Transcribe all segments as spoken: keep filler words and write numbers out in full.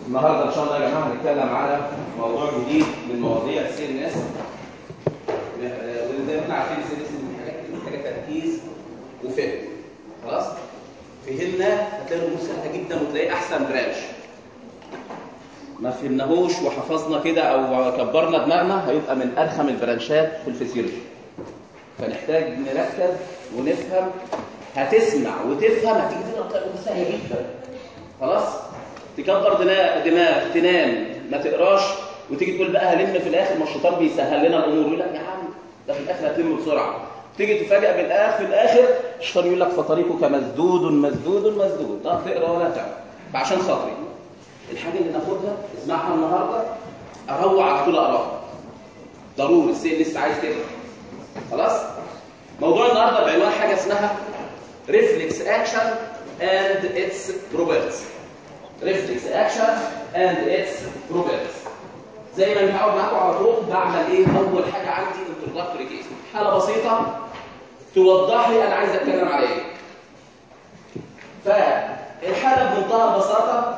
النهارده ان شاء الله يا جماعه هنتكلم على موضوع جديد من مواضيع السي ان اس، وزي ما احنا عارفين السي ان اس من الحاجات اللي محتاجه تركيز وفهم. خلاص؟ فهمنا هتلاقي الامور سهله جدا وتلاقي احسن برانش. ما فهمناهوش وحفظنا كده او كبرنا دماغنا هيبقى من ارخم البرانشات في الفسيولوجي. فنحتاج نركز ونفهم. هتسمع وتفهم هتيجي تقرا تلاقي الامور سهله جدا. خلاص؟ تكبر دماغ دماغ تنام ما تقراش وتيجي تقول بقى هلم في الاخر، ما الشيطان بيسهل لنا الامور يقول لك يا عم ده في الاخر هتلم بسرعه. تيجي تفاجئ بالاخر في الاخر الشيطان يقول لك فطريقك مسدود مسدود مسدود. لا تقرا ولا تعمل. فعشان خاطري الحاجه اللي ناخدها اسمعها النهارده اروع على طول اقراها. ضروري السي لسه عايز كده. خلاص؟ موضوع النهارده بعنوان حاجه اسمها ريفلكس اكشن اند اتس بروبرتيز. ريفلكس اكشن اند اتس بروبرتيز. زي ما متعود معاكم على طول بعمل ايه؟ اول حاجه عندي انتروداكتوري كيس، حاله بسيطه توضح لي انا عايز اتكلم على ايه. فالحاله بمنتهى البساطه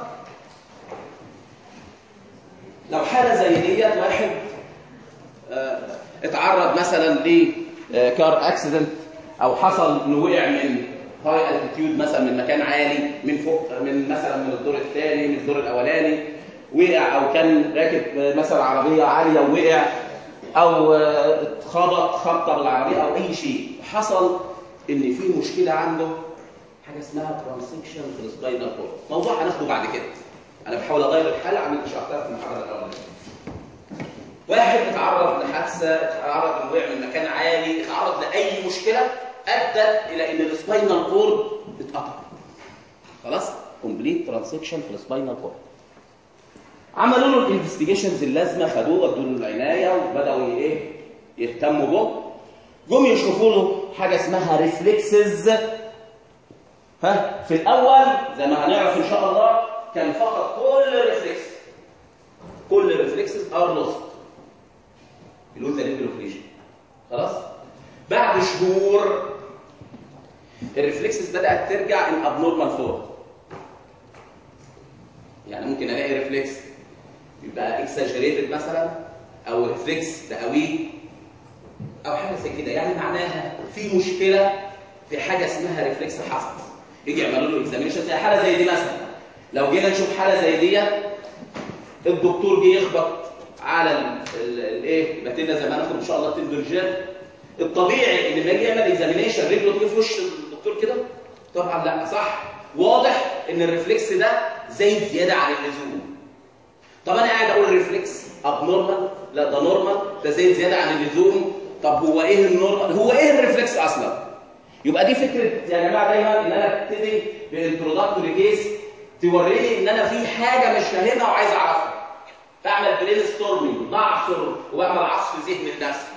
لو حاله زي ديت واحد اه اتعرض مثلا لكار اكسيدنت او حصل انه وقع من هاي التيتيود مثلا من مكان عالي من فوق من مثلا من الدور الثاني من الدور الاولاني، وقع او كان راكب مثلا عربيه عاليه ووقع او اتخبط خبطه بالعربيه او اي شيء، حصل ان في مشكله عنده حاجه اسمها ترانسكشن في السباينال كورد. موضوع هناخده بعد كده. انا بحاول اغير الحاله عن اللي شرحتها في المحاضره الاولانيه. واحد اتعرض لحادثه، اتعرض انه وقع من مكان عالي، اتعرض لاي مشكله ادت الى ان السباينال كورد اتقطع. خلاص؟ كومبليت ترانسكشن في السباينال كورد. عملوا له الانفستيجيشنز اللازمه، خدوه ودوا له العنايه وبداوا ايه؟ يهتموا به. جم يشوفوا له حاجه اسمها ريفلكسز. ها؟ في الاول زي ما هنعرف ان شاء الله كان فقط كل ريفلكس كل ريفلكسز ار لوست. اللوث ريفلوكليشن. خلاص؟ بعد شهور الريفلكسز بدات ترجع ان ابنورمال فورم. يعني ممكن الاقي ريفلكس يبقى اكساجريتد مثلا او ريفلكس تقويه او حاجه زي كده، يعني معناها في مشكله في حاجه اسمها ريفلكس حصلت. يجي يعملوا له اكزامينشن زي حاله زي دي مثلا. لو جينا نشوف حاله زي دي الدكتور جه يخبط على الايه؟ باتينا زي ما هناخد ان شاء الله تندرجال. الطبيعي ان لما يجي يعمل اكزامينشن رجله تيجي في وش الدكتور كده؟ طبعا لا، صح؟ واضح ان الريفلكس ده زايد زياده عن اللزوم. طب انا قاعد اقول ريفلكس ابنورمال، لا ده نورمال، ده زايد زياده عن اللزوم. طب هو ايه النورمال؟ هو ايه الريفلكس اصلا؟ يبقى دي فكره يا جماعه دايما ان انا ابتدي بانتروداكتوري كيس توريني ان انا في حاجه مش فاهمها وعايز اعرفها. بعمل برين ستورمينج، بعصر وبعمل عصف ذهني لنفسي.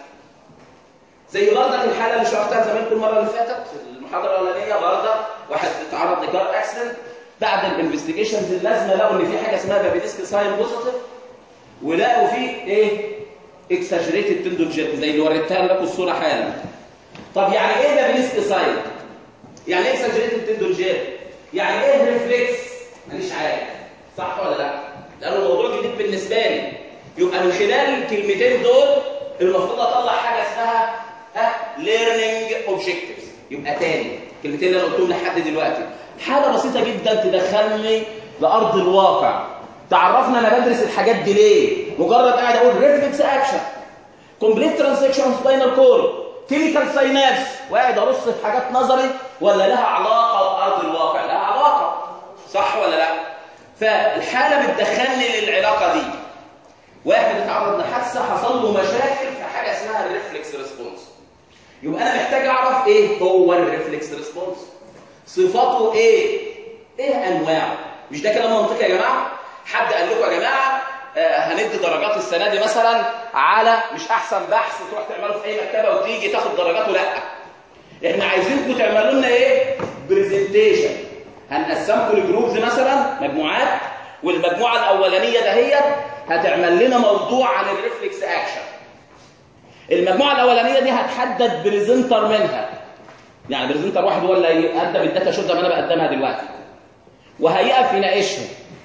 زي برضك الحاله اللي شرحتها زمان المره اللي فاتت في المحاضره الاولانيه، برضك واحد اتعرض لكار اكسيدنت، بعد الانفستيجيشنز اللازمه لقوا ان في حاجه اسمها بابيديسك ساين بوزيتيف، ولقوا فيه ايه؟ اكساجريتد تندوجيت زي اللي وريتها لكم الصوره حالا. طب يعني ايه بابيديسك ساين؟ يعني ايه اكساجريتد تندوجيت؟ يعني ايه ريفلكس؟ مانيش عارف. صح ولا لا؟ لانه الموضوع جديد بالنسبه لي. يبقى من خلال الكلمتين دول المفروض اطلع حاجه اسمها ها ليرنينج اوبجكتيفز. يبقى تاني الكلمتين اللي انا قلتهم لحد دلوقتي حاجه بسيطه جدا تدخلني لارض الواقع. تعرفنا انا بدرس الحاجات دي ليه؟ مجرد قاعد اقول ريفلكس اكشن، كومبليت ترانسكشن سباينال كورد، كيميكال ساينابس، وقاعد ارص في حاجات نظري ولا لها علاقه بارض الواقع؟ لها علاقه. صح ولا لا؟ فالحاله بتدخلني للعلاقه دي. واحد اتعرض لحادثه حصل له مشاكل في حاجه اسمها الريفلكس ريسبونس. يبقى انا محتاج اعرف ايه هو الريفلكس ريسبونس؟ صفاته ايه؟ ايه انواعه؟ مش ده كلام منطقي يا جماعه؟ حد قال لكم يا جماعه آه هندي درجات السنه دي مثلا على مش احسن بحث تروح تعمله في اي مكتبه وتيجي تاخد درجاته؟ لا. احنا عايزينكم تعملوا لنا ايه؟ برزنتيشن. هنقسمكم لجروبز مثلا، مجموعات، والمجموعه الاولانيه دهيت هتعمل لنا موضوع عن الريفلكس اكشن. المجموعه الاولانيه دي هتحدد بريزنتر منها. يعني بريزنتر واحد هو اللي يقدم الداتا شوت زي ما انا بقدمها دلوقتي. وهيقف يناقشها.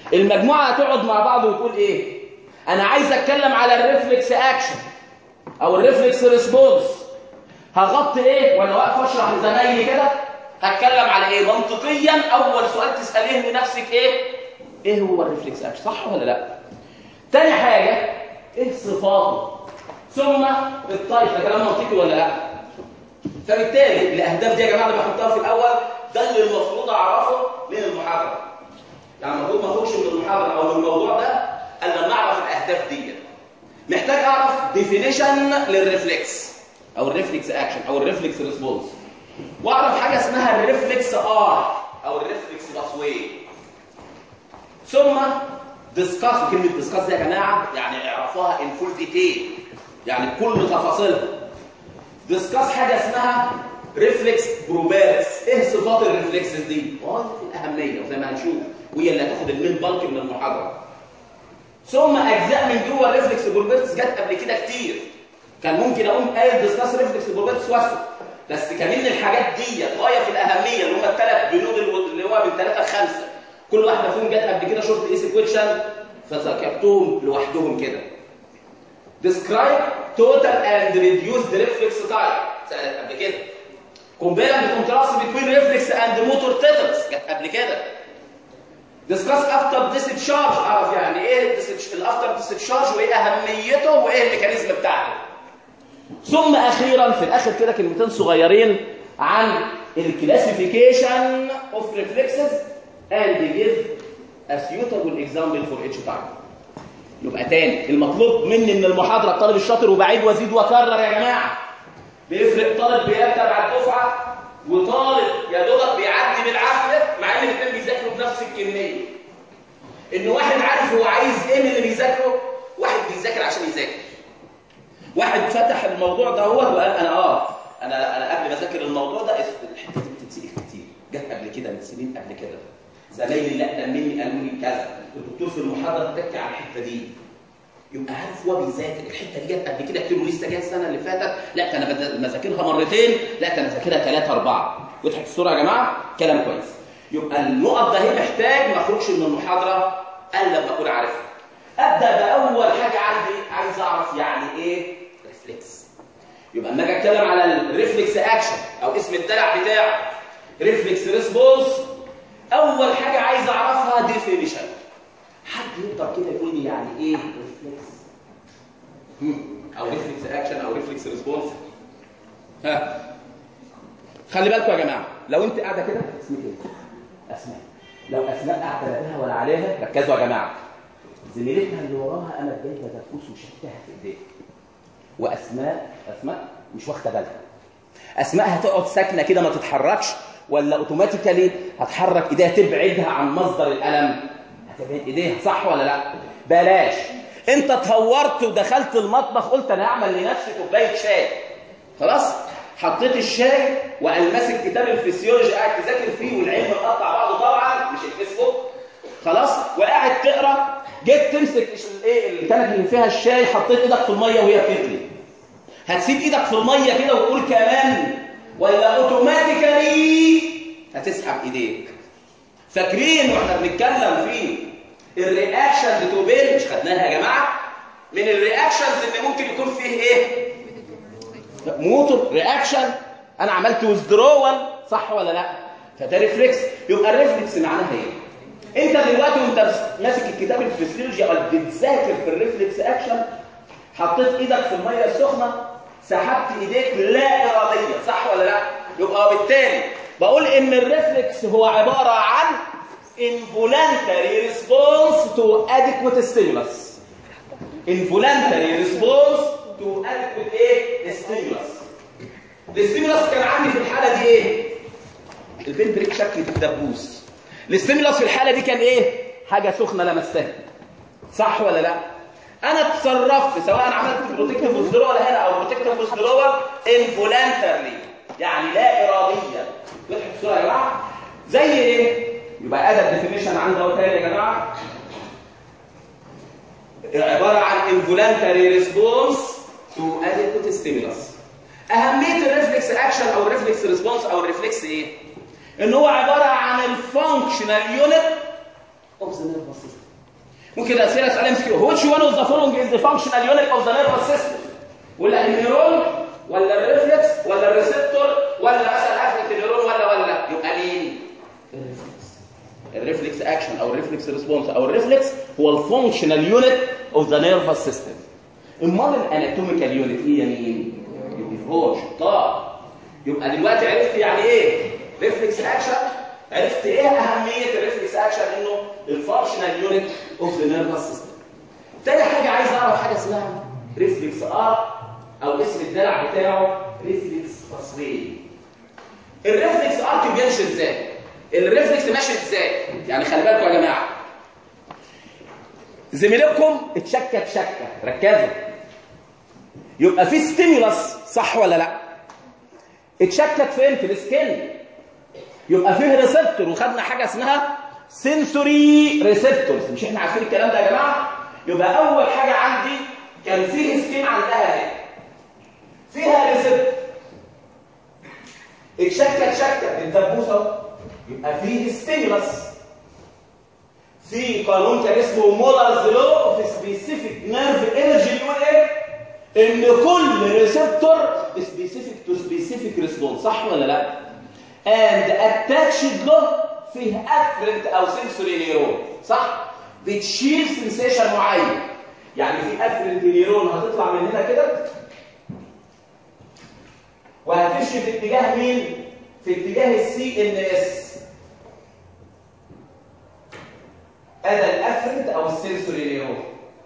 المجموعه هتقعد مع بعض وتقول ايه؟ انا عايز اتكلم على الريفلكس اكشن او الريفلكس ريسبونس. هغطي ايه وانا واقف اشرح لزمايلي كده؟ هتكلم على ايه؟ منطقيا اول سؤال تساليه لنفسك ايه؟ ايه هو الريفلكس اكشن؟ صح ولا لا؟ تاني حاجه ايه صفاته؟ ثم التايب. ده كلام منطقي ولا لا؟ فبالتالي الاهداف دي يا جماعه اللي بحطها في الاول ده اللي المفروض اعرفه من المحاضره. يعني المفروض ما اخرجش من المحاضره او من الموضوع ده الا لما اعرف الاهداف دي. محتاج اعرف ديفينيشن للريفلكس او الريفلكس اكشن او الريفلكس ريسبونس، واعرف حاجه اسمها الريفلكس ار او الريفلكس باسوي. ثم ديسكاس. كلمه ديسكاس دي يا جماعه يعني اعرفوها ان فول ديتيل، يعني بكل تفاصيلها. ديسكاس حاجه اسمها ريفلكس بروبيرتس. ايه صفات الريفلكسز دي؟ واضح في الاهميه وزي ما هنشوف، وهي اللي هتاخد المين بالك من المحاضره. ثم اجزاء من جوه الريفلكس بروبيرتس جت قبل كده كتير. كان ممكن اقوم قايل ديسكاس ريفلكس بروبيرتس واسكت، بس كمان الحاجات دي غايه في الاهميه اللي هم الثلاث بنود اللي هو من ثلاثه لخمسه. كل واحده فيهم جت قبل كده شورت ايس كويشن فذكرتهم لوحدهم كده. Describe total and reduced reflex type سألت قبل كده. Compare and contrast between reflex and motor titles جت قبل كده. Discuss after discharge. اعرف يعني ايه الافتر discharge وايه اهميته وايه الميكانيزم بتاعته. ثم اخيرا في الاخر كده كلمتين صغيرين عن الكلاسيفيكيشن اوف ريفلكسز and give a suitable example for each type. يبقى تاني المطلوب مني من المحاضره الطالب الشاطر، وبعيد وازيد واكرر يا جماعه، بيفرق طالب بيرتب على الدفعه وطالب يا دوبك بيعدي بالعافيه مع ان الاثنين بيذاكروا بنفس الكميه. ان واحد عارف هو عايز ايه من اللي بيذاكره، واحد بيذاكر عشان يذاكر. واحد فتح الموضوع ده هو وقال انا اه انا انا قبل ما اذاكر الموضوع ده الحته دي بتتسال كتير، جت قبل كده من سنين قبل كده. زمايلي اللي اقدم مني قالوا لي كذا، الدكتور في المحاضره بتحكي على الحته دي. يبقى عارف هو بيذاكر الحته دي جت قبل كده كتير ولسه جايه السنه اللي فاتت، لا ده انا بذاكرها مرتين، لا ده انا ذاكرها ثلاثه اربعه. وضحت الصوره يا جماعه؟ كلام كويس. يبقى النقط ده هي محتاج ما اخرجش من المحاضره الا لما اكون عارفها. ابدا باول حاجه عندي، عايز اعرف يعني ايه ريفلكس. يبقى لما اجي اتكلم على الريفلكس اكشن او اسم الدلع بتاعه ريفلكس ريسبونس، اول حاجه عايز اعرفها ديفينيشن. حد يقدر كده يقول لي يعني ايه ريفلكس او ريفلكس اكشن او ريفلكس ريسبونس؟ ها خلي بالكم يا جماعه، لو انت قاعده كده اسمك ايه؟ اسماء. لو اسماء قاعده لا بها ولا عليها، ركزوا يا جماعه. زميلتها اللي وراها قامت جايبه دفوس وشتها في ايديها، واسماء اسماء مش واخده بالها. اسماء هتقعد ساكنه كده ما تتحركش، ولا اوتوماتيكالي هتحرك ايديها تبعدها عن مصدر الالم؟ هتبعد ايديها، صح ولا لا؟ بلاش. انت اتهورت ودخلت المطبخ قلت انا هعمل لنفسي كوبايه شاي، خلاص حطيت الشاي وقال ماسك كتاب الفسيولوجي قاعد تذاكر فيه والعلم مقطع بعضه طبعا مش الفيسبوك، خلاص وقاعد تقرا، جيت تمسك الايه الكنكه اللي فيها الشاي، حطيت ايدك في الميه وهي بتغلي. هتسيب ايدك في الميه كده وتقول كمان، ولا اوتوماتيكالي هتسحب ايديك؟ فاكرين واحنا بنتكلم في الرياكشنز تو بين، مش خدناها يا جماعه؟ من الرياكشنز اللي ممكن يكون فيه ايه؟ موتور رياكشن. انا عملت ويزدرول، صح ولا لا؟ فده ريفلكس. يبقى الريفلكس معناها ايه؟ انت دلوقتي وانت ماسك الكتاب الفسيولوجي او بتذاكر في الريفلكس اكشن، حطيت ايدك في الميه السخنه، سحبت ايديك لا اراديه، صح ولا لا؟ يبقى بالتالي بقول ان الريفلكس هو عباره عن involuntary response to adequate stimulus. involuntary response to adequate ايه؟ stimulus. الستيمولس كان عندي في الحاله دي ايه؟ البين بريك شكل الدبوس. الستيمولس في الحاله دي كان ايه؟ حاجه سخنه لمستها، صح ولا لا؟ انا اتصرفت سواء عملت بروتكتيف ويزدرول هنا او بروتكتيف ويزدرول انفولانترلي، يعني لا اراديا. وضحت الصوره يا جماعه؟ زي ايه؟ يبقى ادب ديفينيشن عندي اهو تاني يا جماعه، عباره عن involuntary response to adequate stimulus. اهميه الريفلكس اكشن او الريفلكس ريسبونس او الريفلكس ايه؟ ان هو عباره عن الفانكشنال يونت of the nervous system. ممكن اسئله اسال ام اس كيو which one of the following is the functional unit of the nervous system؟ ولا النيرون ولا الريفلكس ولا الريسبتور ولا مثلا افرنت النيرون ولا ولا يبقى مين؟ الريفلكس. الريفلكس اكشن او الريفلكس ريسبونس او الريفلكس هو الفانكشنال يونت اوف ذا نيرفس سيستم. امال الاناتوميكال يونت هي مين؟ الفوش طار. يبقى دلوقتي عرفت يعني ايه ريفلكس اكشن، عرفت ايه اهميه الريفلكس اكشن انه الفانكشنال يونت اوف ذا نيرفس سيستم. تاني حاجه عايز اعرف حاجه اسمها ريفلكس ار او اسم الدلع بتاعه ريفلكس باسوي. الريفلكس ارك بيمشي ازاي؟ الريفلكس ماشي ازاي؟ يعني خلي بالكم يا جماعه، زميلكم اتشكت شكه، ركزوا. يبقى في ستيمولس صح ولا لا؟ اتشكت فين؟ في السكن. يبقى فيه ريسبتور، وخدنا حاجه اسمها سنسوري ريسبتورز، مش احنا عارفين الكلام ده يا جماعه؟ يبقى اول حاجه عندي كان فيه سكين عندها هنا فيها ريسبتور اتشكت شكه الدبوس اهو، يبقى فيه ستيمولس. في قانون كان اسمه مولرز لو اوف سبيسيفيك نيرف انرجي بيقول ايه؟ ان كل ريسبتور سبيسيفيك تو سبيسيفيك ريسبونس صح ولا لا؟ اند اتاتشد له فيه افرنت او سنسوري نيرون صح؟ بتشيل سنسيشن معين. يعني في افرنت نيرون هتطلع من هنا كده وهتمشي في اتجاه مين؟ في اتجاه السي ان اس. هذا الافرنت او السنسوري نيرون.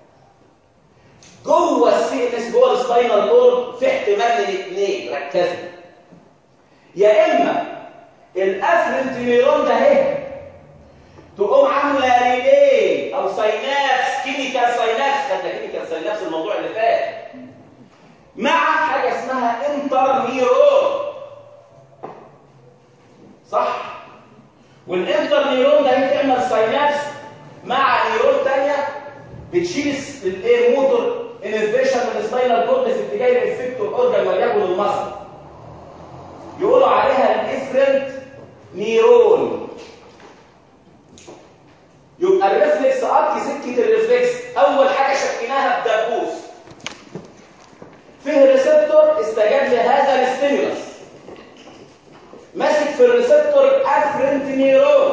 جوه السي ان اس جوه السباينال كورد في احتمال للاثنين، ركزوا. يا اما الافرنت نيرون ده اهي تقوم عامله ريلي او ساينابس، كيميكال ساينابس، خدنا كيميكال ساينابس الموضوع اللي فات، مع حاجه اسمها انتر نيرون صح؟ والانتر نيرون ده بتعمل ساينابس مع نيرون ثانيه بتشيل الايه موتور انرفيشن من السباينال كورد في اتجاه الافكتور اورجان وليكن المصل. يقولوا عليها الافرنت نيرون. يبقى الريفلكس ارك سكه الريفلكس اول حاجه شكيناها بدبوس. فيه ريسبتور استجاب لهذا الستيمولس. ماسك في الريسبتور الافرنت نيرون.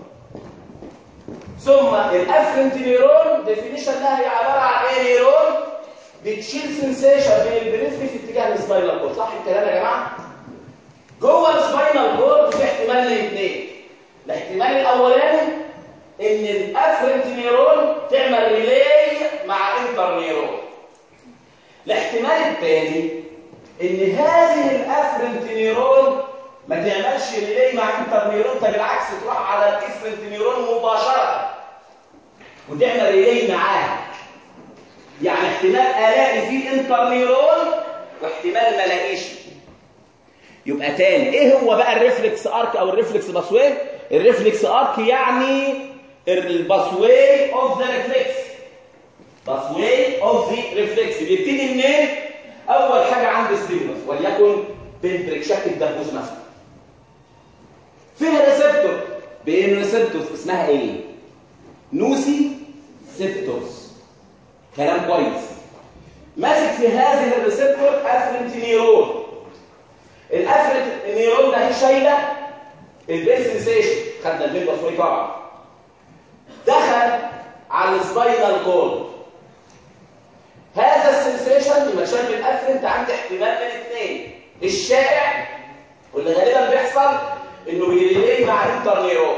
ثم الافرنت نيرون ديفينيشن لها هي عباره عن ايه؟ نيرون بتشيل سنسيشن من البريفري في اتجاه السباينال كورد، صح الكلام يا جماعه؟ جوه السباينال كورد في احتمال لاثنين. الاحتمال الاولاني ان الافرنت نيرون تعمل ريلاي مع انتر نيرون. الاحتمال الثاني ان هذه الافرنت نيرون ما تعملش ريلاي مع انتر نيرون، طب بالعكس تروح على الافرنت نيرون مباشره وتعمل ريلاي معاه. يعني احتمال الاقي فيه انتر نيرون واحتمال ما الاقيش. يبقى تاني ايه هو بقى الريفلكس ارك او الريفلكس باسوي؟ الريفلكس ارك يعني الباسوي اوف ذا ريفلكس. باسوي اوف ذا ريفلكس بيبتدي منين؟ اول حاجه عند ستيمولس وليكن بنتركشات الدبوس مثلا. فيها ريسبتور، بين ريسبتورز اسمها ايه؟ نوسي سيبتورز. كلام كويس. ماسك في هذه الريسبتور افرنت نيرون. الافرنت نيرون ده هي شايله البين سنسيشن، خدنا البين باسوي طبعا. دخل على السباينال كورد. هذا السنسيشن لما شايف الافرنت عندي احتمال من اثنين. الشائع واللي غالبا بيحصل انه بيريلي مع انتر نيرون.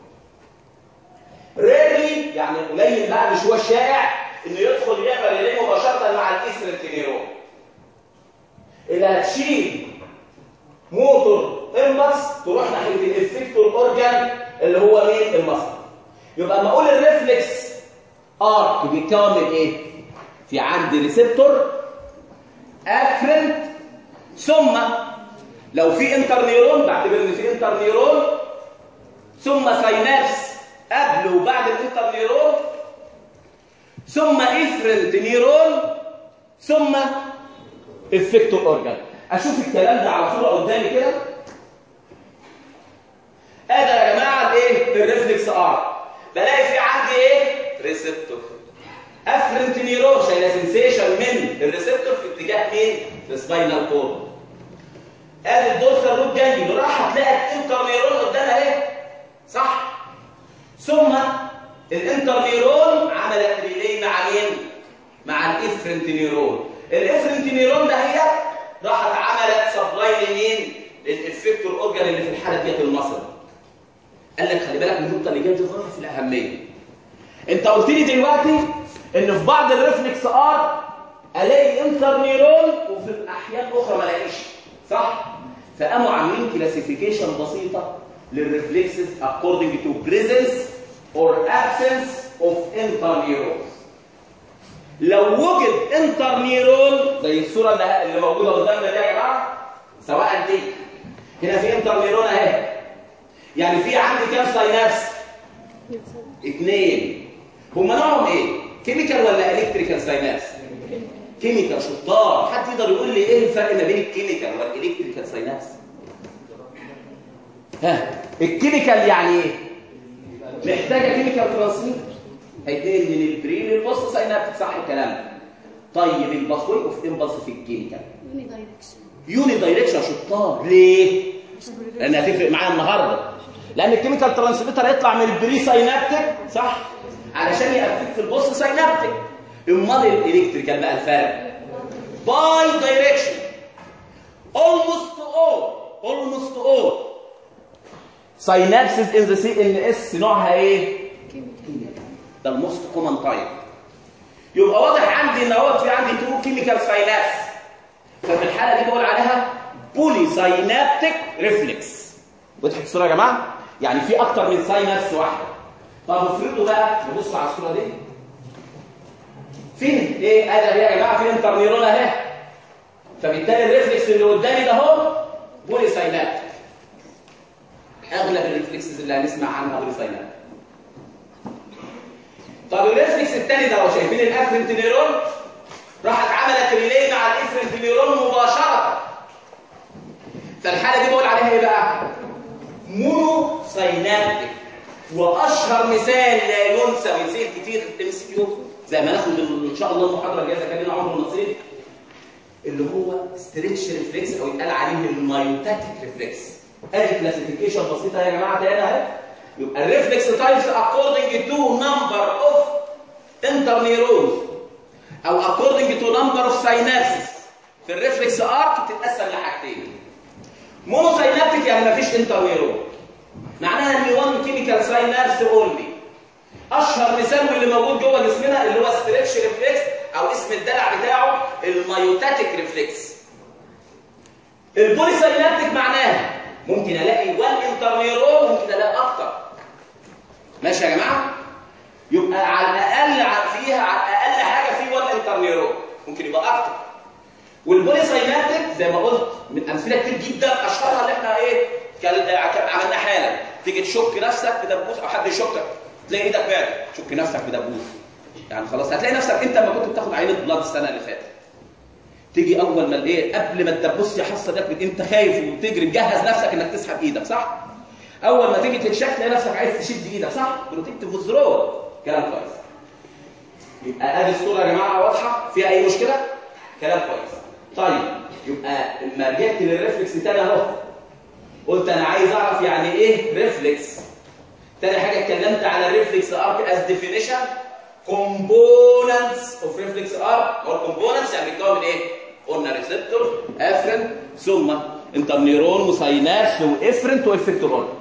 ريرلي يعني قليل بقى مش هو الشائع انه يدخل يعمل ريلي مباشره مع الافرنت نيرون. اللي هتشيل موتور امبلس تروح ناحيه الافكتور اورجان اللي هو مين؟ المصل. يبقى اما اقول الريفلكس ارك بيتكون من ايه؟ في عندي ريسبتور افرنت ثم لو في انتر نيرون بعتبر ان في انتر نيرون ثم ساينابس قبل وبعد الانتر نيرون ثم افرنت نيرون ثم افكتور اورجان. اشوف الكلام ده على صوره قدامي كده. ادي يا جماعه الايه؟ الريفلكس ار. بلاقي في عندي ايه؟ ريسبتور. افرنت نيرون شايله سنسيشن من الريسبتور في اتجاه مين؟ السباينال كورد. ادي الدورسال روت جانجليون، راح هتلاقي الانتر نيرون قدامها اهي. صح؟ ثم الانتر نيرون عملت ريلي مع مين؟ مع الافرنت نيرون. الافرنت نيرون ده هي راحت عملت سبلاي لمين؟ للافكتور اورجان اللي في الحاله ديت المصل. قال لك خلي بالك من النقطه اللي جايه دي غايه في الاهميه. انت قلت لي دلوقتي ان في بعض الريفلكس ار الاقي انتر نيرون وفي الاحيان اخرى ما الاقيش. صح؟ فقاموا عاملين كلاسيفيكيشن بسيطه للريفلكسز according to presence or absence of interneurons. لو وجد انترنيرون زي الصوره اللي موجوده قدامنا دي يا جماعه، سواء دي هنا في انترنيرون اهي، يعني في عندي كام ساينابس؟ اثنين. هم نوعهم ايه؟ كيميكال ولا الكتريكال ساينابس؟ كيميكال. شطار. حد يقدر يقول لي ايه الفرق ما بين الكيميكال والالكتريكال ساينابس؟ ها، الكيميكال يعني ايه؟ محتاجه كيميكال ترانسميتر هيتنقل من البرين للبوست ساينابتيك. صح الكلام؟ طيب الباسوي اوف امبلس في الكيميكال يوني دايركشن. يوني دايركشن. شطار. ليه؟ لان هتفرق معايا النهارده. لان الكيميكال ترانسميتر هيطلع من البري ساينابتيك صح؟ علشان يأفكت في البوست ساينابتيك. امال الالكتريكال بقى الفرق؟ باي دايركشن. almost all almost all synapses in the سي إن إس نوعها ايه؟ كيميكال. ده الموست كومن تايب. يبقى واضح عندي ان هو في عندي تو كيميكال ساينابس. ففي الحاله دي بقول عليها بولي ساينابتيك ريفلكس. وضحت الصوره يا جماعه؟ يعني في اكتر من ساينابس واحده. طب افرضوا بقى نبص على الصوره دي. فين ايه؟ ادي يا جماعه في انترنيرون اهي. فبالتالي الريفلكس اللي قدامي ده اهو بولي ساينابتيك. اغلب الريفلكسز اللي هنسمع عنها بولي ساينابتيك. طب الريفلكس الثاني ده لو شايفين الافرنت نيرون راحت عملت ريلي مع الافرنت نيرون مباشره. فالحاله دي بقول عليها ايه بقى؟ مونو ساينابتيك. واشهر مثال لا ينسى ويصير كتير في الام سي كيو زي ما ناخد ان شاء الله المحاضره الجايه اذا كان لنا عمر نصيب، اللي هو ستريتش ريفلكس او يتقال عليه المايوتاتيك ريفلكس. ادي كلاسيفيكيشن بسيطه يا جماعه تاني اهي. يبقى الريفلكس تايبس according to number of interneurons او according to number of synapses في الريفلكس ارك بتتقسم لحاجتين. مونو ساينابتيك يعني مفيش انترنيرون، معناها ان وان كيميكال ساينابس اونلي. اشهر مثال واللي موجود جوه جسمنا اللي هو ستريتش ريفلكس او اسم الدلع بتاعه المايوتاتيك ريفلكس. البولي ساينابتيك معناها ممكن الاقي وان انترنيرون، ممكن الاقي اكتر. ماشي يا جماعه؟ يبقى على الاقل فيها على الاقل حاجه في وان انترنيرون، ممكن يبقى اكتر. والبولي ساينابتيك زي ما قلت من امثله كتير جدا، اشهرها اللي احنا ايه عملنا حالا. تيجي تشك نفسك بدبوس او حد يشكك تلاقي ايدك بعدت، تشك نفسك بدبوس. يعني خلاص هتلاقي نفسك انت لما كنت بتاخد عينه بلاد السنه اللي فاتت، تيجي اول ما ايه قبل ما تدبس يا حصه ده انت خايف وبتجري مجهز نفسك انك تسحب ايدك صح؟ اول ما تيجي تتشك تلاقي نفسك عايز تشد ايدك صح؟ بروتكتيف وزرار. كلام كويس. يبقى ادي الصوره يا جماعه واضحه؟ فيها اي مشكله؟ كلام كويس. طيب يبقى لما رجعت للريفلكس تاني اهو قلت انا عايز اعرف يعني ايه ريفلكس. تاني حاجه اتكلمت على الريفلكس ارك از ديفينيشن components of reflex arc or components يعني بيتكون من ايه؟ قلنا ريسبتور افرنت ثم انترنيرون وساينابس وافرنت وافكتور اورجان.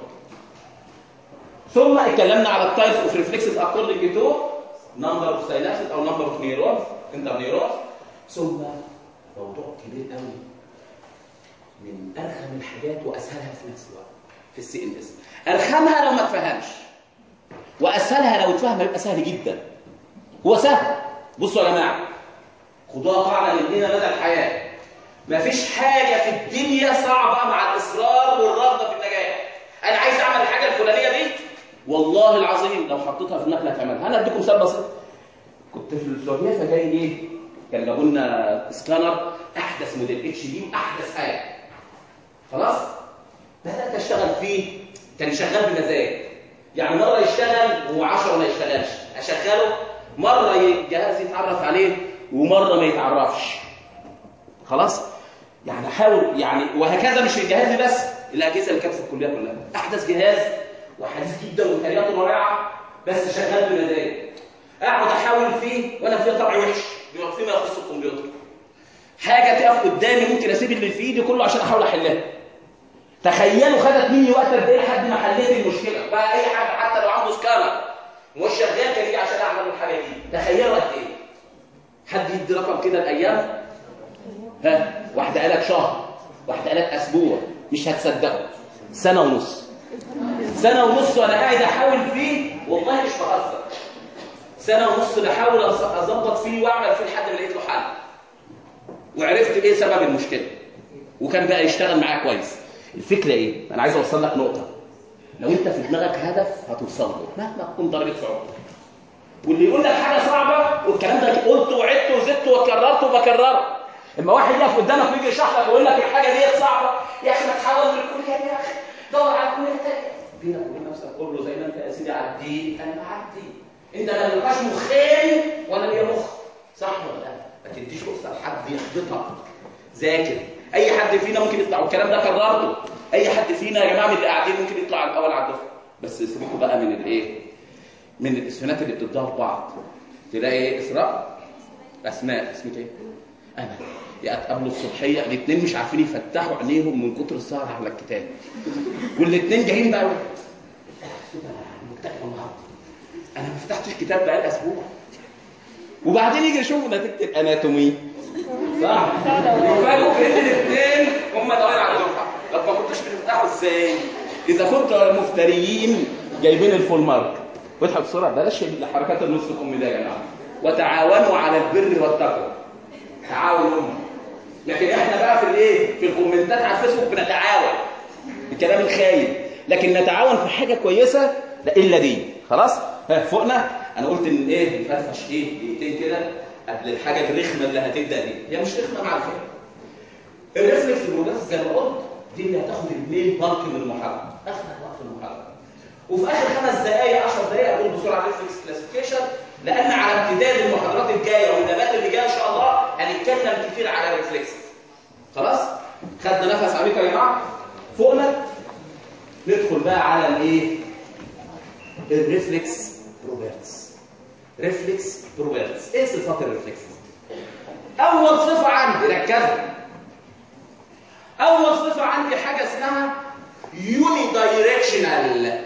ثم اتكلمنا على التايبس اوف ريفلكسز according to number of synapses او number of neurons انترنيرونز. ثم موضوع كبير قوي من ارخم الحاجات واسهلها في نفس الوقت في السي ان اس. ارخمها لو ما تفهمش واسهلها لو تفهم يبقى سهل جدا. هو سهل. بصوا يا جماعه خدوها قاعده مننا مدى الحياه. مفيش حاجه في الدنيا صعبه مع الاصرار والرغبه في النجاح. انا عايز اعمل الحاجه الفلانيه دي والله العظيم لو حطيتها في دماغك هتعملها. انا اديكم مثال بسيط. كنت في السعوديه فجاي ايه؟ كان جابوا لنا سكانر احدث موديل اتش دي واحدث حاجه. خلاص؟ بدات اشتغل فيه كان شغال بمزاج. يعني مره يشتغل وعشرة ما يشتغلش، اشغله مره الجهاز يتعرف عليه ومره ما يتعرفش. خلاص؟ يعني احاول يعني، وهكذا مش الجهاز بس، الاجهزه اللي كانت في الكليه كلها، احدث جهاز وحديث جدا وامكانياته رائعه بس شغال بمزاج، اقعد احاول فيه وانا فيها طبع وحش بما فيما يخص الكمبيوتر. حاجه تقف قدامي ممكن اسيب اللي في ايدي كله عشان احاول احلها. تخيلوا خدت مني وقت قد ايه لحد ما حليت المشكله. بقى اي حاجه حتى لو عنده سكانر ومش شغال كان يجي عشان اعمل الحاجه دي. تخيلوا قد ايه. حد يدي رقم كده الايام؟ ها، واحده قالت شهر، واحده قالت اسبوع، مش هتصدقوا. سنه ونص. سنه ونص وانا قاعد احاول فيه، والله مش بهزر. سنه ونص بحاول اظبط فيه واعمل فيه لحد ما لقيت له حل. وعرفت ايه سبب المشكله. وكان بقى يشتغل معايا كويس. الفكره ايه؟ انا عايز اوصل لك نقطه. لو انت في دماغك هدف هتوصل له مهما تكون درجه صعوبته. واللي يقول لك حاجه صعبه والكلام ده قلته وعدته وزدته وكررته وبكرره. اما واحد يقف قدامك ويجي يشرح لك ويقول لك الحاجه دي صعبه، يا اخي ما تحاول من الكليه يا اخي، دور على الكليه ثانيه. بينك وبين نفسك قول له زي ما انت يا سيدي عديت انا بعدي. انت ما تبقاش مخين ولا ليا مخ. صح ولا لا؟ ما تديش فرصه لحد يحبطك. ذاكر. اي حد فينا ممكن يطلع، والكلام ده كررته. اي حد فينا يا جماعه من اللي قاعدين ممكن يطلع الاول على الدفعه. بس سيبكم بقى من الايه؟ من الاسفنات اللي بتضاف بعض. تلاقي ايه؟ اسراء، اسماء، اسمك ايه؟ انا. يتقابلوا الصبحيه الاثنين مش عارفين يفتحوا عينيهم من كتر السهر على الكتاب. والاثنين جايين بقى مكتئب النهارده. انا ما فتحتش كتاب بقالي اسبوع. وبعدين يجي يشوفوا نتيجه الاناتومي. صح؟ يفاجئوا ان الاثنين هم دايرين على الدفعه. طب ما كنتوش بتفتحوا ازاي؟ اذا كنتوا مفتريين جايبين الفول مارك. واضحه بسرعه، بلاش حركات النص الام ده يا جماعه. وتعاونوا على البر والتقوى. تعاونوا. لكن احنا بقى في الايه؟ في الكومنتات على الفيسبوك بنتعاون. الكلام الخايب. لكن نتعاون في حاجه كويسه لا الا دي. خلاص؟ ها فوقنا. انا قلت ان ايه؟ نفرفش ايه؟ دقيقتين كده قبل الحاجه الرخمه اللي هتبدا دي. هي مش رخمه مع الفكره. الريفلكس المدرس زي ما قلت دي اللي هتاخد المين بلك من المحاضره. اخر وقت المحاضره. وفي اخر خمس دقائق عشر دقائق اقول بسرعه ريفلكس كلاسيفيكيشن، لان على امتداد المحاضرات الجايه والنبات اللي جايه ان شاء الله هنتكلم كتير على الريفلكس. خلاص؟ خدنا نفس عميق يا جماعه. فوقنا ندخل بقى على الايه؟ الريفلكس بروبرتيز. ريفلكس بروبرتيز. ايه صفات الريفلكس؟ اول صفه عندي، ركزوا. اول صفه عندي حاجه اسمها يوني دايركشنال،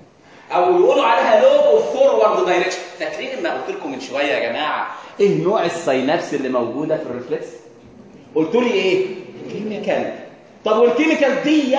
او يقولوا عليها لوب اوف فورورد دايركشن. فاكرين لما قلت لكم من شويه يا جماعه ايه نوع الساينابس اللي موجوده في الريفلكس؟ قلت لي ايه؟ كيميكال. طب والكيميكال ديت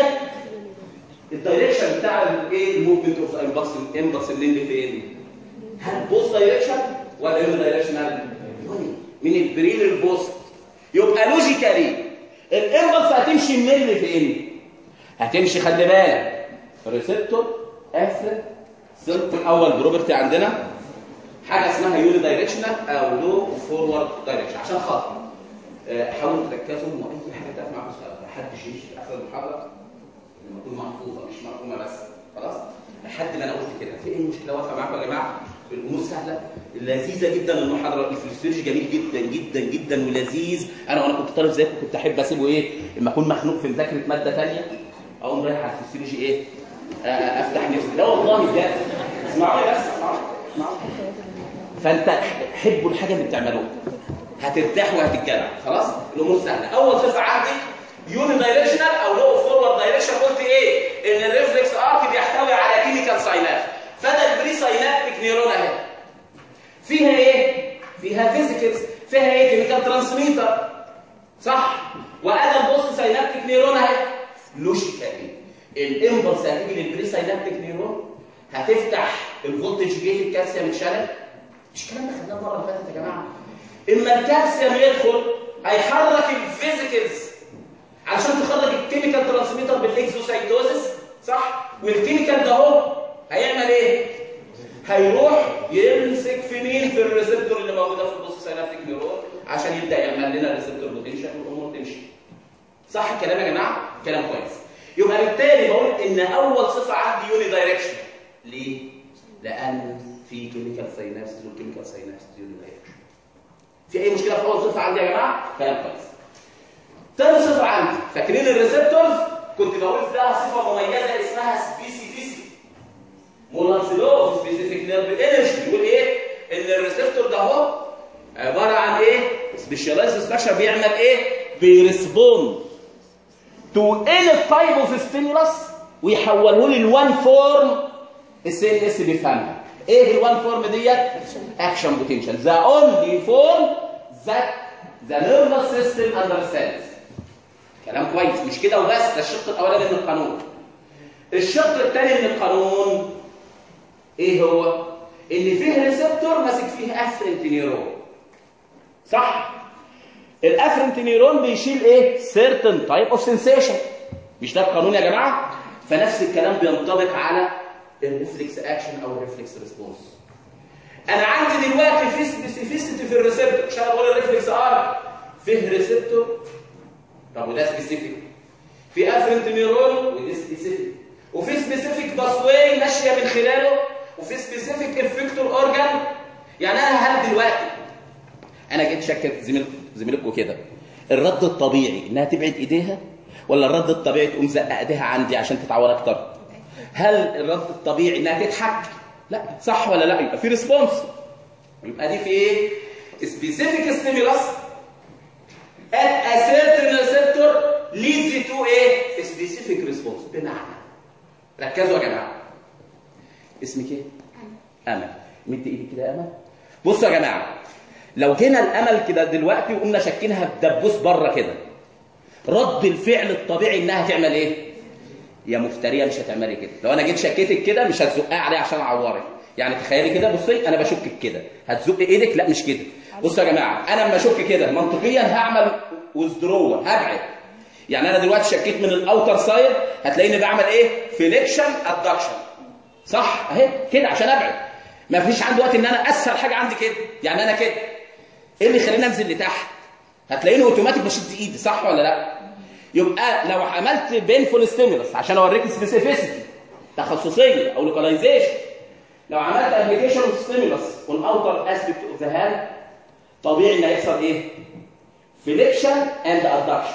الدايركشن بتاع الايه؟ الموفمنت اوف امبلس امبلس اللي فين؟ هل بوست دايركشن ولا يوني دايركشنال؟ يوني. من البرين للبوست. يبقى لوجيكالي الامبلس هتمشي منين لفين؟ هتمشي، خلي بالك، ريسبتور افرد سيركل. اول بروبرتي عندنا حاجه اسمها يوني دايركشنال او لو فورورد دايركشن. عشان خاطر حاولوا تركزوا ان اي حاجه تقف معاكم ما حدش يمشي في اخر المحاضره لما تكون محفوظه مش مفهومه بس. خلاص؟ لحد ما انا قلت كده في ايه المشكله واقفه معاكم يا جماعه؟ الامور سهله لذيذه جدا. المحاضره الفسيولوجي جميل جدا جدا جدا ولذيذ. انا وانا كنت طالب زيكم كنت احب اسيبه ايه؟ لما اكون مخنوق في مذاكره ماده ثانيه اقوم رايح على الفسيولوجي ايه؟ افتح نفسي. لا والله بجد. اسمعوني بس، اسمعوني اسمعوني. فانت حبوا الحاجه اللي بتعملوها هترتاح وهتتجمع. خلاص؟ الامور سهله. اول صفه عندي يوني دايركشنال او لو فورورد دايركشن. قلت ايه؟ ان الريفلكس ارك بيحتوي على كيميكال ساينابس. فده البري ساينابتيك نيرون اهي. فيها ايه؟ فيها فيزيكلز. فيها ايه؟ كيميكال ترانسميتر. صح؟ وادم بص ساينابتيك نيرون اهي. لوجيكالي الامبلس هتيجي للبري ساينابتيك نيرون هتفتح الفولتج جيت الكالسيوم اتشانل. مش الكلام ده خدناه المره اللي فاتت يا جماعه. اما الكالسيوم يدخل هيحرك الفيزيكلز علشان تخرج الكيميكال ترانسميتر بالاكزوسايتوزس. صح؟ والكيميكال ده اهو هيعمل ايه؟ هيروح يمسك في مين؟ في الريسبتور اللي موجوده في البوست ساينابتيك نيرون عشان يبدا يعمل لنا الريسبتور بوتنشال والامور تمشي. صح الكلام يا جماعه؟ كلام كويس. يبقى بالتالي بقول ان اول صفه عندي يوني دايركشن ليه؟ لان في كيميكال ساينابس والكيميكال ساينابس يونيدايركشن. في اي مشكله في اول صفه عندي يا جماعه؟ كلام كويس. تاني صفه عندي، فاكرين الريسبتورز؟ كنت بقول فيها صفه مميزه اسمها سبيسيفيسيتي. مولانس لو سبيسيفيك نيرف انرجي بيقول ايه؟ ان الريسبتور ده اهو عباره عن ايه؟ سبيشاليزد ستراكشر بيعمل ايه؟ بيرسبوند تو اني تايب اوف ستيمولس ويحوله لي لوان فورم السي ان اس بيفهمها. ايه الوان فورم ديت؟ اكشن بوتنشال. ذا اونلي فورم ذات ذا نيرفس سيستم اندرستاندز. كلام كويس، مش كده وبس، ده الشق الاولاني من القانون. الشق الثاني من القانون ايه هو؟ ان فيه ريسبتور ماسك فيه افرنت نيرون. صح؟ الافرنت نيرون بيشيل ايه؟ certain type of sensation. مش ده القانون يا جماعه؟ فنفس الكلام بينطبق على الريفلكس اكشن او الريفلكس ريسبونس. انا عندي دلوقتي في سبيسيفيسيتي في الريسبتور، مش انا بقول الريفلكس ار فيه ريسبتور. طب وده سبيسيفيك. في افرنت نيرون وده سبيسيفيك. وفي سبيسيفيك باسواي ماشيه من خلاله، وفي سبيسيفيك افكتور اورجان. يعني انا هل دلوقتي انا جيت شكت زميلكم زميلكم كده، الرد الطبيعي انها تبعد ايديها ولا الرد الطبيعي تقوم زقه ايديها عندي عشان تتعور اكتر؟ هل الرد الطبيعي انها تضحك؟ لا، صح ولا لا؟ يبقى في ريسبونس. يبقى دي في ايه؟ سبيسيفيك ستيمولس at a certain receptor leads to ايه؟ سبيسيفيك ريسبونس. بمعنى ركزوا يا جماعه. اسمك ايه؟ امل. مد ايدك كده يا امل. بصوا يا جماعه، لو جينا الامل كده دلوقتي وقمنا شاكينها بدبوس بره كده، رد الفعل الطبيعي انها تعمل ايه؟ يا مفتريه مش هتعملي كده. لو انا جيت شكيتك كده مش هتزقها عليه عشان اعورك. يعني تخيلي كده، بصي انا بشكك كده، هتزق ايدك؟ لا مش كده. بصوا يا جماعه، انا لما اشك كده منطقيا هعمل وذرو، هبعد. يعني انا دلوقتي شكيت من الاوتر سايد، هتلاقيني بعمل ايه؟ فليكشن ادكشن. صح؟ اهي كده عشان ابعد. ما فيش عندي وقت ان انا اسهل حاجه عندي كده. يعني انا كده ايه اللي يخليني انزل لتحت؟ هتلاقيني اوتوماتيك بشد ايدي، صح ولا لا؟ يبقى لو عملت بينفول ستيمولس عشان اوريك سبيسيفيسيتي تخصصيه او لوكاليزيشن، لو عملت ابلكيشن ستيمولس اون اوتر اسبيكت اوف ذا هاند، طبيعي ان هيحصل ايه؟ فليكشن اند ادكشن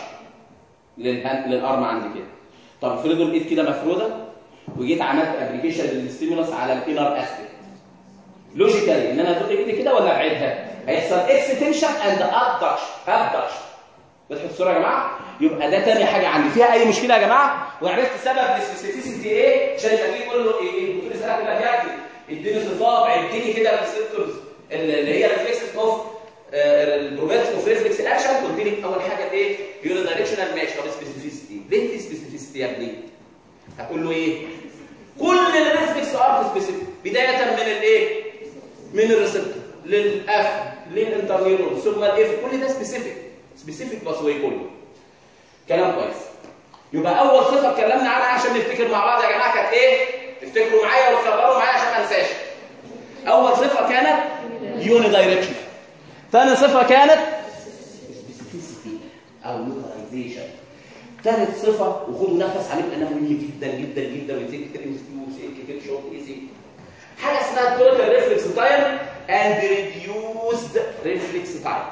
للارم عندي كده. طب افرضوا الايد كده مفروده وجيت عملت ابلكيشن للستيمولس على الانر اسبيكت، لوجيكالي ان انا ازق ايدي كده ولا ابعدها؟ هيحصل اكستنشن اند ادكشن. ادكشن واضح الصوره يا جماعه؟ يبقى ده تاني حاجه عندي. فيها اي مشكله يا جماعه؟ وعرفت سبب السبيسيفيسيتي ايه؟ عشان يبقى في كله ايه؟ الدكتور يسالك يقول لك يا ابني اديني صفات، اديني كده الريسبتورز اللي هي ريفلكس اوف البروباتس اوف ريفلكس اكشن. قلت لي اول حاجه ايه؟ يوني دايركشنال ماشي. طب سبيسيفيسيتي ليه في سبيسيفيسيتي يا ابني؟ هقول له ايه؟ كل الريفلكس ار سبيسيفيك بدايه من الايه؟ من الريسبتور للاف للانترنيرون ثم الاف، كل ده سبيسيفيك سبيسيفيك باسواي كله. كلام كويس. يبقى اول صفه اتكلمنا عنها عشان نفتكر مع بعض يا جماعه كانت ايه؟ افتكروا معايا وتكرروا معايا عشان ما انساش. اول صفه كانت يوني دايركشن. ثاني صفه كانت سبيسيفيسيتي او لوكاليزيشن. ثالث صفه، وخدوا نفس عليه لانها مهمه جدا جدا جدا، وزي كتير مسكوه كتير شورت ايزي، حاجه اسمها توتال ريفلكس تايم اند ريديوسد ريفلكس تايم.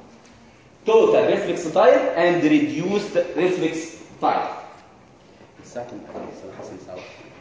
توتال ريفلكس تايم اند ريديوسد ريفلكس تايم. الساعه كام؟ حسن ساعه.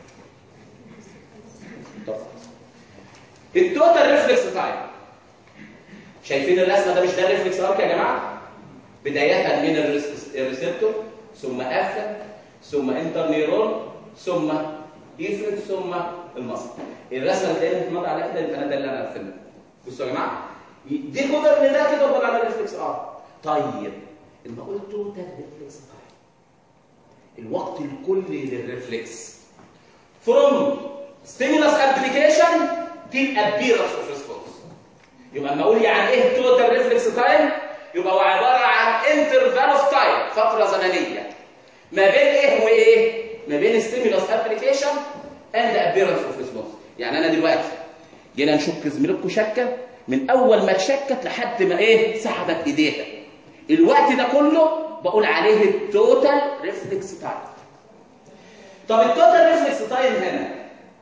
التوتال ريفلكس تايم، شايفين الرسمه ده؟ مش ده الريفلكس ارك يا جماعه؟ بدايه من الريسبتور ثم افرنت ثم انترنيرون ثم ديفرنت ثم المصل. الرسمه اللي تلاقيها بتمر عليها كده يبقى ده اللي انا فهمته. بصوا يا جماعه، دي قدر ان ده كده قدر على الريفلكس ار. طيب لما قلت توتال ريفلكس تايم، الوقت الكلي للريفلكس فروم ستيمولس ابلكيشن تيل ابيرنس اوف ريسبونس. يبقى لما اقول يعني ايه توتال ريفلكس تايم، يبقى هو عباره عن انترفال اوف تايم، فتره زمنيه ما بين ايه وايه؟ ما بين ستيمولس ابلكيشن اند ابيرنس اوف ريسبونس. يعني انا دلوقتي جينا نشك زميلتكم شكه، من اول ما اتشكت لحد ما ايه؟ سحبت ايديها، الوقت ده كله بقول عليه التوتال ريفلكس تايم. طب التوتال ريفلكس تايم هنا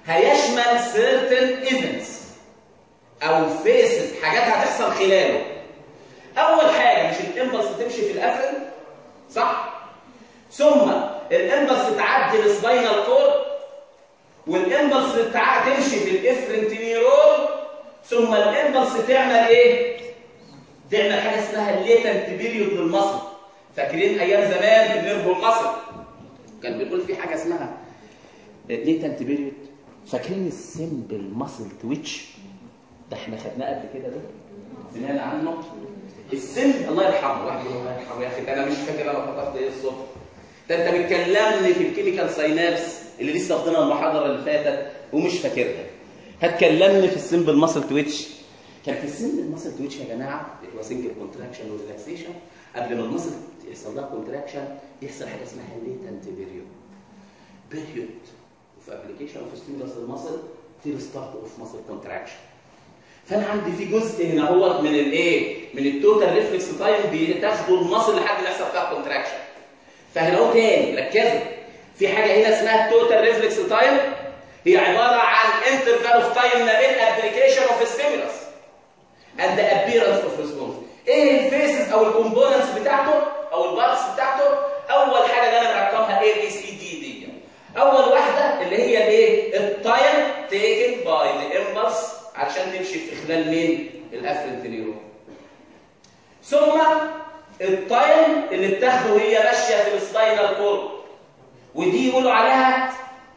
هيشمل certain events او phases، حاجات هتحصل خلاله. اول حاجه مش الامبلس تمشي في الافرنت صح؟ ثم الامبلس تعدي السباينال كورد، والامبلس تمشي في الافرنت نيرون، ثم الامبلس تعمل ايه؟ تعمل حاجه اسمها الليتنت بيريود للمصل. فاكرين ايام زمان في النيرف والمصل كان بيقول في حاجه اسمها الليتنت بيريود؟ فاكرين السمبل ماسل تويتش ده احنا خدناه قبل كده، ده سمعنا عنه. السمبل الله يرحمه، واحد يقول الله يرحمه يا اخي ده انا مش فاكر انا فكرت ايه الصبح. ده انت بتكلمني في الكيميكال ساينابس اللي لسه واخدينها المحاضره اللي فاتت ومش فاكرها. هتكلمني في السمبل ماسل تويتش. كان في السمبل ماسل تويتش يا جماعه اللي هو سنجل كونتراكشن وريلاكسيشن، قبل ما الماسل يحصل لها كونتراكشن يحصل حاجه اسمها الليتنت بيريود. بيريود في ابلكيشن اوف ستيمولس الماسل تيل ستارت اوف ماسل كونتراكشن. فانا عندي في جزء هنا هو من الايه؟ من التوتال ريفلكس تايم بتاخدوا الماسل لحد ما يحصل فيها كونتراكشن. فهنا اهو تاني ركزوا، في حاجه هنا اسمها التوتال ريفلكس تايم، هي عباره عن انترفال اوف تايم ما بين ابلكيشن اوف ستيمولس اند ابييرنس اوف ريسبونس. ايه الفيسز او الكومبوننتس بتاعته او البارتس بتاعته؟ اول حاجه اللي انا مرقمها اي بي سي دي دي. اول واحده اللي هي الايه؟ التايم تيكن باي ذا امبلس عشان تمشي في خلال مين؟ الافرنت نيورون. ثم التايم اللي بتاخده وهي ماشيه في السباينال كورد، ودي يقولوا عليها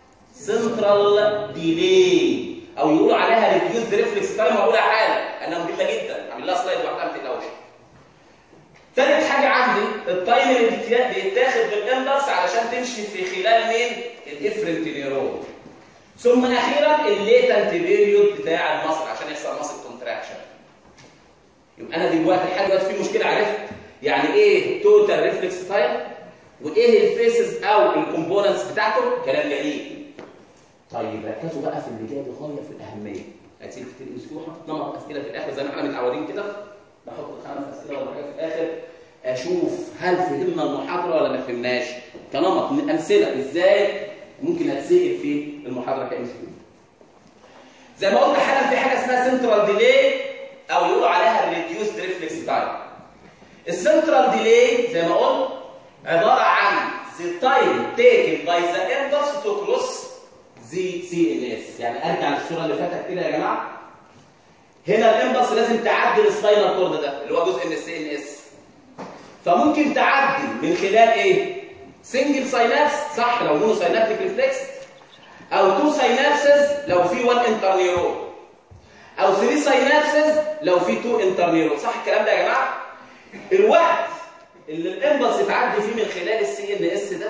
سنترال ديلي او يقولوا عليها ريديوسد ريفلكس تايم. هقولها حالا انها مهمه جدا، اعمل لها سلايد لوحدها ما تقلقوش. ثالث حاجه عندي التايم اللي بيتاخد بالامبلس علشان تمشي في خلال مين؟ الافرنت نيورون. ثم اخيرا الليتنت بيريود بتاع المصل عشان يحصل مصل كونتراكشن. يبقى انا دلوقتي لحد دلوقتي في مشكله، عرفت يعني ايه توتال ريفلكس تايم وايه الفيسز او الكومبوننتس بتاعته. كلام جميل. طيب ركزوا بقى في اللي جاي غايه في الاهميه. اسئله كتير مسكوحه، نمط اسئله في الاخر زي ما احنا متعودين كده، بحط خمس اسئله ولا حاجه في الاخر اشوف هل فهمنا المحاضره ولا ما فهمناش. كنمط من امثله ازاي ممكن اتسال في المحاضره كام سؤال. زي ما قلنا حالا في حاجه اسمها سنترال ديلي او يقولوا عليها الريديوسد ريفلكس تايم. السنترال ديلي زي ما قلت عباره عن the time taken by the impulse to cross the سي إن إس. يعني ارجع للصوره اللي فاتت كده يا جماعه. هنا الامبلس لازم تعدي السباينال كورد ده اللي هو جزء من السي إن إس. فممكن تعدي من خلال ايه؟ سنجل ساينابس صح لو مونو ساينابتيك ريفلكس، او تو ساينابسز لو في وان انترنيورون، او ثري ساينابسز لو في تو انترنيورون. صح الكلام ده يا جماعه؟ الوقت اللي الامبلس تعدي فيه من خلال السي ان اس ده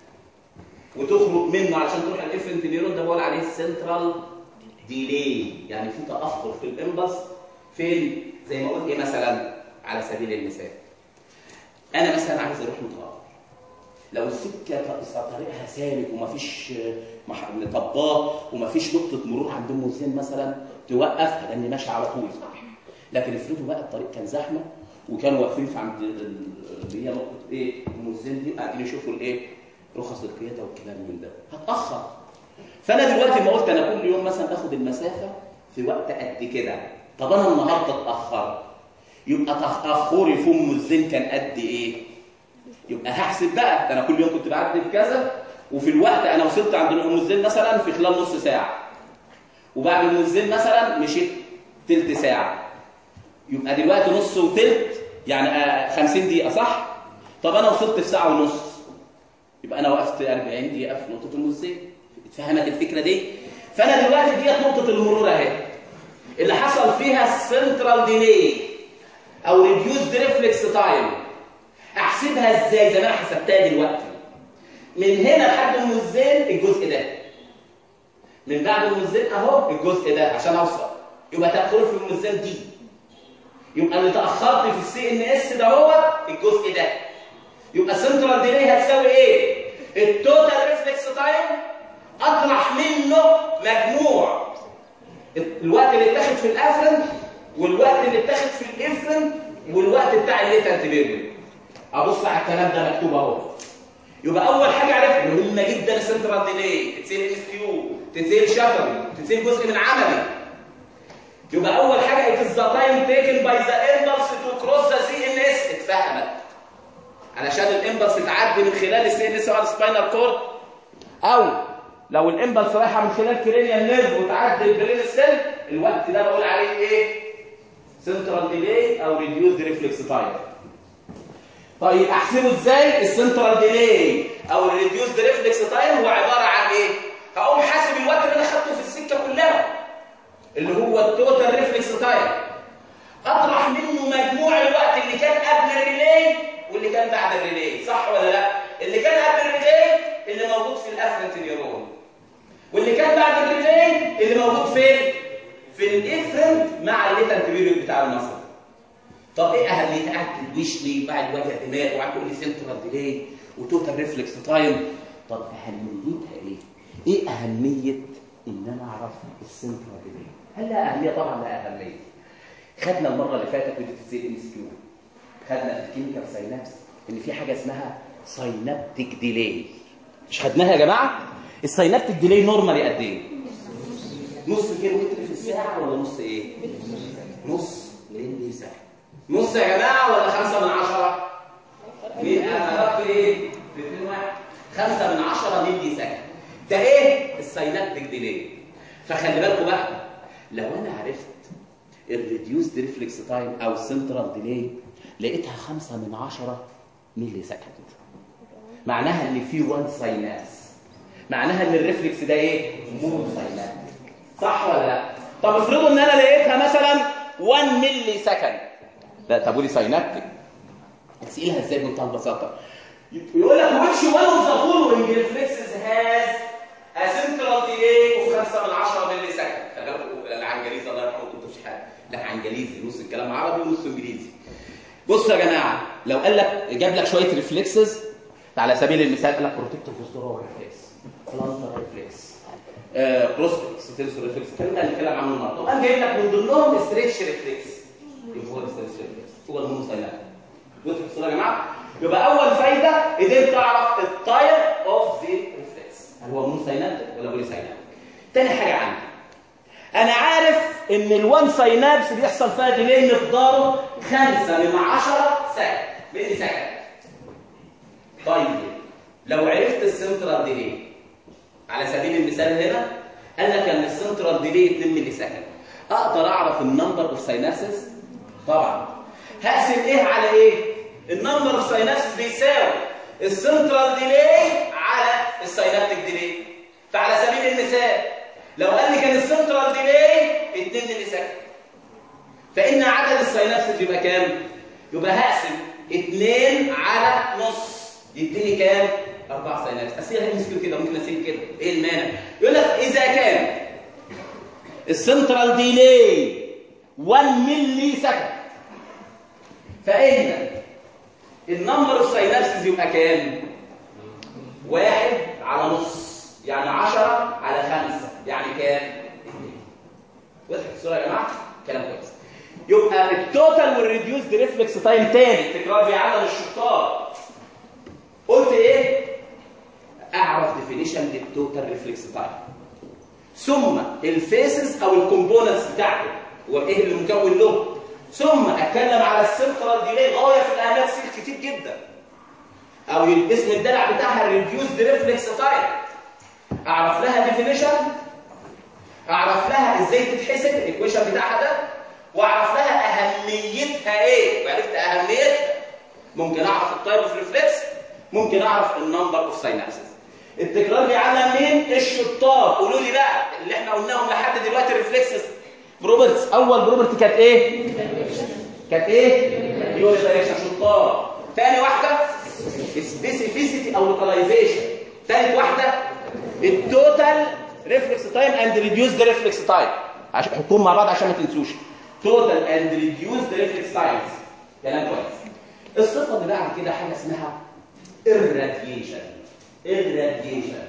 وتخرج منه علشان تروح الافرنت نيورون ده بقول عليه السنترال ديلي. يعني في تاخر في الامبلس فين؟ زي ما قلت ايه مثلا على سبيل المثال انا مثلا عايز اروح متغير، لو السكه طريقها سالك ومفيش مطباه ومفيش نقطه مرور عند الموزين مثلا توقف لاني ماشي على طول صح. لكن افرضوا بقى الطريق كان زحمه وكانوا واقفين في عند اللي هي نقطه ايه الموزين دي قاعدين يشوفوا الايه رخص القياده والكلام من ده، هتاخر. فانا دلوقتي ما قلت انا كل يوم مثلا اخد المسافه في وقت قد كده. طب انا النهارده اتاخرت، يبقى تاخري في ام الزين كان قد ايه؟ يبقى هحسب بقى ده انا كل يوم كنت بعدي في كذا، وفي الوقت انا وصلت عند ام الزين مثلا في خلال نص ساعه، وبعد ام الزين مثلا مشيت ثلث ساعه، يبقى دلوقتي نص وثلث يعني خمسين دقيقه صح؟ طب انا وصلت في ساعه ونص، يبقى انا وقفت أربعين دقيقه في نقطه ام الزين. اتفهمت الفكره دي؟ فانا دلوقتي ديت نقطه المرور اهي اللي حصل فيها السنترال ديلي او ريديوسد ريفلكس تايم. احسبها ازاي؟ زي ما انا حسبتها دلوقتي. من هنا لحد ام الزين الجزء ده، من بعد ام الزين اهو الجزء ده عشان اوصل، يبقى تاخري في ام الزين دي، يبقى اللي تاخرت في السي ان اس ده هو الجزء ده. يبقى السنترال ديلي هتساوي ايه؟ التوتال ريفلكس تايم اطرح منه مجموع الوقت اللي اتاخد في الافرنت والوقت اللي اتاخد في الافرنت والوقت بتاع الليتنت بيريود. ابص على الكلام ده مكتوب اهو. يبقى اول حاجه عرفت مهمه جدا السنترال سنترال ديلي، تتسال ام اس كيو، تتسال شفوي، تتسال جزء من عملي. يبقى اول حاجه it is the time taken by the impulse to cross the سي ان اس. اتفهمت علشان الامبلس تعدي من خلال السي ان اس على السباينال كورد، او لو الامبلس رايحه من خلال كرينيال نيرف وتعدي البرين سيل، الوقت ده بقول عليه ايه؟ سنترال ديلي او ريديوسد ريفلكس تايم. طيب احسبه ازاي؟ السنترال ديلي او الريديوسد ريفلكس تايم هو عباره عن ايه؟ هقوم حاسب الوقت اللي انا خدته في السكه كلها اللي هو التوتال ريفلكس تايم، اطرح منه مجموع الوقت اللي كان قبل الريلي واللي كان بعد الريلي، صح ولا لا؟ اللي كان قبل الريلي اللي موجود في الافرنت نيورون، واللي كان بعد الريلي اللي موجود فين؟ في الافرنت مع الليتنت بيريود بتاع المصل. طب ايه اهميه؟ قاعد تدويش لي بعد وجع دماغ وقاعد تقول لي سنترال ديلي وتوتال ريفلكس تايم. طب اهميتها ايه؟ ايه اهميه ان انا اعرف السنترال ديلي؟ هل لها اهميه؟ طبعا لها اهميه. خدنا المره اللي فاتت ودي في السي ام اس كيو، خدنا في الكيميكال ساينابس ان في حاجه اسمها ساينابتيك ديلي. مش خدناها يا جماعه؟ الساينابتيك ديلي نورمالي قد ايه؟ نص كيلو متر في الساعه ولا نص ايه؟ نص ملي سكند. نص يا جماعه ولا خمسة من عشرة؟ مين انا ضربت ايه؟ ب اتنين واحد. خمسة من عشرة ملي سكند. ده ايه؟ الساينابتيك ديلي. فخلي بالكم بقى، لو انا عرفت الريديوسد ريفلكس تايم او السنترال ديلي لقيتها خمسة من عشرة ملي سكند، معناها ان في وان ساينابس، معناها ان الريفلكس ده ايه؟ مونو ساينابتيك، صح ولا لا؟ طب افرضوا ان انا لقيتها مثلا واحد ملي سكند، لا طب ودي ساينابتيك تسألها ازاي بمنتهى البساطه؟ يقول لك which one of the following reflexes has a central delay of خمسة من عشرة ملي سكند. خلي بالكم العنجليزي الله يرحمه ما كنتوش حاجه، لا عنجليزي نص الكلام عربي ونص انجليزي. بصوا يا جماعه، لو قال لك جاب لك شويه ريفلكسز على سبيل المثال، قال لك بروتكتيف بوستيرور ريفلكس، فلانتر ريفلكس، بروسبكس تنسور ريفلكس، الكلام ده اللي اتكلم عنه النهارده، وقام جايب لك من ضمنهم ستريتش ريفلكس. يبقى هو الستريتش ريفلكس هو المونوساينابتيك. بصوا الصوره يا جماعه، يبقى اول فايده قدرت تعرف التايب اوف ذا ريفلكس هل هو مونوساينابتيك ولا بوليساينابتيك. تاني حاجه عندي، انا عارف ان الوان ساينابس بيحصل فيها ديلي مقداره خمسة من عشرة سكند ملي سكند. طيب لو عرفت السنترال ديلي على سبيل المثال هنا، قال لك ان السنترال ديلي اتنين ملي سكند، اقدر اعرف النمبر اوف ساينابسز؟ طبعا. هقسم ايه على ايه؟ النمبر اوف ساينابسز بيساوي السنترال ديلي على الساينابتيك ديلي. فعلى سبيل المثال لو قال لي كان السنترال ديلي اتنين ملي سكند، فان عدد الساينابسز يبقى كام؟ يبقى هقسم اتنين على نص يديني كام؟ أربعة ساينابس. اسيبها امسكوا كده، ممكن اسيب كده، ايه المانع؟ يقول لك اذا كان السنترال ديلي واحد ملي سكند فان النمبر اوف ساينابسز يبقى كام؟ واحد على نص، يعني عشرة على خمسة، يعني كام؟ اتنين. وضحت الصورة يا جماعة؟ كلام كويس. يبقى التوتال والريديوسد ريفلكس تايم تاني تكرار بيعلم الشطار. قلت ايه؟ اعرف ديفينيشن للتوتال ريفلكس تايم، ثم الفيسز او الكومبوننتس بتاعته وايه اللي مكون له، ثم اتكلم على السنترال ديلي غايه في الاهميه، تصير كتير جدا، او الاسم الدلع بتاعها الريديوسد ريفلكس تايم. اعرف لها ديفينيشن، اعرف لها ازاي تتحسب الايكويشن بتاعها ده، واعرف لها اهميتها ايه. وعرفت اهميتها ممكن اعرف التايب اوف ريفلكس، ممكن اعرف النمبر اوف ساينابسز. التكرار بيعلم مين؟ الشطار. قولوا لي بقى اللي احنا قلناهم لحد دلوقتي ريفلكسز بروبرتس. اول بروبرتي كانت ايه؟ كانت ايه؟ يوري دايركشن، شطار. ثاني واحده سبيسيفيسيتي او لوكاليزيشن. ثالث واحده التوتال ريفلكس تايم اند ريديوسد ريفلكس تايم. عشان حطوهم مع بعض عشان ما تنسوش. توتال اند ريديوسد ريفلكس تايمز. كلام كويس. الصفه اللي بعد كده حاجه اسمها irradiation. irradiation.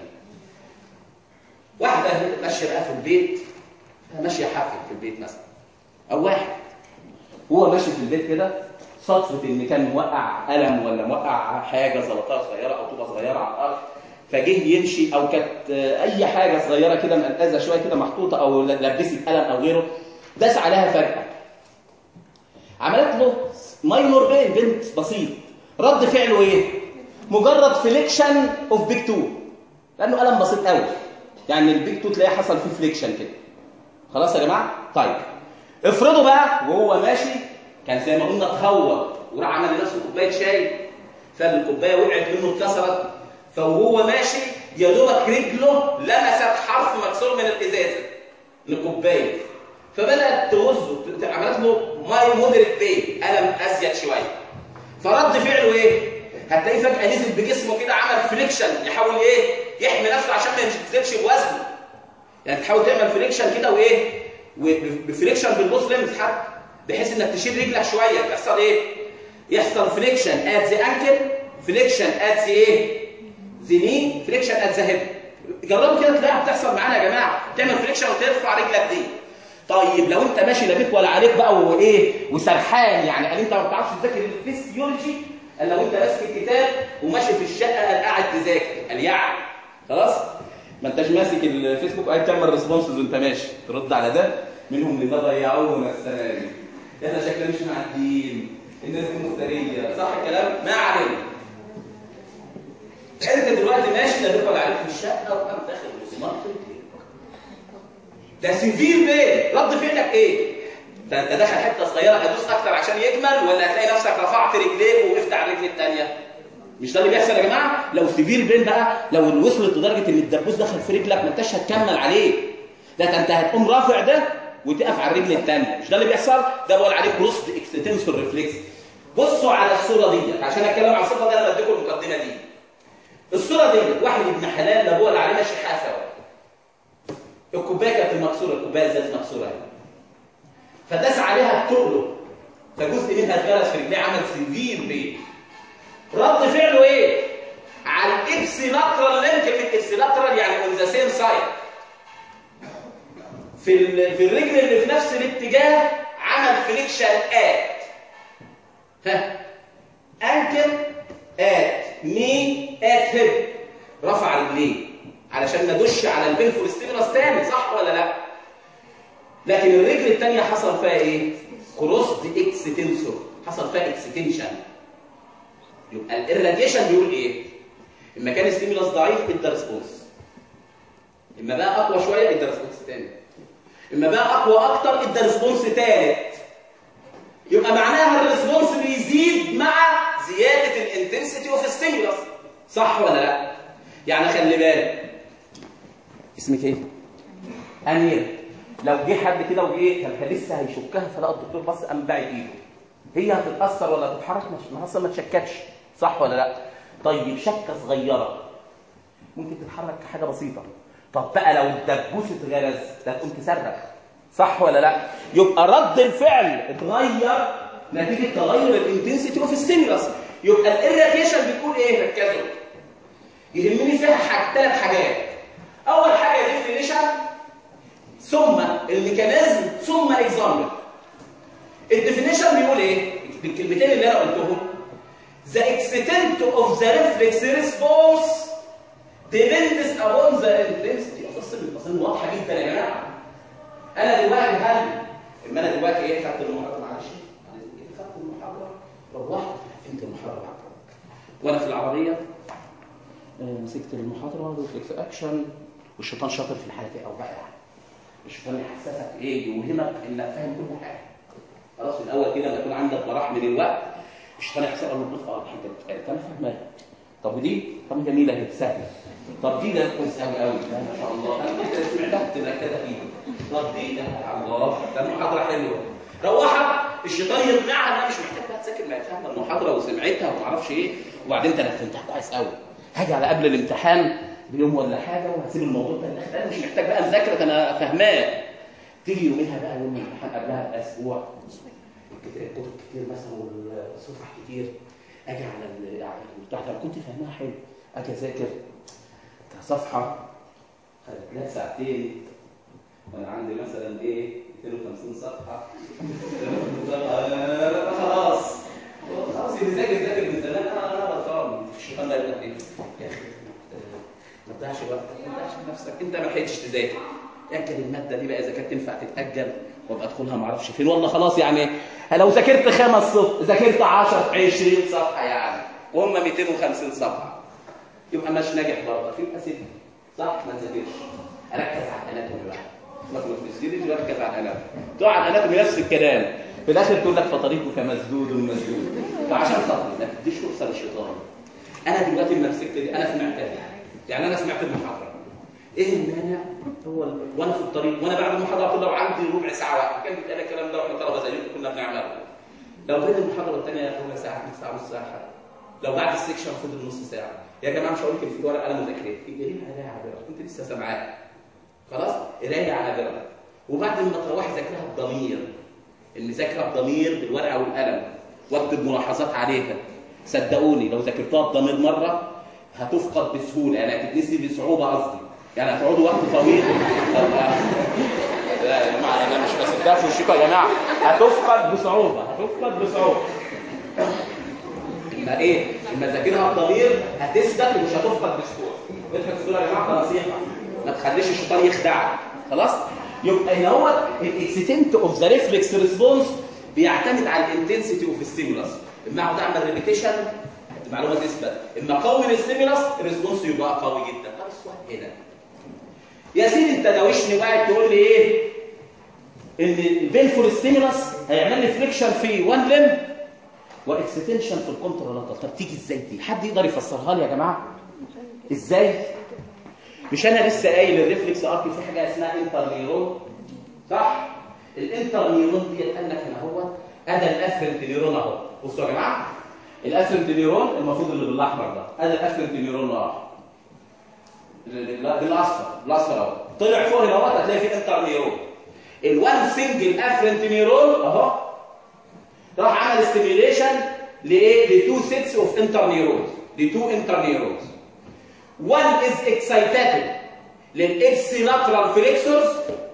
واحده ماشيه بقى في البيت، ماشيه حافل في البيت مثلا، او واحد هو ماشي في البيت كده صدفه ان كان موقع قلم ولا موقع حاجه زلطه صغيره او طوبه صغيره على الارض، فجه يمشي او كانت اي حاجه صغيره كده مقلقزه شويه كده محطوطه او لبست قلم او غيره، داس عليها فجاه عملت له ماينور بين بنت بسيط، رد فعله ايه؟ مجرد فليكشن اوف بيج تو، لانه قلم بسيط قوي يعني البيج تو تلاقيه حصل فيه فليكشن كده. خلاص يا جماعه؟ طيب افرضوا بقى وهو ماشي كان زي ما قلنا اتخوط وراح عمل لنفسه كوبايه شاي، فالكوبايه وقعت منه اتكسرت، فوهو ماشي يا دوبك رجله لمست حرف مكسور من الازازه الكوبايه، فبدات توزه عملت له ماي مودريت بين، الم ازيد شويه، فرد فعله ايه؟ هتلاقيه فجاه نزل بجسمه كده عمل فليكشن يحاول ايه؟ يحمي نفسه عشان ما ينزلش بوزنه. يعني تحاول تعمل فليكشن كده وايه؟ وبفليكشن بالبوس ليمز حتى بحيث انك تشيل رجلك شويه، يحصل ايه؟ يحصل فليكشن ات ذا انكل، فليكشن ات ذا ايه؟ ذا ني، فليكشن ات ذا هيب. جربوا كده تلاقيها بتحصل معانا يا جماعه، تعمل فليكشن وترفع رجلك دي. طيب لو انت ماشي لا بيك ولا عليك بقى وايه وسرحان، يعني قال انت ما بتعرفش تذاكر الفسيولوجي الا وانت ماسك الكتاب وماشي في الشقه قال قاعد تذاكر، قال يعني خلاص ما انتش ماسك الفيسبوك قاعد تعمل ريسبونسز وانت ماشي ترد على ده، منهم اللي ضيعونا السنه دي، احنا شكلنا مش معديين، الناس دي مفتريه، صح الكلام؟ ما علينا. انت دلوقتي ماشي لا بيك ولا عليك في الشقه وقام داخل مسمار في البيت، ده سيفير بين، رد فعلك ايه؟ انت داخل حته صغيره ادوس اكتر عشان يكمل، ولا هتلاقي نفسك رفعت رجليك ووقفت على الرجل الثانيه؟ مش ده اللي بيحصل يا جماعه؟ لو سيفير بين بقى، لو وصلت لدرجه ان الدبوس دخل في رجلك ما انتش هتكمل عليه، ده انت هتقوم رافع ده وتقف على الرجل الثانيه، مش ده اللي بيحصل؟ ده بقول عليه كروس اكستنسور ريفلكس. بصوا على الصوره دي عشان اتكلم عن الصوره دي انا بديكم المقدمه دي. الصوره دي واحد ابن حلال لا بقول عليه ماشي حافه، الكوبايه كانت مكسوره، الكوبايه ازاز مكسوره هنا، فداس عليها بتقله، فجزء منها اتغرس في رجليه عمل سيفير بين. رد فعله ايه؟ على الاكس لاترال لينك، كلمه اكس لاترال يعني اون ذا سيم سايد، في في الرجل اللي في نفس الاتجاه عمل فليكشن ات ها انكل ات ني ات هيب، رفع رجليه علشان ما ادوش على البلفور ستيمولاس تاني، صح ولا لا؟ لكن الرجل الثانيه حصل فيها ايه؟ كروسد اكستنسور، حصل فيها اكستنشن. يبقى الراديشن بيقول ايه؟ اما كان الستيمولاس ضعيف ادى ريسبونس، اما بقى اقوى شويه ادى ريسبونس ثاني، اما بقى اقوى اكتر ادى ريسبونس ثالث. يبقى معناها الريسبونس بيزيد مع زياده الانتنسيتي اوف ستيمولاس، صح ولا لا؟ يعني خلي بالك. اسمك ايه؟ امير. لو جه حد كده وجه كان لسه هيشكها فلقى الدكتور بص قام باعد ايده، هي هتتاثر ولا هتتحرك؟ مش اصلا ما تشكتش، صح ولا لا؟ طيب شكه صغيره ممكن تتحرك حاجه بسيطه، طب بقى لو الدبوس اتغرز ده تقوم تصرخ، صح ولا لا؟ يبقى رد الفعل اتغير نتيجه تغير الانتنسيتي اوف ستيمولاس. يبقى الراديشن بتقول ايه؟ ركزوا يهمني فيها حاجه ثلاث حاجات. اول حاجه ديفينيشن، ثم الميكانيزم، ثم اكزامبل. الديفينيشن بيقول ايه؟ بالكلمتين اللي انا قلتهم: the extent of the reflex response depends upon the intensity of the stimulus. واضحه جدا يا جماعه. انا دلوقتي هل اما انا دلوقتي ايه؟ خدت المحاضره، معلش خدت المحاضره روحت فهمت المحاضره وانا في العربيه مسكت المحاضره ريفلكس اكشن، والشيطان شاطر في الحاله دي او بقى الشيطان يحسسك ايه؟ يوهمك انك فاهم كل حاجه. خلاص في الاول كده لما يكون عندك براح من الوقت الشيطان يحسسك انه بص اه الحته بتتقال انا فاهمها. طب ودي طب جميله هي سهله. طب دي ده كويس قوي قوي ما شاء الله انا كنت سمعتها تبقى كده فيها. طب دي ده الله ده محاضره حلوه. روحها الشيطان يقنعها انها مش محتاجه تذاكر، ما فاهمه المحاضره وسمعتها وما اعرفش ايه، وبعدين انت فهمتها كويس قوي. هاجي على قبل الامتحان بيوم ولا حاجه وهسيب الموضوع ده للاخر، انا مش محتاج بقى اذاكر انا فاهماه. تيجي يوميها بقى يوم الامتحان قبلها باسبوع الكتب كتير مثلا والصفح كتير، اجي على البتاع ده كنت فاهمها حلو، اجي اذاكر صفحه خدت لها ساعتين وانا عندي مثلا ايه مئتين وخمسين صفحه خلاص خلاص اللي ذاكر ذاكر من زمان. انا انا غلطان الشيطان ده يقول لك ايه يا اخي ما تضيعش وقتك، ما تضيعش نفسك، انت ما لحقتش تذاكر. اجل الماده دي بقى اذا كانت تنفع تتاجل وابقى ادخلها ما اعرفش فين، والله خلاص يعني لو ذاكرت خمس صفح، ذاكرت عشرة في عشرين صفحه يعني وهم مئتين وخمسين صفحه يبقى مش ناجح برضه، يبقى سيبها صح ما تذاكرش. اركز على الاناتومي بقى، ما تفيدنيش اركز على الاناتومي. تقع على الاناتومي نفس الكلام، في الاخر تقول لك فطريقك مسدود مسدود. فعشان خاطر ما تديش فرصه للشيطان. انا دلوقتي لما مسكت دي انا سمعتها، يعني انا سمعت المحاضره. ايه المانع؟ هو وانا في الطريق وانا بعد المحاضره لو عندي ربع ساعه وقت كان بيتقال الكلام ده واحنا طلبه زيكم كنا بنعمله. لو بين المحاضره والثانيه ربع ساعه نص ساعه نص ساعه، لو بعد السكشن فضل نص ساعه، يا جماعه مش هقول لكم في ورقه قلم وذاكرت، اجري عليها على بالك انت لسه سامعاها. خلاص؟ قرايه على بالك. وبعد ما تروحي ذاكرها بضمير. المذاكره بضمير بالورقه والقلم واكتب ملاحظات عليها. صدقوني لو ذاكرتوها بضمير مره هتفقد بسهوله، يعني هتتنسي بصعوبه قصدي. يعني هتقعدوا وقت طويل. لا يا جماعه انا مش بصدقها في وشكم يا جماعه، هتفقد بصعوبه، هتفقد بصعوبه. اما ايه؟ اما ذاكرها بضمير هتثبت ومش هتفقد بسهوله. اضحك الصوره يا جماعه، نصيحه. ما تخليش الشيطان يخدعك. خلاص؟ يبقى هنا هو الاكستنت اوف ذا ريفلكس ريسبونس بيعتمد على الانتنسيتي اوف الستيمولس. اما اقعد اعمل ريبيتيشن المعلومه تثبت، اما اقوي الستيمولس الريسبونس يبقى قوي جدا. طب السؤال هنا يا سيدي انت ناوشني وقاعد تقول لي ايه؟ ان البينفول ستيمولس هيعمل لي فريكشن في وان لم واكستنشن في الكونترالاتر. طب تيجي ازاي دي؟ حد يقدر يفسرها لي يا جماعه؟ ازاي؟ مش انا لسه قايل الريفلكس ارك في حاجه اسمها انتر نيرون صح؟ الانتر نيرون ديت قال لك هنا هو ادي الافرنت نيرون اهو. بصوا يا جماعه الافرنت نيرون المفروض اللي بالاحمر ده ادي الافرنت نيرون اهو. بالاصفر بالاصفر اهو طلع فوق هنا اهو هتلاقي في انتر نيرون. الوان سنجل افرنت نيرون اهو راح عمل ستيميوليشن لايه؟ لتو سيتس اوف انتر نيرونز، لتو انتر نيرونز. one is excited للإبسيلاترال فليكسورز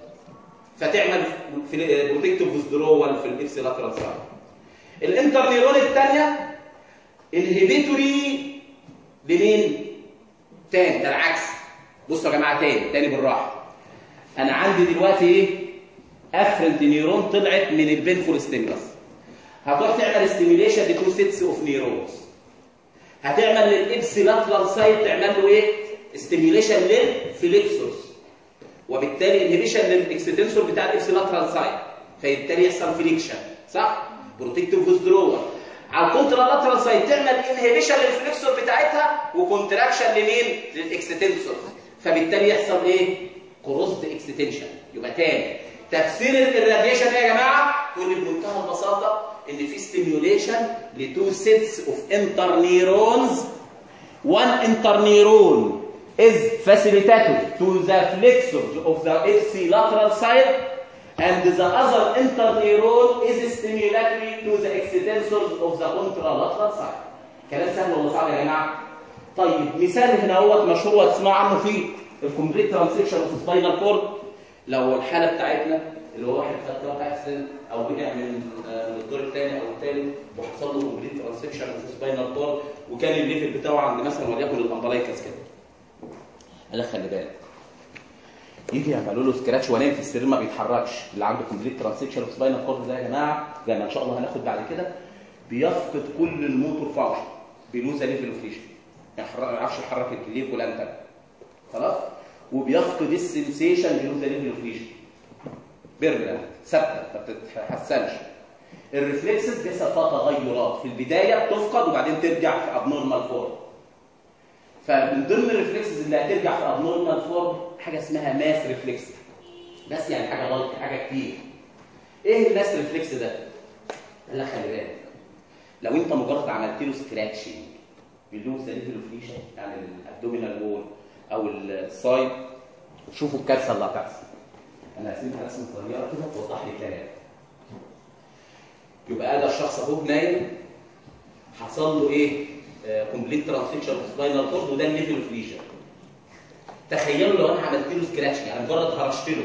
فتعمل بروتكتيف withdrawal في الإبسيلاترال سايد. الانتر نيرون الثانية انهبيتوري لمين؟ تاني ده العكس. بصوا يا جماعة تاني تاني بالراحة. أنا عندي دلوقتي إيه؟ افرنت نيرون طلعت من البينفول ستيمولس. هتروح تعمل ستيميوليشن لتو سيتس اوف نيرونز. هتعمل للابسيلاترال سايد تعمل له ايه؟ ستيميوليشن للفليكسورز. وبالتالي انهبيشن للاكستنسور بتاع الابسيلاترال سايد. فبالتالي يحصل فليكشن صح؟ بروتكتيف ويزدرول. على الكونترالاترال سايد تعمل انهبيشن للفليكسور بتاعتها وكونتراكشن لمين؟ للاكستنسور. فبالتالي يحصل ايه؟ كروسد اكستنشن. يبقى تاني تفسير الراديشن ايه يا جماعه؟ كل بمنتهى البساطه ان في ستيميوليشن لتو سيتس اوف انتر نيرونز. one interneuron is facilitated to the flexors of the ipsilateral side and the other interneuron is stimulatory to the extensors of the contralateral side. كلام سهل ولا صعب يا جماعه؟ طيب مثال هنا هو مشهور وهتسمعوا عنه في الكومبليت ترانسكشن اوف سباينال كورد. لو الحاله بتاعتنا اللي هو واحد خد كراك اكسيدنت او وقع من الدور الثاني او الثالث وحصل له كومبليت ترانسكشن اوف سباينال كورد وكان الليفل بتاعه عند مثلا وليكن الامبلايكس كده. قال لك خلي بالك يجي يعملوا له سكراتش ونايم في السرير ما بيتحركش. اللي عنده كومبليت ترانسكشن اوف سباينال كورد ده يا جماعه زي ما ان شاء الله هناخد بعد كده بيفقد كل الموتور فانكشن، بيلوز ليفل اوف فيشن، ما يعرفش يحرك الكليف ولا انت خلاص، وبيفقد السنسيشن بيلوز ليفل اوف فيشن بيرمننت ثابته ما بتتحسنش. الريفلكسز بيحصل فيها تغيرات، في البدايه بتفقد وبعدين ترجع في ابنورمال فورم. فمن ضمن الريفلكسز اللي هترجع في ابنورمال فورم حاجه اسمها ماس ريفلكس. ماس يعني حاجه غلط، حاجه كتير. ايه الماس ريفلكس ده؟ قال لك خلي بالك لو انت مجرد عملت له سكراتشنج بيلوز ليفل اوف فيشن يعني الابدومينال وول او السايد، شوفوا الكارثه اللي هتحصل. انا هسيبها رسمه صغيره كده توضح لي الكلام. يبقى ده الشخص اهو نايم حصل له ايه؟ كومبليت ترانسكشن اوف سباينال كورد وده الليفل اوف ليجن. تخيلوا لو انا عملت له سكراتش يعني مجرد هرشت له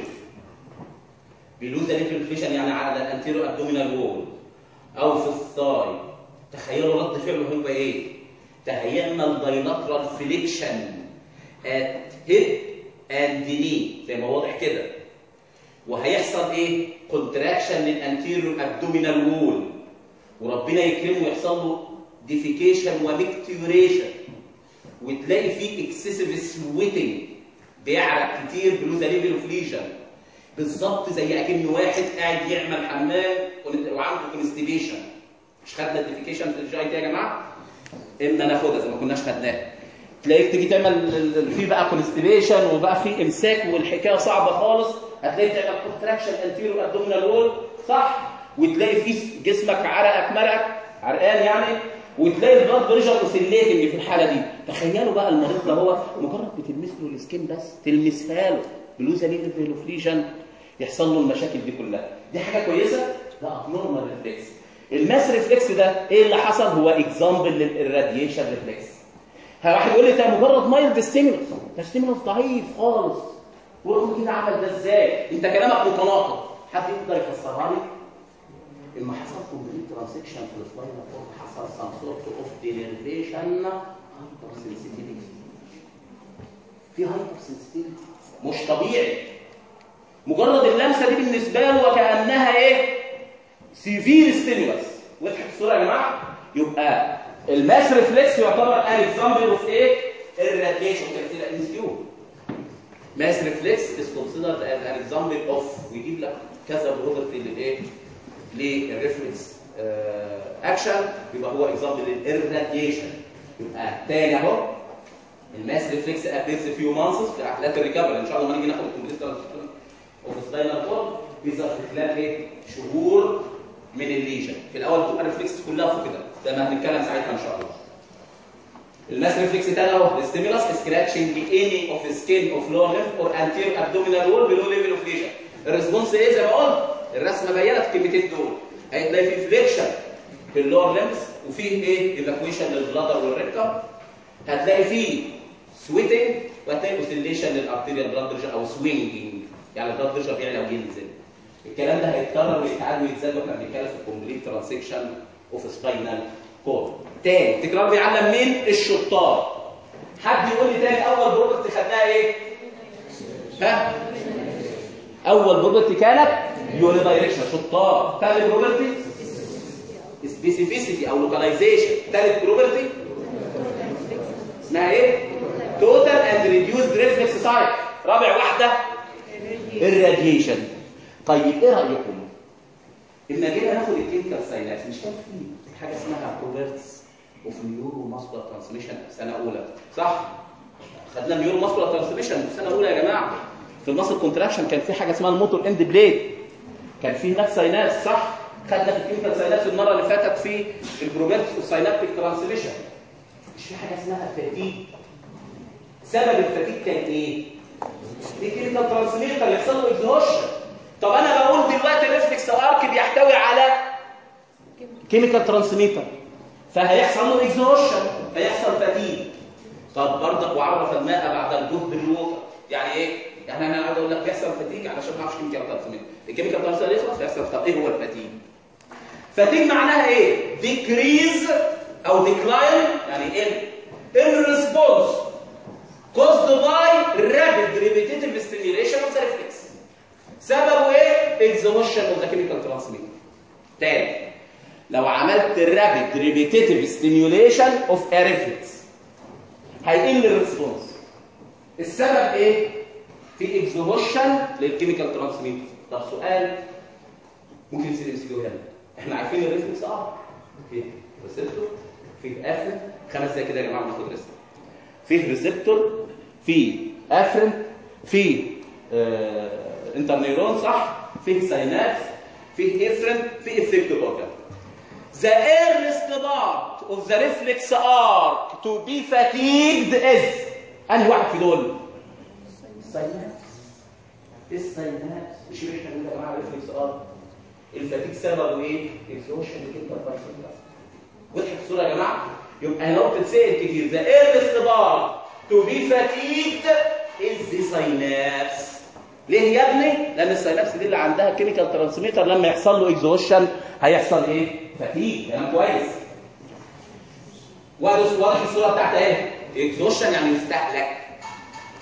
بيلوز ليفل اوف ليجن يعني على الانتيرو ابدومينال وول او في الثاي، تخيلوا رد فعله هيبقى ايه؟ تهيئنا البايلاترال فليكشن at head and knee زي ما واضح كده. وهيحصل ايه؟ كونتراكشن للانتيريور ابدومينال وول، وربنا يكرمه يحصل له ديفيكيشن وميكتيوريشن، وتلاقي فيه اكسسيف سويتنج، بيعرق كتير بلو ذا ليفل اوف ليجن، بالظبط زي اكن واحد قاعد يعمل حمام وعنده كونستيبيشن. مش خدنا الديفيكيشن في الجي تي يا جماعه؟ اما ناخدها زي ما كناش خدناها. تلاقيك تيجي تعمل في بقى كونستيبيشن وبقى في امساك والحكايه صعبه خالص، هتلاقي تعمل كونتراكشن انتيريور ابدومينال وول صح؟ وتلاقي في جسمك عرقك مرقك عرقان يعني، وتلاقي البلاد بريشر اوسيليتنج في الحاله دي. تخيلوا بقى المريض ده هو مجرد بتلمس له السكين بس، تلمسها له بلوزا ليفل اوف ليجن، يحصل له المشاكل دي كلها. دي حاجه كويسه؟ ده ابنورمال ريفلكس. الماس ريفلكس ده ايه اللي حصل؟ هو اكزامبل للراديشن ريفلكس. واحد يقول لي ده مجرد مايلد ستيمولس، ده ستيمولس ضعيف خالص، ورغم كده عمل ده ازاي؟ انت كلامك متناقض، حد يقدر يفسرها لي؟ لما حصل كومبليت ترانسكشن في السلايد فوق، حصل سام سورت اوف دينيرفيشن هايبر سنسيتيفيتي. في هايبر سنسيتيفيتي مش طبيعي. مجرد اللمسه دي بالنسبه له وكانها ايه؟ سيفير ستيمولس. وضحت الصوره يا جماعه؟ يبقى الماس ريفلكس يعتبر ان اكزامبل اوف ايه؟ الراديشن كده ان سيو. ماس ريفلكس از كونسيدرد از ان اكزامبل اوف، ويجيب لك كذا بروبرتي للايه؟ للريفلكس اكشن، يبقى هو اكزامبل للراديشن. يبقى تاني اهو الماس ريفلكس ابيرز فيو مانثس في حالات الريكفري، ان شاء الله ما نيجي ناخد الكومبليت ترانسكشن اوف سباينال كورد بيظهر في خلال ايه؟ شهور من الليجن. في الاول بتبقى الريفلكس كلها فوق كده، ده ما هنتكلم ساعتها ان شاء الله. الماس ريفلكس تاني اهو، الستيمولس سكراتشنج اني اوف سكين اوف لور ليمف اور انتير ابدومينال وول بلو ليفل اوف ليجن. الريسبونس ايه؟ زي ما قلت الرسمه باينه في الكلمتين دول. هتلاقي في فليكشن في اللور ليمفس، وفيه ايه؟ ايفاكويشن للبلادر والريكتم. هتلاقي فيه سويتنج، وهتلاقي اوسيليشن للارتيريال بلاد بريشر او سوينجنج، يعني البلاد بريشر بيعلى وينزل. الكلام ده هيتكرر ويتعاد ويتزاد واحنا بنتكلم في الكومبليت ترانسكشن اوف سباينال كورد. تاني تكرار بيعلم مين؟ الشطار. حد يقول لي تاني اول بروبرتي خدناها ايه؟ ها؟ اول بروبرتي كانت يوني دايركشن، شطار. ثالث بروبرتي سبيسيفيسيتي او لوكاليزيشن. ثالث بروبرتي اسمها ايه؟ توتال اند ريديوسد ريفلكس تايب. رابع واحده الراديشن. طيب ايه رايكم؟ لما جينا ناخد الكيميكال ساينس، مش كان في حاجه اسمها بروبرتس اوف نيورو ماسكولار ترانسميشن في سنه اولى، صح؟ خدنا نيورو ماسكولار ترانسميشن في سنه اولى يا جماعه. في الماسل كونتراكشن كان في حاجه اسمها الموتور اند بليد، كان في هناك سايناس، صح؟ خدنا في الكيميكال سايناس المره اللي فاتت في البروبرتس اوف ساينابتيك ترانسميشن. مش في حاجه اسمها فاتيج. سبب الفاتيج كان ايه؟ دي كيميكال ترانسميتر اللي يحصل له اكزهوشن. طب انا بقول دلوقتي الريفلكس ارك بيحتوي على كيميكال ترانسميتر، فهيحصل له اكزهوشن، هيحصل فاتيج. طب برضك وعرف الماء بعد الجهد بالوقت، يعني ايه؟ يعني انا عايز اقول لك بيحصل فاتيج علشان ما اعرفش كيميكال ترانسميتر، الكيميكال ترانسميتر يخلص فيحصل. طب ايه هو الفاتيج؟ فاتيج معناها ايه؟ ديكريز او ديكلاين، يعني ايه؟ الريسبونس caused by rapid repetitive stimulation of the reflex. سببه ايه؟ exhaustion of the chemical transmitter. تاني، لو عملت rapid repetitive stimulation of a reflex هيقل الريسبونس. السبب ايه؟ في exhaustion للكيميكال ترانسميتر. طب سؤال ممكن يصير يمسكوه هنا. احنا عارفين الريفلكس اه في ريسبتور، في افرين. خمس دقايق كده يا جماعه بناخد ريست. فيه ريسبتور، في افرين، في آه انترنيرون، صح؟ فيه ساينابس، فيه افرين، فيه افكتور اورجان. The earliest part of the reflex arc to be fatigued is انهي واحد في دول؟ الساينابس. الساينابس مش احنا بنقول يا جماعه ريفلكس ارك الفاتيج سببه ايه؟ اكزوشن للكيميكال ترانسميتر. وضحت الصوره يا جماعه؟ يبقى لو بتتسال كتير the earliest part to be fatigued is the synapse. ليه يا ابني؟ لان الساينابس دي اللي عندها كيميكال ترانسميتر لما يحصل له اكزوشن هيحصل ايه؟ فاتيج. كلام كويس. واضح الصوره بتاعتها ايه؟ اكزوشن يعني يستهلك.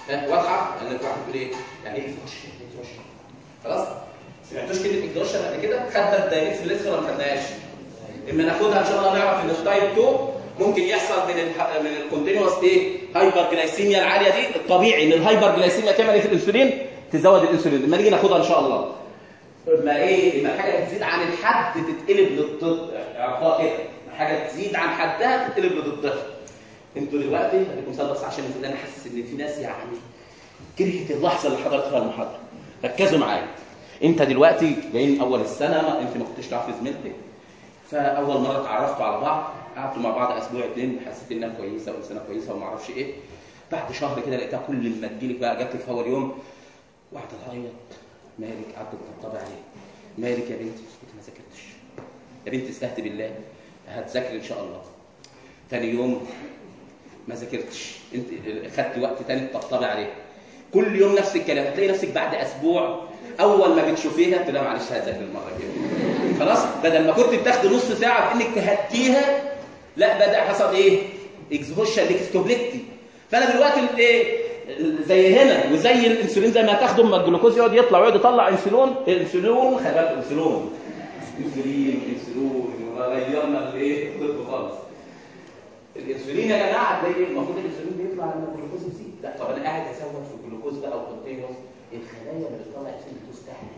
ها واضحه؟ لان انت بتقول ايه؟ يعني ايه اكزوشن؟ اكزوشن خلاص؟ سمعتوش كلمه اكزوشن قبل كده؟ خدنا الداينامكس بالليتر ولا ما خدناهاش؟ اما ناخدها ان شاء الله نعرف ان التايب اتنين ممكن يحصل من ال من الكونتينوس ايه؟ هايبر جلايسيميا العاليه دي. الطبيعي ان الهايبر جلايسيميا تعمل ايه في الانسولين؟ تزود الانسولين. لما نيجي ناخدها ان شاء الله لما ايه؟ لما حاجه تزيد عن الحد تتقلب للضد، اعرفوها كده. لما حاجه تزيد عن حدها تتقلب لضدها. انتوا دلوقتي هديكم مثال بس عشان انا حاسس ان في ناس يعني كرهت اللحظه اللي حضرت فيها المحاضره. ركزوا معايا. انت دلوقتي جايين اول السنه، انت ما كنتش تعرف زميلتك، فاول مره اتعرفتوا على بعض، قعدتوا مع بعض اسبوع اتنين، حسيت انها كويسه وانسانه كويسه وما اعرفش ايه. بعد شهر كده لقيتها كل ما تجيلك بقى، جات لك في اول يوم واحده تعيط، مالك؟ قعدت تطبطبي عليه، مالك يا بنتي؟ اسكتي ما ذاكرتش يا بنتي، استهدي بالله هتذاكري ان شاء الله. ثاني يوم ما ذاكرتش، انت خدتي وقت ثاني تطبطبي عليه. كل يوم نفس الكلام. هتلاقي نفسك بعد اسبوع اول ما بتشوفيها تقول لها معلش هذاكر المره الجايه. خلاص؟ بدل ما كنت بتاخدي نص ساعه في انك تهديها، لا بدا حصل ايه؟ اكزوشن ليكستوبليكتي. فانا دلوقتي ايه؟ زي هنا وزي الانسولين، زي ما تاخده اما الجلوكوز يقعد يطلع ويقعد يطلع انسولين، الانسولين خلي بالك انسولين انسولين انسولين غيرنا الايه؟ الطب خالص. الانسولين يا جماعه هتلاقي المفروض الانسولين بيطلع لما الجلوكوز يزيد، لا طب انا قاعد اسوق في الجلوكوز بقى وكونتينوس، الخلايا اللي بتطلع انسولين تستحمل.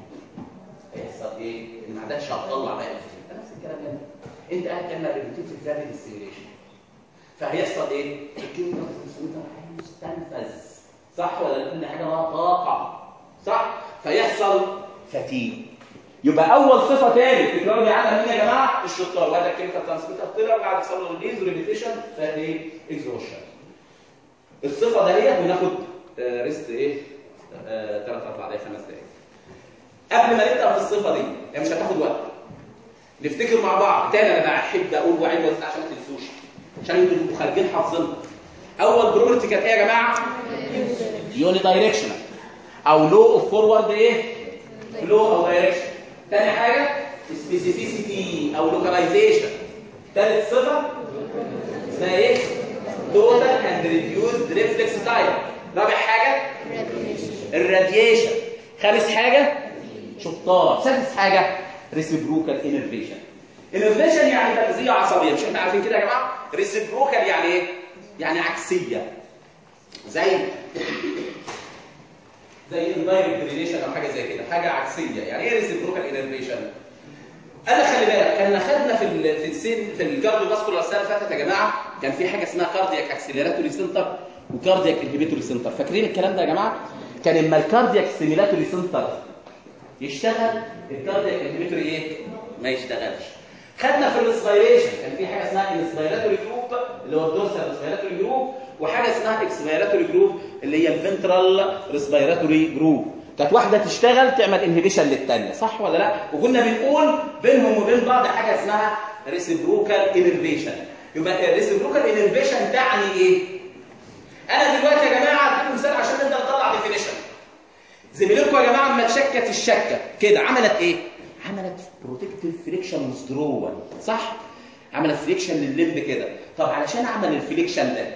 هيحصل ايه؟ ان ما عادش هتطلع بقى انسولين. نفس الكلام ده. انت قاعد تعمل ريبيتيتيف فاليد ستيميوليشن. فهيحصل ايه؟ الكيمياء الانسولين هيستنفذ. صح ولا لان حاجه لها طاقه؟ صح؟ فيحصل فتيج. يبقى اول صفه تاني تكرار على مين يا جماعه؟ الشطار. وهذا الكيميكال ترانسميتر طلع بعد صار ريليز وريبيتيشن فايه؟ اكزوشن. الصفه دهيت بناخد ريست ايه؟ ثلاث اربع دقائق خمس دقائق. قبل ما نبدا في الصفه دي، هي مش هتاخد وقت. نفتكر مع بعض تاني. انا بحب اقول وعيد عشان ما تنسوش، عشان انتوا تبقوا خارجين حافظينها. اول بروبرتي كانت ايه يا جماعه؟ يوني دايركشنال او لو اوف فورورد ايه؟ فلو او دايركشن. ثاني حاجه سبيسيفيسيتي او لوكاليزيشن. ثالث صفه اسمها ايه؟ توتال اند ريديوسد ريفلكس تايم. رابع حاجه الراديشن. خامس حاجه شطار. سادس حاجه ريسيبروكال انرفيشن. انرفيشن يعني تغذيه عصبيه، مش احنا عارفين كده يا جماعه؟ ريسيبروكال يعني ايه؟ يعني عكسيه. زي زي الدايركت ريليشن او حاجه زي كده، حاجه عكسيه. يعني ايه ريسيبروكال انرفيشن؟ انا خلي بالك كنا خدنا في ال في السن في الكارديو فاسكولار السنه اللي فاتت يا جماعه، كان في حاجه اسمها كاردياك اكسلراتوري سنتر وكاردياك انهبيتوري سنتر. فاكرين الكلام ده يا جماعه؟ كان اما الكاردياك ستيميلاتوري سنتر يشتغل، الكاردياك انهبيتوري ايه؟ ما يشتغلش. خدنا في الانسبيريشن كان في حاجه اسمها انسبيراتوري جروب اللي هو الدورسال انسبيراتوري جروب، وحاجه اسمها اكسبيراتوري جروب اللي هي الفنترال ريسبيراتوري جروب. كانت واحده تشتغل تعمل انهبيشن للثانيه، صح ولا لا؟ وكنا بنقول بينهم وبين بعض حاجه اسمها ريسيبروكال انرفيشن. يبقى الريسيبروكال انرفيشن تعني ايه؟ انا دلوقتي يا جماعه اديكم مثال عشان نقدر نطلع ديفينيشن. زميلتكم يا جماعه اما تشكت الشكه كده عملت ايه؟ عملت بروتكتيف فريكشن وذرول، صح؟ عملت فريكشن لللب كده. طب علشان اعمل الفريكشن ده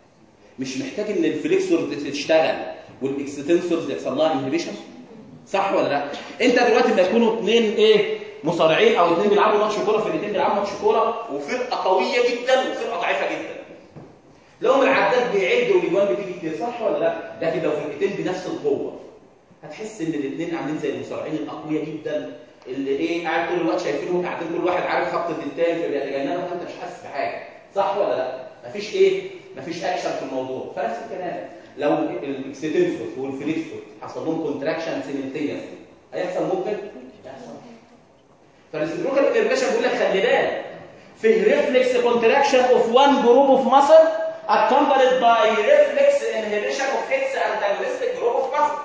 مش محتاج ان الفليكسور تشتغل والاكستنسورز يحصل لها انهبيشن، صح ولا لا؟ انت دلوقتي لما يكونوا اثنين ايه مصارعين او اثنين بيلعبوا ماتش كوره، فرقتين بيلعبوا ماتش كوره وفرقه قويه جدا وفرقه ضعيفه جدا، لو العداد بيعد والاجوان بتيجي كتير، صح ولا لا؟ لكن لو فرقتين بنفس القوه هتحس ان الاثنين عاملين زي المصارعين الاقوياء جدا اللي ايه قاعد طول الوقت شايفينهم قاعدين كل واحد عارف خط التاني فبيتجنبها وانت مش حاسس بحاجه، صح ولا لا؟ مفيش ايه؟ مفيش اكشن في الموضوع. فنفس الكلام لو الاكستنسور والفليكسور حصل لهم كونتراكشن سيمنتينيوس هيحصل ممكن يحصل. فالريسيبروكال انرفيشن بيقول لك خلي بالك في ريفلكس كونتراكشن اوف وان جروب اوف ماسل accompanied by reflex inhibition of its antagonistic group of muscle.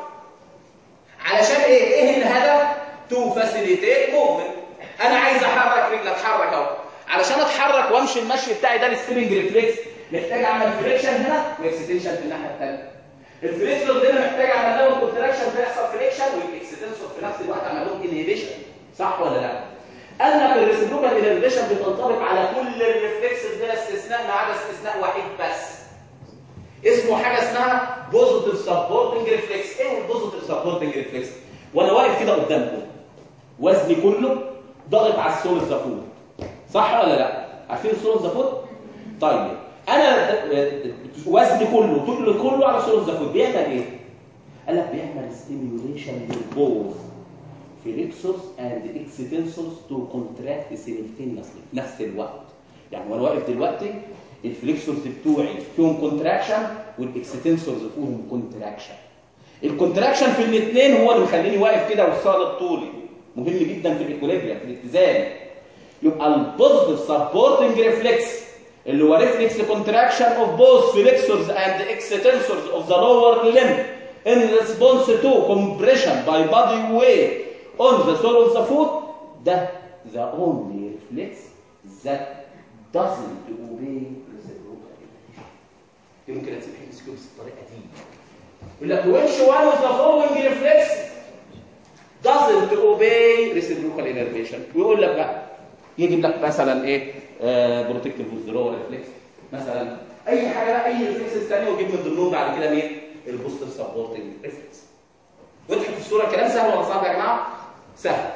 علشان ايه؟ ايه الهدف؟ تو فاسيليتيت موفمنت. انا عايز احرك رجلي، اتحرك اهو. علشان اتحرك وامشي المشي بتاعي ده الستيبنج ريفلكس محتاج اعمل فريكشن هنا واكستنشن في الناحيه الثانيه. الفليكسور ده محتاج اعمل له كونتراكشن فيحصل فريكشن والاكستنسور في نفس الوقت اعمل لهم انهبيشن، صح ولا لا؟ قال لك الريسيبروكال انرفيشن بتنطبق على كل الريفلكسز بلا استثناء ما عدا استثناء واحد بس. اسمه حاجه اسمها بوزيتيف سبورتنج ريفلكس. ايه البوزيتيف سبورتنج ريفلكس؟ وانا واقف كده قدامكم وزني كله ضغط على السول ذا فود، صح ولا لا؟ عارفين السول ذا فود؟ طيب انا وزني كله تقل كله على سول ذا فود بيعمل ايه؟ قال لك بيعمل ستيميوليشن للبوث فليكسورز اند اكستنسورز تو كونتراكت سيملتينيوسلي في نفس الوقت. يعني وانا واقف دلوقتي الفليكسورز بتوعي فيهم كونتراكشن والاكستنسورز فيهم كونتراكشن. الكونتراكشن في الاثنين هو اللي مخليني واقف كده والصالب طولي، مهم جدا في الايكوليبريم في الاتزان. يبقى البوزيتيف سبورتنج ريفلكس اللي هو ريفلكس كونتراكشن اوف بوث فليكسورز اند اكستنسورز اوف ذا لور ليمب in response to compression by body weight on the sole of the foot, ده the only reflex that doesn't obey reciprocal inhibition. يمكن اسيب حته سكوت بالطريقه دي. يقول لك which one of the following reflex doesn't obey reciprocal inhibition؟ ويقول لك بقى يجيب لك مثلا ايه؟ بروتكتيف withdrawal ريفلكس مثلا، اي حاجه بقى، اي ريفلكس ثانيه، ويجيب من ضمنهم بعد كده مين؟ البوزيتيف سبورتنج ريفلكس. وضحت في الصوره الكلام سهل ولا صعب يا جماعه؟ سهل.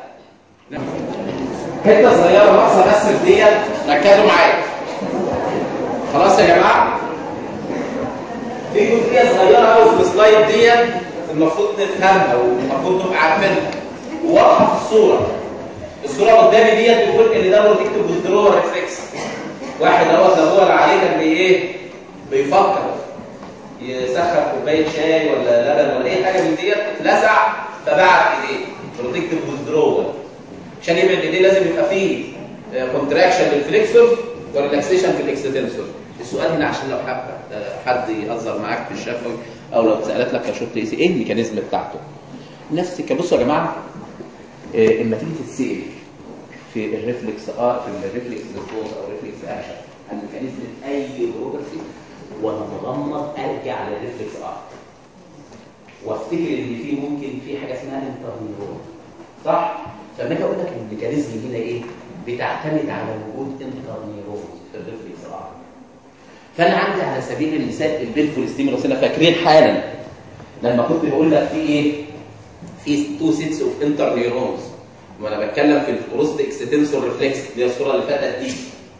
حته صغيره ناقصه بس في ديت، ركزوا معايا. خلاص يا جماعه؟ في جزئيه صغيره قوي في السلايد ديت المفروض نفهمها والمفروض نبقى عارفينها وواضحه في الصوره. الصوره قدامي ديت بتقول ان ده بروتكتيف ويزدرور ريفلكس. واحد اهو ده هو اللي عليه كان ايه؟ بيفكر يسخن كوبايه شاي ولا لبن ولا اي حاجه من ديت، اتلسع فبعت ايديه. بروتكتيف ويزدرور عشان يبعد ايديه لازم يبقى فيه كونتراكشن للفليكسور وريلاكسيشن في الاكستنسور. السؤال هنا عشان لو حب حد يهزر معاك في الشفوي او لو اتسالت لك يا شوت ايه الميكانيزم بتاعته؟ نفس الكلام. بصوا يا جماعه، اما تيجي تتسال في الريفلكس ار في الريفلكس ريسبونس او ريفلكس اكشن عن ميكانيزم اي بروجرافي، وانا مغمض ارجع للريفلكس ار وافتكر ان في ممكن في حاجه اسمها انترنيرون، صح؟ فلما اجي اقول لك الميكانيزم هنا ايه؟ بتعتمد على وجود انترنيرون في الريفلكس ار. فانا عندي على سبيل المثال البينفول ستيمولوس، انا فاكرين حالا لما كنت بقول لك في ايه؟ في تو سيتس اوف انترنيرونز، وانا بتكلم في الكروست اكستنسور ريفلكس اللي هي الصوره اللي فاتت دي.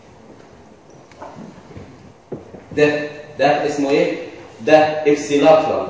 ده ده اسمه ايه؟ ده اكسيلاترال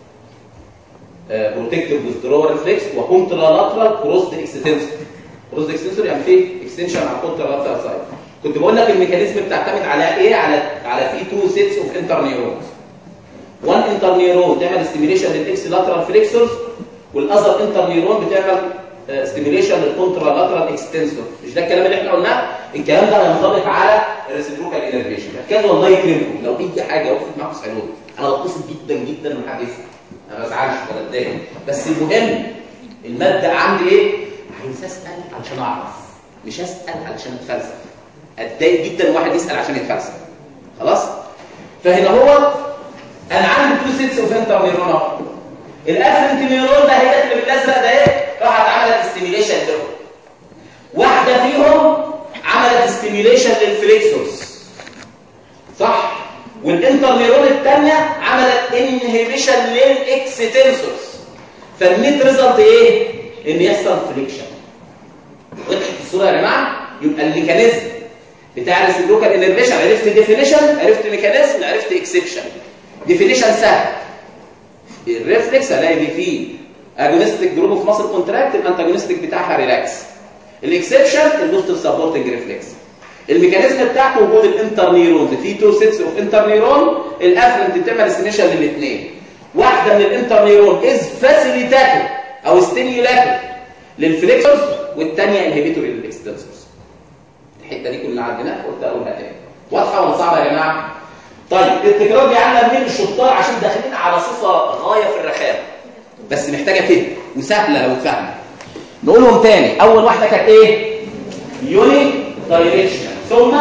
بروتكتيف ويزدرور ريفلكس وكونترالاترال كروست اكستنسور. كروست اكستنسور يعني في اكستنشن على الكونترالاترال سايد. كنت بقول لك الميكانيزم بتعتمد على ايه؟ على على في تو سيتس اوف انترنيرونز. وان انترنيرون تعمل ستيميليشن للاكسيلاترال فليكسورز، والاذر انترنيرون بتعمل ستيميليشن للكونترالاترال اكستنسور. مش ده الكلام اللي احنا قلناه؟ الكلام ده هينطبق على الريسيبروكال انرفيشن. ركزوا الله يكرمكم، لو اي حاجه وقفت معاكم اسالوني، انا بتبسط جدا جدا من حديثي، انا ما بزعلش ولا اتضايق، بس المهم الماده عندي ايه؟ عايز اسال علشان اعرف، مش اسال علشان اتفلسف. اتضايق جدا واحد يسال عشان يتفلسف. خلاص؟ فهنا هو انا عندي تو سيتس اوف انترنيرون اهو. الافرنت نيرون ده هي اللي بالازرق ده ايه؟ راحت عملت ستيميليشن لهم. واحده فيهم عملت ستيميليشن للفليكسورز، صح؟ والانترنيرون الثانيه عملت انهبيشن للاكستنسورز. فالنت ريزلت ايه؟ ان يحصل فليكشن. وضحت الصوره يا جماعه؟ يبقى الميكانيزم بتاع الريسيبروكال انرفيشن عرفت ديفينيشن، عرفت ميكانيزم، عرفت اكسبشن. ديفينيشن سهل. الريفلكس هلاقي دي فيه اجونستيك جروب اوف ماسل كونتراكت، الانتاجونستيك بتاعها ريلاكس. الاكسبشن البوزيتيف سبورتنج ريفلكس. الميكانيزم بتاعته وجود الانترنيرون، في تو سيتس اوف انترنيرون، الافرنت بتعمل ستيميشن للاثنين. واحده من الانترنيرون از فاسيليتاتور او ستيميولاتور للفليكسورز، والثانيه انهبيتور للاكستنسورز. الحته دي كلها عندنا قلت اقولها تاني. واضحه ولا صعبه يا جماعه؟ طيب التكرار بيعلم مين الشطار عشان داخلين على صفه غايه في الرخامه، بس محتاجه فهم وسهله لو فهمت. نقولهم تاني. اول واحده كانت ايه؟ يوني دايركشن، ثم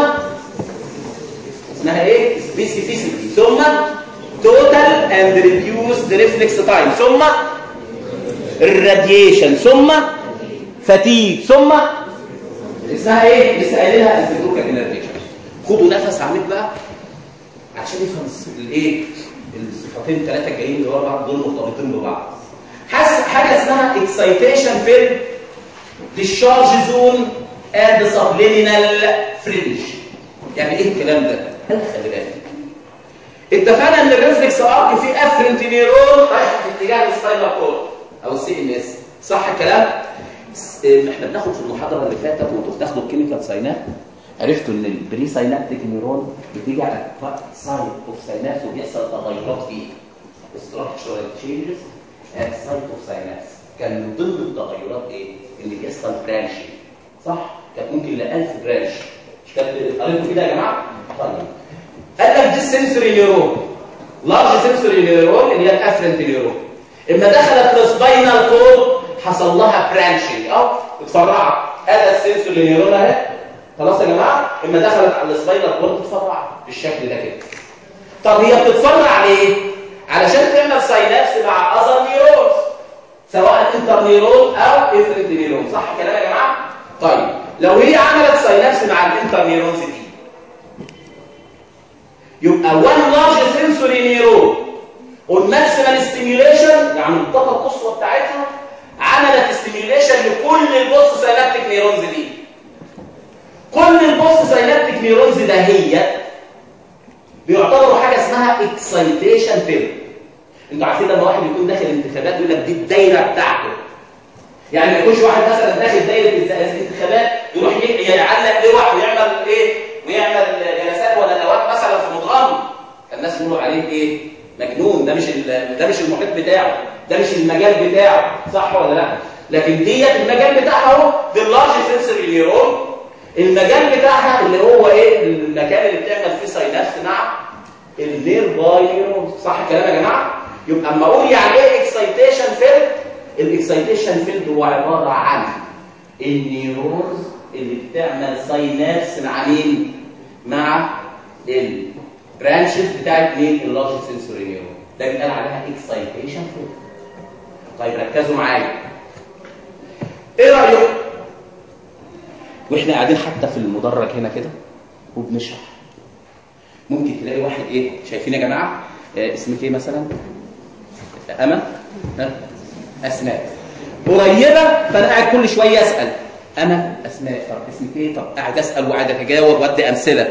اسمها ايه؟ سبيسيفيسيتي، ثم توتال اند ريديوسد ريفلكس تايم، ثم الراديشن، ثم فاتيج، ثم اسمها ايه؟ لسه قايلينها الريسيبروكال انرفيشن. خدوا نفس عميق بقى عشان يفهم الايه؟ الصفتين ثلاثه الجايين اللي ورا بعض دول مرتبطين ببعض. حس حاجه اسمها اكسايتيشن في الديشارج زون اند سبليمينال فرنج. يعني ايه الكلام ده؟ هل خلي بالك اتفقنا ان الريفلكس ارك فيه افرنت نيرون رايح في اتجاه السباينال كورد او السي ام اس، صح الكلام؟ احنا بناخد في المحاضره اللي فاتت وانتوا بتاخدوا الكيميكال ساينات عرفتوا ان البري ساينابتيك نيرون بتيجي على سايت اوف ساينابس وبيحصل تغيرات فيه ستراكشرال تشينجز ات سايت اوف ساينابس. كان من ضمن التغيرات ايه؟ اللي بيحصل برانشنج، صح؟ كانت ممكن ل ألف برانش. مش كانت قريتوا كده يا جماعه؟ طيب قال لك دي السنسوري نيرون لارج سنسوري نيرون اللي هي الافرنت نيرون، اما دخلت السباينال كورد حصل لها برانشنج او اتفرعت. هذا السنسوري نيرون اهي خلاص يا جماعه، اما دخلت على السباينال كورد اتفرعت بالشكل ده كده. طب هي بتتفرع ليه؟ علشان تعمل ساينابس مع اذر نيرونز سواء انتر نيرون او افرنت نيرون، صح كلام يا جماعه؟ طيب لو هي عملت ساينابس مع الانتر نيرونز دي يبقى وان لارج سنسوري نيرون والماكسيمال ستيميوليشن يعني الطاقه القصوى بتاعتها عملت ستيميوليشن لكل البوست ساينابتيك نيرونز دي. كل البوست ساينابتيك نيرونز ده هي بيعتبروا حاجه اسمها اكسايتيشن فيلد. انتوا عارفين لما واحد يكون داخل انتخابات يقول لك دي الدايره بتاعته. يعني ما يكونش واحد مثلا داخل دايره الانتخابات يروح يعلق لوح ويعمل ايه؟ ويعمل جلسات وندوات مثلا في مدغم. الناس يقولوا عليه ايه؟ مجنون، ده مش ده مش المحيط بتاعه، ده مش المجال بتاعه، صح ولا لا؟ لكن ديت المجال بتاعها اهو، دي اللارج سنسوري نيرون. المجال بتاعها اللي هو ايه؟ المكان اللي بتعمل فيه ساينابس مع النير باي نيرون، صح الكلام يا جماعه؟ يبقى اما اقول يعني ايه اكسايتيشن فيلد؟ الاكسايتيشن فيلد هو عباره عن النيورونز اللي بتعمل ساينابس مع مين؟ مع البرانشز بتاعت مين؟ اللارج سنسوري نيرون. ده بيتقال عليها اكسايتيشن فيلد. طيب ركزوا معايا. ايه رايكم؟ واحنا قاعدين حتى في المدرج هنا كده وبنشرح ممكن تلاقي واحد ايه؟ شايفين يا جماعه؟ آه اسمك ايه مثلا؟ أما؟ ها؟ أسماء قريبة، فأنا قاعد كل شوية أسأل أنا أسماء، طب اسمك إيه؟ طب قاعد أسأل وقاعد أتجاوب وأدي أمثلة.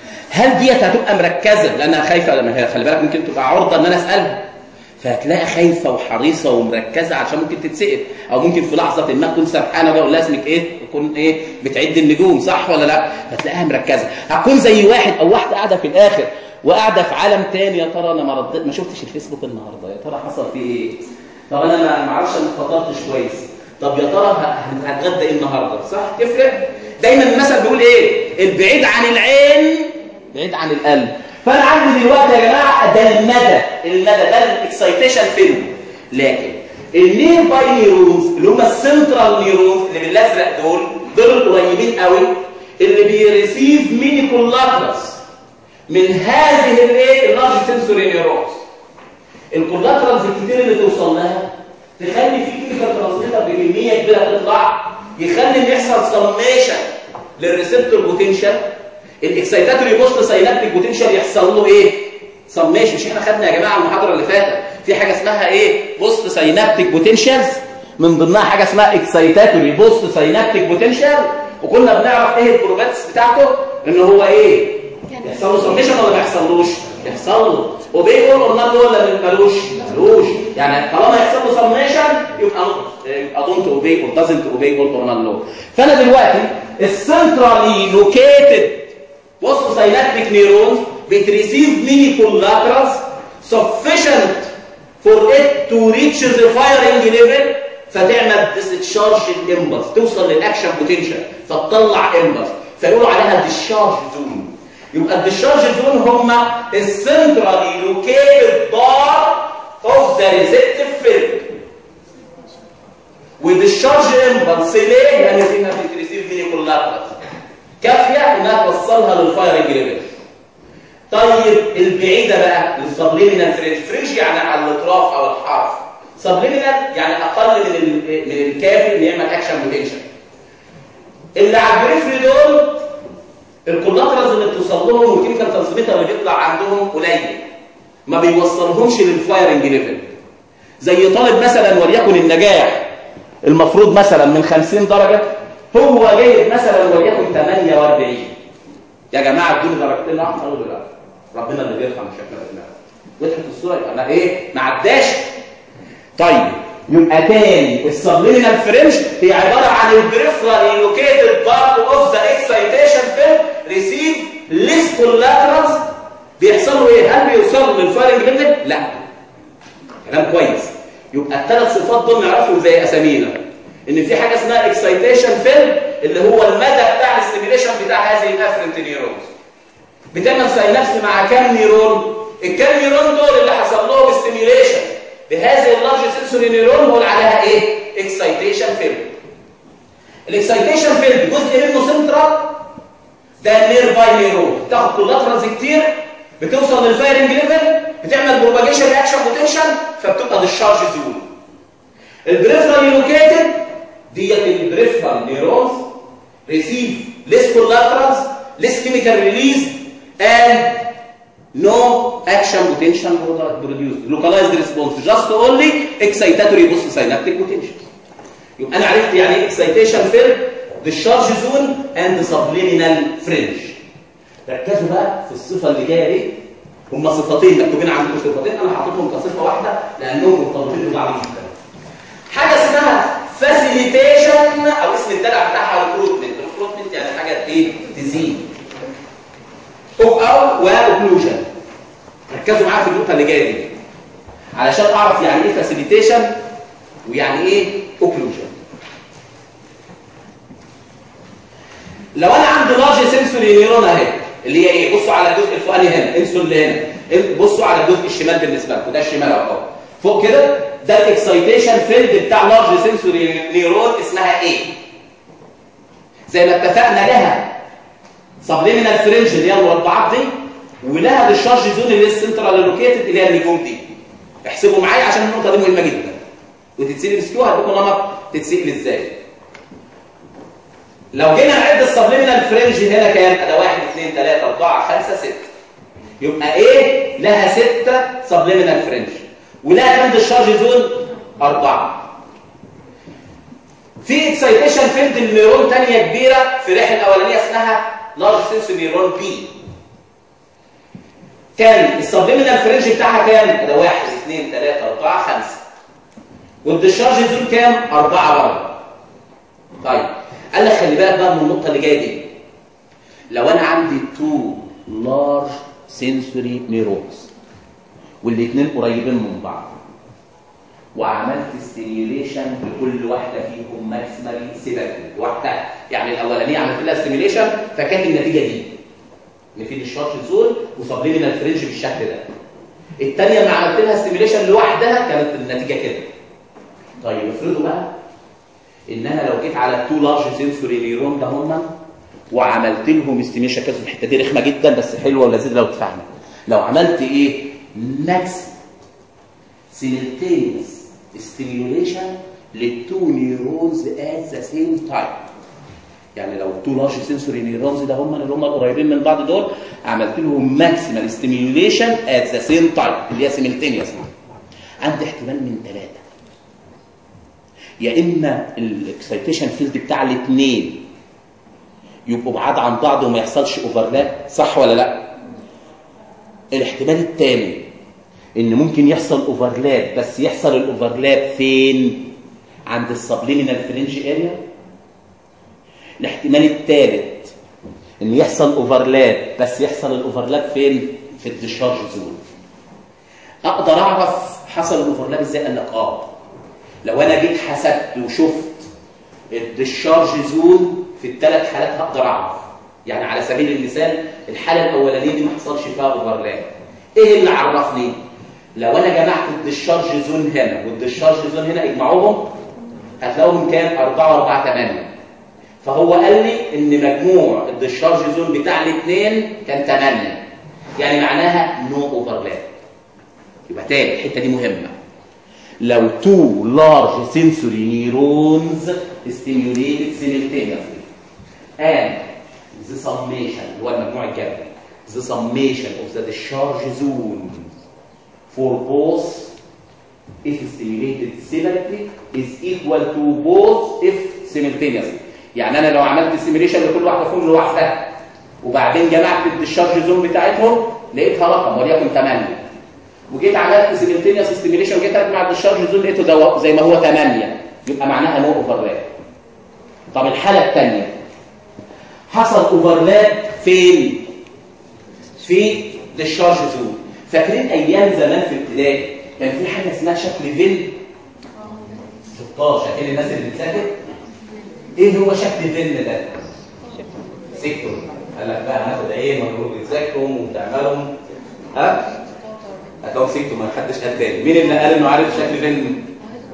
هل ديت هتبقى مركزة؟ لأنها خايفة، لما خلي بالك ممكن تبقى عرضة إن أنا أسألها، فهتلاقي خايفة وحريصة ومركزة عشان ممكن تتسأل، أو ممكن في لحظة ما تكون سرحانة بقى أقول لها اسمك إيه؟ تكون إيه؟ بتعد النجوم، صح ولا لأ؟ هتلاقيها مركزة. هتكون زي واحد أو واحدة قاعدة في الآخر وقاعده في عالم تاني. يا ترى انا ما ردت، ما شفتش الفيسبوك النهارده، يا ترى حصل فيه ايه؟ طب انا ما اعرفش، انا ما فطرتش كويس، طب يا ترى هتغدى ايه النهارده؟ صح؟ تفرق. دايما المثل بيقول ايه؟ البعيد عن العين بعيد عن القلب. فانا عندي دلوقتي يا جماعه ده المدى، المدى ده الاكسايتيشن فيلم. لكن النير باي نيرونز اللي هم السنترال نيرونز اللي بالازرق دول دول القريبين قوي اللي بيريسيف ميني كولاترس من هذه الايه؟ اللارج سنسوري نيورونز. الكولاترالز الكتير اللي توصل لها تخلي في كيميكال ترانسميتر بكميه كبيره تطلع، يخلي ان يحصل سميشن للريسبتور بوتنشال. الاكسايتاتوري بوست ساينابتيك بوتنشال يحصل له ايه؟ سميشن. مش احنا خدنا يا جماعه المحاضره اللي فاتت في حاجه اسمها ايه؟ بوست ساينابتيك بوتنشالز، من ضمنها حاجه اسمها اكسايتاتوري بوست ساينابتيك بوتنشال، وكنا بنعرف ايه البروباتس بتاعته؟ ان هو ايه؟ يحصل له سميشن ولا ما يحصلوش؟ يحصل له. وبيقول قلنا له ولا مالوش؟ مالوش. يعني طالما يحصل له سميشن يبقى يبقى دونت اوبي اور دازنت اوبي قلنا له. فانا دلوقتي السنترالي لوكيتد بوست ساينابتيك نيرونز بتريسيف ميني كولاترالز sufficient for it to reach the firing level فتعمل discharge الامبلس، توصل للاكشن بوتنشال فتطلع امبلس، فيقولوا عليها discharge zone. يبقى الديشارج زون هم السنترالي لوكيتد بار اوف ذا ريسبتيف فيلد. والديشارج امبلس ليه؟ لان فيها بتريسيف ميني كولاترالز كافيه انها توصلها للفايرنج ليفل. طيب البعيده بقى للسبليمينال فرنج، فرنج يعني على الاطراف او الحرف، سبليمينال يعني اقل من من الكافي اللي يعمل اكشن بوتنشال. اللي على البريفري دول الكولاترالز اللي بتوصل لهم والكيميكال ترانسميتر اللي بيطلع عندهم قليل، ما بيوصلهمش للفايرنج ليفل. زي طالب مثلا وليكن النجاح المفروض مثلا من خمسين درجه، هو جايب مثلا وليكن ثمانية وأربعين. يا جماعه ادوني درجتين، لا قالوا لا، ربنا اللي بيرحم مش احنا اللي بنعمل. وضحت الصوره؟ يبقى انا ايه؟ ما عداش. طيب يبقى تاني السبليمينال فرنج هي عباره عن البريفرال لوكيتد بارت اوف ذا اكسايتيشن فيلم ريسيف ليس كولاترالز. بيحصل له ايه؟ هل بيوصلوا للفايرنج ليفل؟ لا. كلام كويس. يبقى الثلاث صفات دول نعرفهم زي اسامينا، ان في حاجه اسمها اكسايتيشن فيلم اللي هو المدى بتاع الاستيميليشن بتاع هذه الافرنت نيورونز. بتعمل ساينابس مع كام نيرون؟ الكام نيرون دول اللي حصل لهم استيميليشن بهذه اللارج سنسوري نيرون بقول عليها ايه؟ اكسايتيشن فيلم. الاكسايتيشن فيلم جزء منه سنترال، ده نير باي نيرون، بتاخد كولاترالز كتير، بتوصل للفايرنج ليفل، بتعمل بروباجيشن رياكشن بوتنشال، فبتبقى ديشارج زون. البريفرال لوكيتد ديت البريفرال نيرونز ريسيف ليس كولاترالز ليس كيميكال ريليز اند نو اكشن بوتنشال بروديوس لوكالايزد ريسبونس جاست اونلي اكسايتاتوري بوست ساينابتيك بوتنشال. يبقى انا عرفت يعني ايه اكسايتيشن فيلم، ديشارج زون اند سبليمينال فرنج. ركزوا بقى في الصفه اللي جايه دي، هم صفتين مكتوبين عندكم، صفتين انا حاططهم كصفه واحده لانهم مرتبطين ببعض جدا. حاجه اسمها فاسيليتيشن او اسم الدلع بتاعها ريكروتمنت. ريكروتمنت يعني حاجه ايه؟ تزيد. او او واوكلوجن. ركزوا معايا في النقطه اللي جايه دي علشان اعرف يعني ايه فاسيليتيشن ويعني ايه اوكلوجن. لو انا عندي لارج سنسوري نيرون اهي اللي هي ايه؟ بصوا على الجزء الفوقاني هنا، انسوا اللي هنا، بصوا على الجزء الشمال بالنسبه لكم، ده الشمال اهو فوق كده، ده الاكسايتيشن فيلد بتاع لارج سنسوري نيرون اسمها ايه؟ زي ما اتفقنا لها سبليمينال فرنج اللي هي المربعات دي، ولها ديشارج زون اللي هي السنترال لوكيتد اللي هي النجوم دي. احسبوا معايا عشان النقطه دي مهمه جدا وتتسال بسكيو، هديكم نمط تتسال ازاي. لو جينا نعد السبليمينال فرنج هنا كام؟ ادي واحد اثنين ثلاثة أربعة خمسة ستة. يبقى ايه؟ لها ستة سبليمينال فرنج ولها كام ديشارج زون؟ أربعة. في اكسايتيشن فيلد النيرون ثانيه كبيره في الرحله الاولانيه اسمها لارج سنسوري نيرون بي. كان السبليمينال فرنج بتاعها كام؟ ده واحد اثنين ثلاثة أربعة خمسة. والديشارج زون كام؟ أربعة برضه. طيب قال لك خلي بالك بقى من النقطه اللي جايه دي. لو انا عندي تو لارج سنسوري نيرونز والاثنين قريبين من بعض وعملت ستيميوليشن لكل واحده فيهم ماكسيمالي سيباتيك واحده، يعني الاولانيه عملت لها ستيميوليشن فكانت النتيجه دي ان في ديشارج زون وسبليمينال فرنج بالشكل ده. الثانيه لما عملت لها ستيميوليشن لوحدها كانت النتيجه كده. طيب افرضوا بقى ان انا لو جيت على التو لارج سنسوري نيرون ده هم وعملت لهم ستيميوليشن، كانت الحته دي رخمه جدا بس حلوه ولذيذه لو تفهمها. لو عملت ايه؟ نفس simultaneous stimulation للتو نيورونز at the same time. يعني لو التو لارج سنسوري نيورونز ده هم اللي هم القريبين من بعض دول عملت لهم ماكسيمال ستيميوليشن at the same time اللي هي simultaneous. عندي احتمال من ثلاثه، يا اما الاكسايتيشن فيلد بتاع الاثنين يبقوا بعاد عن بعض وما يحصلش اوفرلاب، صح ولا لا؟ الاحتمال الثاني ان ممكن يحصل اوفرلاب بس يحصل الاوفرلاب فين؟ عند السبليمينال فرنج اريا. الاحتمال الثالث ان يحصل اوفرلاب بس يحصل الاوفرلاب فين؟ في الديشارج زون. اقدر اعرف حصل الاوفرلاب ازاي؟ قال لك اه لو انا جيت حسبت وشفت الديشارج زون في الثلاث حالات هقدر اعرف. يعني على سبيل المثال الحاله الاولانيه دي ما حصلش فيها اوفرلاب، ايه اللي عرفني؟ لو انا جمعت الديشارج زون هنا والديشارج زون هنا اجمعوهم هتلاقوهم كام؟ أربعة وأربعة ثمانية. فهو قال لي ان مجموع الديشارج زون بتاع الاثنين كان ثمانية، يعني معناها نو اوفرلاب. يبقى تاني الحته دي مهمه. لو two large sensory neurons stimulated simultaneously and the summation اللي هو المجموع الجبري the summation of the discharge zone for both if stimulated separately is equal to both if simultaneously. يعني انا لو عملت سيميليشن لكل واحده فيهم لوحدها وبعدين جمعت الديسشارج زون بتاعتهم لقيتها رقم وليكن ثمانية، وجيت عملت سيملتينيوس ستيميليشن وجيت اجمع الديسشارج زون لقيته ده زي ما هو ثمانية، يبقى معناها نو اوفرلاب. طب الحاله الثانيه حصل اوفرلاب فين؟ في ديسشارج زون. فاكرين ايام زمان في ابتدائي كان في حاجه اسمها شكل فين؟ ستاشر. فاكرين الناس اللي بتذاكر؟ ايه هو شكل فين ده؟ سيكتور. قال لك بقى هناخد ايه مجهود بتذاكرهم وبتعملهم ها؟ هتلاقوا سيكتور ما حدش قال تاني. مين اللي قال انه عارف شكل فين؟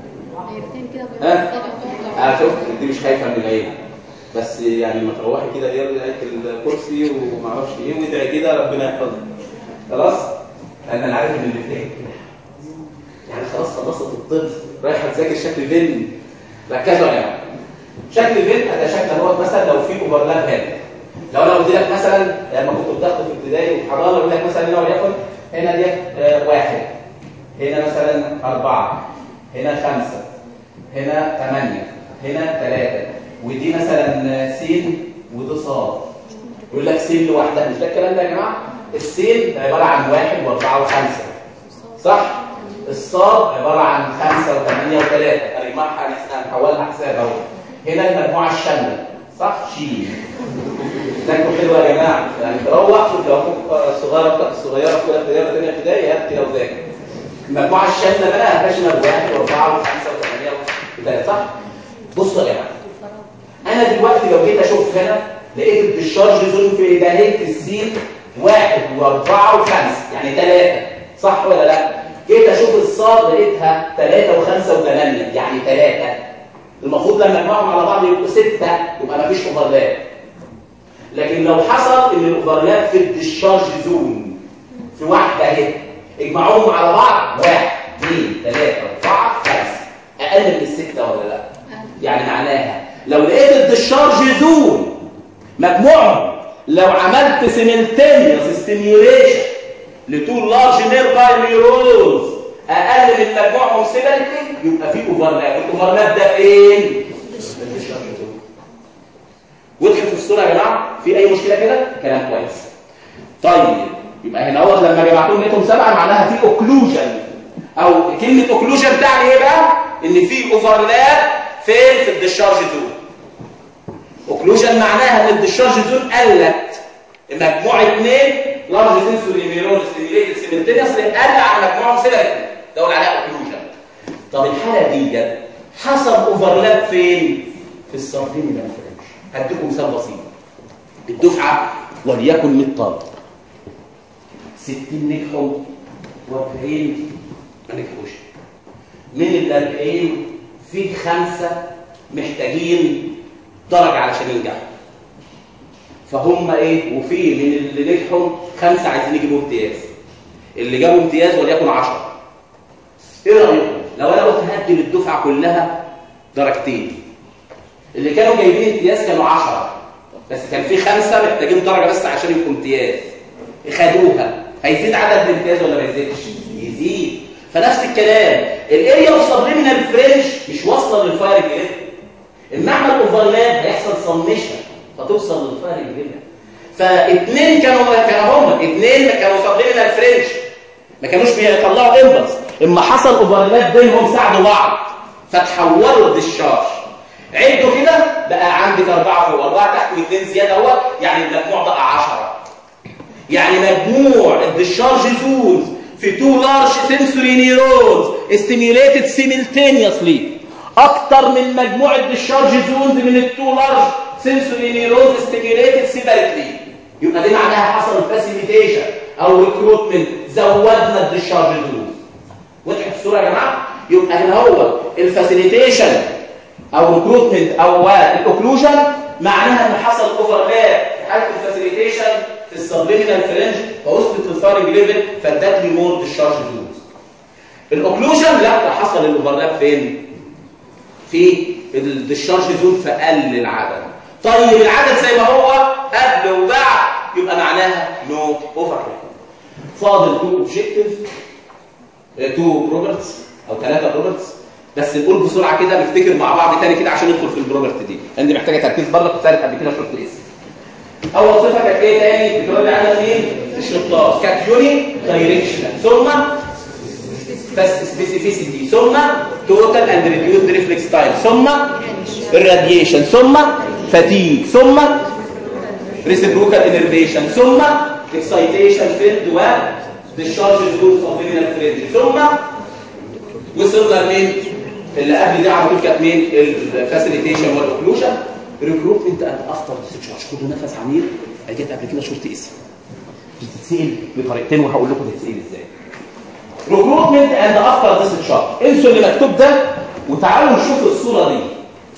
ها؟ اه شفت دي مش خايفه من العين. بس يعني لما تروحي كده ايه لقيت الكرسي وما اعرفش ايه وادعي كده ربنا يحفظك. خلاص؟ لان انا عارف ان اللي فيها كده. يعني خلاص خلصت الطب رايحه تذاكر شكل فين. ركزوا يا جماعه. شكل فين ده شكل هو مثلا لو في اوفرلاب هنا. لو انا قلت لك مثلا لما كنت بتاخد في ابتدائي وحضانه اقول لك مثلا هنا وليكن هنا دي آه واحد، هنا مثلا أربعة، هنا خمسة، هنا ثمانية، هنا ثلاثة، ودي مثلا س ودي ص. يقول لك س لوحدها. مش ده الكلام ده يا جماعه؟ السين عباره عن واحد واربعه وخمسه. صح؟ الصاد عباره عن خمسه وثمانيه وثلاثه. هنجمعها هنحولها حساب اهو. هنا المجموعه الشامله. صح؟ شيل. ذاكروا حلو يا جماعه. يعني تروح شوف لو اخوك الصغيره الصغيره في اولى ابتدائي وثانيه ابتدائي هات كده وذاكر. المجموعه الشامله بقى هتشمل واحد واربعه وخمسه وثمانيه وثلاثه. صح؟ بصوا يا جماعه. انا دلوقتي لو جيت اشوف هنا لقيت الديسشارج زون في دهيه السين واحد واربعه وخمسه يعني ثلاثه. صح ولا لا؟ جيت اشوف الصاد لقيتها ثلاثه وخمسه وثمانيه يعني ثلاثه. المفروض لما نجمعهم على بعض يبقوا سته يبقى ما فيش اوفرلاب. لكن لو حصل ان الاوفرلاب في الديسشارج زون في واحده اهي اجمعوهم على بعض واحد اثنين ثلاثه اربعه خمسه اقل من السته ولا لا؟ يعني معناها لو لقيت الديسشارج زون مجموعهم لو عملت سيملتينيوس ستيميوليشن لتو لارج نيرفاي نيورونز اقل من مجموعهم سيبرتي يبقى في اوفرلاب. الاوفرلاب ده فين؟ وضحت في الصوره يا جماعه؟ في اي مشكله كده؟ كلام كويس. طيب يبقى هنا اهو لما جمعتهم لقيتهم سبعه معناها في اوكلوجن، او كلمه اوكلوجن تعني ايه بقى؟ ان في اوفرلاب فين؟ في الديسشارج زون. اوكلوجن معناها ان الديسشارج زون قلت مجموعه اثنين لارج سنسوري نيورون ستيميوليتد سيملتينيوس قل على مجموعهم سيبرتي ده قول عليها اوكلوجن. طب الحاله دي حصل اوفرلاب فين؟ في السبليمينال فرنش. هديكم مثال بسيط. الدفعه وليكن مية طالب، ستين نجحوا واربعين ما نجحوش. من ال أربعين في خمسه محتاجين درجه علشان ينجحوا. فهم ايه؟ وفي من اللي نجحوا خمسه عايزين يجيبوا امتياز. اللي جابوا امتياز وليكن عشرة. ايه رايكم لو انا قلت هدي للدفعه كلها درجتين؟ اللي كانوا جايبين امتياز كانوا عشرة بس كان في خمسه محتاجين درجه بس عشان يبقوا امتياز. خدوها هيزيد عدد الامتياز ولا ما يزيدش؟ يزيد. فنفس الكلام الاريا اوف سبليمينال فرنش مش واصله للفاير جريد. المعنى الاوفرلاب هيحصل سميشن فتوصل للفاير جريد. فاثنين كانوا كانوا هم اثنين كانوا سبليمينال فرنش ما كانوش بيطلعوا امبلس. اما حصل اوفرلاب بينهم ساعدوا بعض فتحولوا للديسشارج. عدوا كده بقى عندك أربعة فوق أربعة تحت واثنين زيادة اهو يعني المجموع بقى عشرة. يعني مجموع الديسشارج زونز في تو لارج سنسوري نيورونز ستيميوليتد سيملتينيوسلي أكتر من مجموع الديسشارج زونز من التو لارج سنسوري نيورونز ستيميوليتد سيبرتلي. يبقى دي معناها حصل فاسيليتيشن أو ريكروتمنت زودنا الديسشارج زونز. وضحت الصورة يا جماعة؟ يبقى هنا هو الفاسيليتيشن او ريكروتمنت او الاوكلوجن معناها ان حصل اوفرلاب في حاله الفاسيليتيشن في السبليمينال فرنج فوصلت للفارنج ليفل فادت لي مور ديسشارج زونز. الاوكلوجن لا حصل الاوفرلاب فين؟ في الديسشارج زون فقل العدد. طيب العدد زي ما هو قبل وبعد يبقى معناها نو اوفرلاب. فاضل تو اوبجكتيف تو بروبرتس او ثلاثه بروبرتس، بس نقول بسرعه كده نفتكر مع بعض تاني كده عشان ندخل في البروبرت دي، لان دي محتاجه تركيز برضه. كنت قبل كده شفت اسم. اول صفه كانت ايه تاني؟ بتقول على مين؟ الشطار. كانت يوني دايركشنال، ثم بس سبيسيفيسيتي، ثم توتال اند ريديوسد ريفلكس تايم، ثم الراديشن، ثم فاتيج، ثم ريسيبروكال انرفيشن، ثم اكسايتيشن فيلد و ديشارج جروب سبليمينال فريندلي، ثم وصلنا لمين؟ اللي قبل دي على طول كانت مين؟ الفاسيليتيشن والاوكلوجن. ريكروتمنت اند افتر ديسشارج. خدوا نفس عميق. انا جيت قبل كده شرط اسم بتتسال بطريقتين وهقول لكم تتسال ازاي. ريكروتمنت اند افتر ديسشارج. انسوا اللي مكتوب ده وتعالوا نشوف الصوره دي.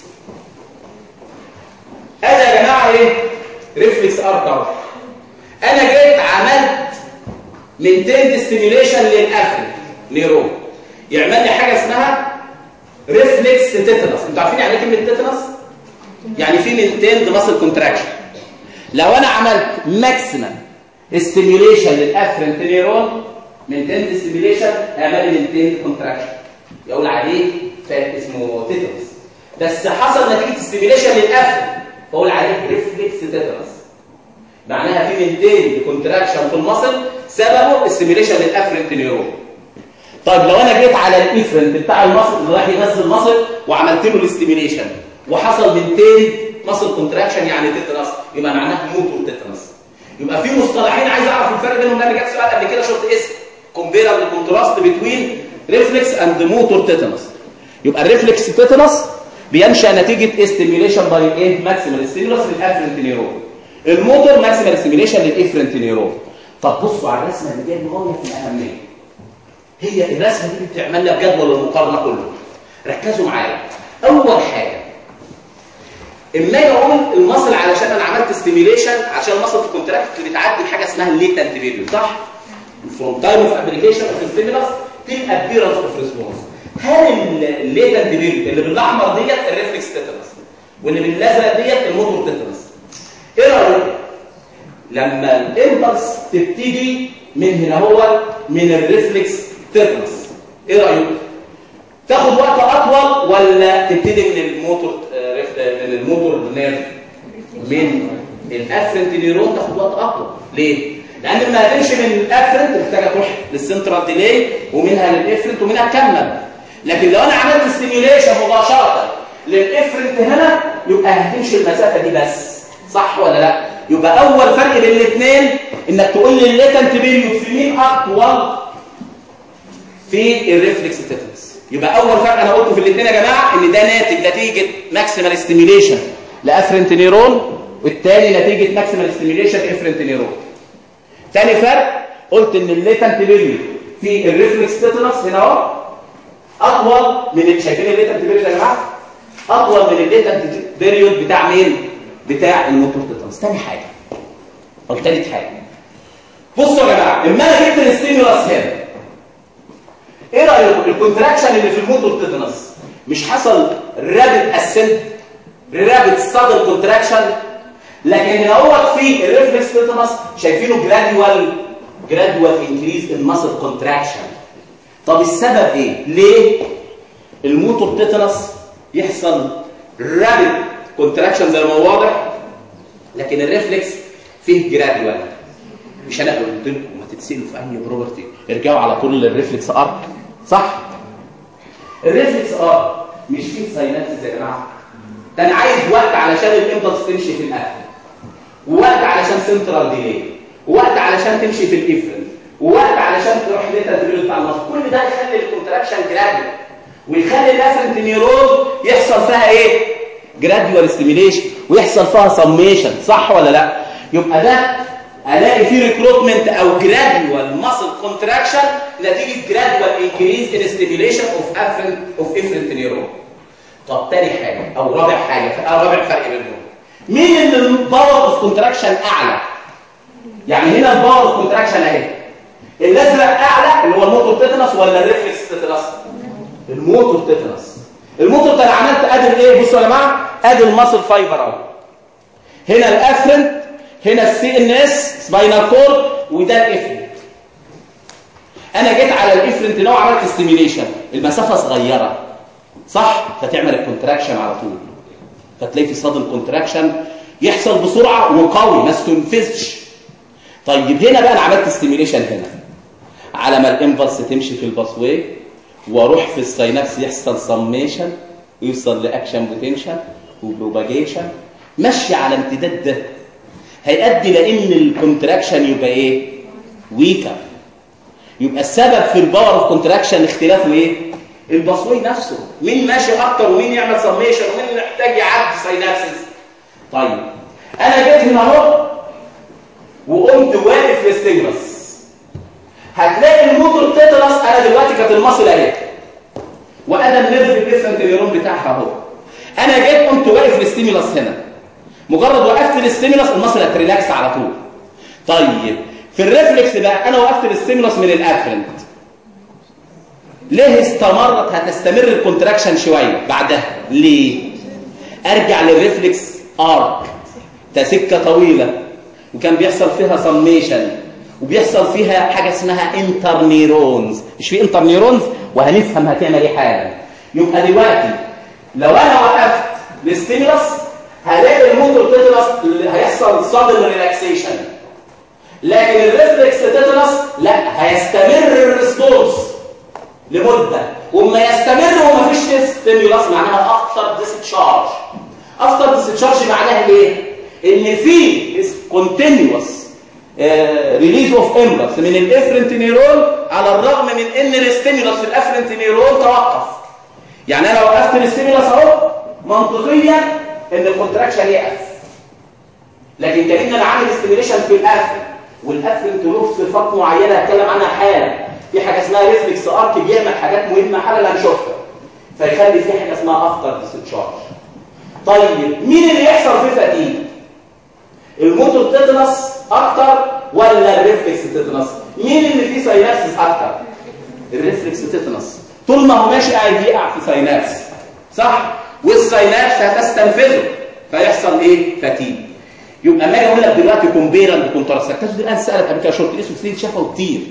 انا يا جماعه ايه؟ ريفلكس ارك. انا جيت عملت مينتيند ستيميوليشن للافرنت نيرون يعمل لي حاجه اسمها ريفلكس تيتانس. انتوا عارفين يعني ايه كلمه تيتانس؟ يعني في مينتيند ماسل كونتراكشن. لو انا عملت ماكسيمم ستيميوليشن للافرنت نيرون، مينتيند ستيميوليشن اعمل لي مينتيند كونتراكشن، يقول عليه اسمه تيتانس. بس حصل نتيجه ستيميوليشن للافرنت فاقول عليه ريفلكس تيتانس. معناها في مينتيند كونتراكشن في الماسل سببه ستيميوليشن للافرنت نيرون. طيب لو انا جيت على الافرنت بتاع الماسل اللي راح يغذي الماسل وعملت له الاستيميوليشن وحصل مينتيند ماسل كونتراكشن يعني تيتانس، يبقى معناها موتور تيتانس. يبقى في مصطلحين عايز اعرف الفرق بينهم، لان جت سؤال قبل كده شرط اسم كومبيرابل كونتراست بتوين ريفلكس اند موتور تيتانس. يبقى الريفلكس تيتانس بينشا نتيجه استيميوليشن باي ايه؟ ماكسيمال ستيمولس للافرنت نيرون. الموتور ماكسيمال ستيميوليشن للافرنت نيرون. طب بصوا على الرسمه اللي جايه غايه في الاهميه. هي الرسمه دي بتعمل لنا جدول المقارنه كله. ركزوا معايا. اول حاجه اما اجي اقول المصل علشان انا عملت ستيميوليشن عشان المصل كونتراكت بتعدي بحاجه اسمها الليتنت بيريود، صح؟ فروم تايم اوف ابليكيشن اوف ستيمولس تيل ابيرنس اوف ريسبونس. هل الليتنت بيريود اللي بالاحمر ديت الريفلكس تيتانس واللي بالازرق ديت الموتور تيتانس؟ ايه رايك لما الامبلس تبتدي من هنا هو من الريفلكس تيتانس؟ ايه رايك؟ تاخد وقت اطول ولا تبتدي من الموتور من الموتور نيرف؟ من الافرنت نيرون تاخد وقت اطول. ليه؟ لان لما هتمشي من الافرنت محتاجه تروح للسنترال ديلي ومنها للافرنت ومنها تكمل. لكن لو انا عملت ستيميوليشن مباشره للافرنت هنا يبقى هتمشي المسافه دي بس، صح ولا لا؟ يبقى اول فرق بين الاثنين انك تقول لي الليتنت بيريود في مين اطول؟ في الريفلكس تيتانس. يبقى اول فرق انا قلته في الاثنين يا جماعه ان ده ناتج نتيجه ماكسيمال ستيميوليشن لافرنت نيرون، والثاني نتيجه ماكسيمال ستيميوليشن افرنت نيرون. ثاني فرق قلت ان الليتنت بيريود في الريفلكس تيتانس هنا اهو اطول من، شايفين الليتنت بيريود يا جماعه؟ اطول من الليتنت بيريود بتاع مين؟ بتاع الموتور تيتانس. ثاني حاجه او ثالث حاجه، بصوا يا جماعه اما انا جبت الستيمولس هنا، ايه رايكم الكونتراكشن اللي في الموتور تيتانس مش حصل رابيد اسنت رابيد سادل كونتراكشن؟ لكن هنا هو في الريفلكس تيتانس شايفينه جراديوال جراديوال انكريز ان ماسل كونتراكشن. طب السبب ايه؟ ليه الموتور تيتانس يحصل رابيد كونتراكشن زي ما هو واضح لكن الريفلكس فيه جراديوال؟ مش انا قلت لكم ما تتسالوا في اي بروبرتي ارجعوا على طول للريفلكس ارك، صح؟ الريفلكس ارك مش فيه ساينابسز يا جماعه. ده انا عايز وقت علشان الامبلس تمشي في الافرنت، ووقت علشان سنترال ديلي، ووقت علشان تمشي في الافرنت، ووقت علشان تروح للتدريب بتاع المصل. كل ده يخلي الكونتراكشن جراديوال ويخلي الافرنت نيرون يحصل فيها ايه؟ جراديوال ستيميوليشن ويحصل فيها سميشن، صح ولا لا؟ يبقى ده الاقي فيه ريكروتمنت او جراديوال ماسل كونتراكشن نتيجه جراديوال انكريز ان ستيميوليشن اوف افرنت اوف افرنت نيرون. طب تاني حاجه او رابع حاجه او رابع فرق بينهم، مين اللي الباور اوف كونتراكشن اعلى؟ يعني هنا الباور اوف كونتراكشن اهي الازرق اعلى اللي هو الموتور تيتانس ولا الريفلكس تيتانس؟ الموتور تيتانس. الموتور ده انا عملت ادي ايه؟ بصوا يا جماعه ادي الماسل فايبر اهو، هنا الافرنت، هنا السي ان اس سباينال كورد، وده الافرنت. انا جيت على الافرنت نوع عملت ستيميليشن، المسافه صغيره صح؟ فتعمل الكونتراكشن على طول، فتلاقي في صدم كونتراكشن يحصل بسرعه وقوي ما استنفذش. طيب هنا بقى انا عملت ستيميليشن هنا على ما الامبلس تمشي في الباسواي واروح في الساينابس يحصل سميشن ويوصل لاكشن بوتنشال وبروباجيشن، ماشي على امتداد ده هيؤدي لان الكونتراكشن يبقى ايه؟ ويكر. يبقى السبب في الباور اوف كونتراكشن اختلافه ايه؟ الباسواي نفسه، مين ماشي اكتر ومين يعمل سميشن ومين محتاج يعدي ساينابسز. طيب انا جيت هنا اهو وقمت واقف للستيمولس، هتلاقي الموتور تترس. انا دلوقتي كانت المصل اهي وانا النيرف الديفرنت نيورون بتاعها اهو، انا جيت قمت واقف للستيمولس هنا، مجرد وقفت للستيمولس المصل هتريلاكس على طول. طيب في الريفلكس بقى انا وقفت للستيمولس من الافرنت، ليه استمرت هتستمر الكونتراكشن شويه بعدها؟ ليه؟ ارجع للريفلكس ارك ده سكه طويله وكان بيحصل فيها سميشن وبيحصل فيها حاجه اسمها انترنيرونز، مش في انترنيرونز وهنفهم هتعمل ايه حالا. يبقى دلوقتي لو انا وقفت للستيمولس هلاقي الموتور تترس هيحصل صدم ريلاكسيشن، لكن الريفلكس تترس لا، هيستمر الريسبونس لمده، وما يستمر ومفيش ستيمولس معناها افتر ديسشارج. افتر ديسشارج معناها ايه؟ ان في كونتينيوس ريليز اوف امبلس من الافرنت نيرون على الرغم من ان الستيمولس في الافرنت نيرون توقف. يعني انا وقفت الستيمولس اهو منطقيا ان الكونتراكشن يقف، لكن كأن انا عامل ستيميليشن في الافرنت، والافرنت له صفات معينه هتكلم عنها حالا. في حاجه اسمها ريفلكس ارك بيعمل حاجات مهمه حالا هنشوفها، فيخلي في حاجه اسمها افتر ديسشارج. طيب مين اللي يحصل فيه فتيج؟ الموتور تتنس اكتر ولا الريفلكس تتنس؟ مين اللي فيه ساينابسس اكتر؟ الريفلكس تتنس. طول ما هو ماشي قاعد يقع في ساينابس صح؟ والساينابس هتستنفذه فيحصل ايه؟ فتيج. يبقى ما اجي اقول لك دلوقتي كومبيرنت كونتراست، الكاس دي انا سالت قبل كده شورت اسمه سنين شافه كتير.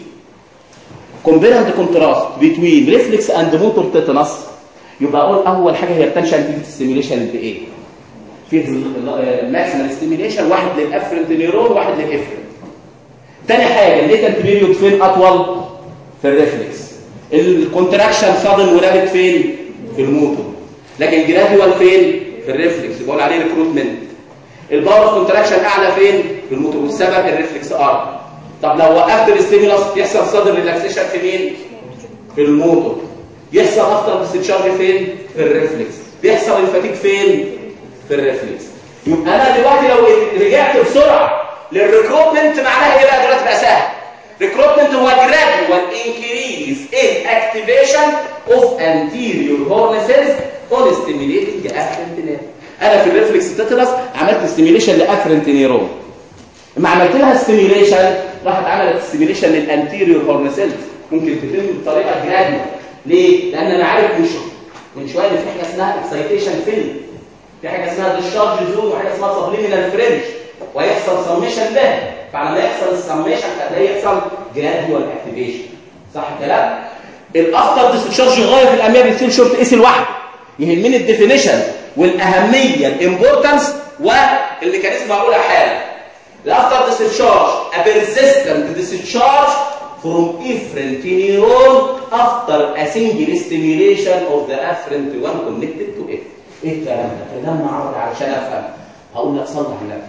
كومبيرنت كونتراست بين ريفلكس اند موتور تتنس، يبقى اقول اول حاجه هي التنشن نتيجه الستيميليشن بايه؟ فيه الماكسيمال ستيميليشن، واحد للافرنت نيرون وواحد للافرنت. تاني حاجه الليتنت بيريود فين اطول؟ في الريفلكس. الكونتراكشن صادم ورابط فين؟ في الموتور. لكن جراديوال فين؟ في الريفلكس، بقول عليه ريكروتمنت. الباور اوف كونتراكشن اعلى فين؟ في الموتور، والسبب الريفلكس ار. طب لو وقفت الستيمولس يحصل صدر ريلاكسيشن في مين؟ في الموتور. يحصل افتر ديسشارج فين؟ في الريفلكس. بيحصل الفتيج فين؟ في الريفلكس. يبقى انا دلوقتي لو رجعت بسرعه للريكروتمنت معناها ايه بقى دلوقتي؟ بقى سهل. ريكروتمنت هو جراديوال انكريز ان اكتيفيشن اوف انتيريور هورن سيلز اون ستيميليتنج افرنت نيرون. انا في الريفلكس تترس عملت ستيميليشن لافرنت نيرون، اما عملت لها ستيميليشن راحت عملت ستيميليشن للانتيريور هورن سيلز. ممكن تتم بطريقه جراديوال. ليه؟ لان انا عارف من شويه من شويه ان في حاجه اسمها اكسايتيشن فيلم، في حاجه اسمها ديشارج زون، وحاجه اسمها سبليمينال فرنش، ويحصل سميشن ده. فلما يحصل السميشن هتلاقي يحصل جراديوال اكتيفيشن. صح الكلام؟ الافتر ديسشارج غايه في الاهميه بيصير شورت اس لوحده. يهمني الديفينيشن والاهميه الامبورتنس واللي كان اسمه هقولها حالا. الافتر ديسشارج a persistent discharge from efferent neuron after a single stimulation of the afferent one connected to it. ايه الكلام ده؟ كلام عربي علشان افهم. هقول لك صلي على النبي.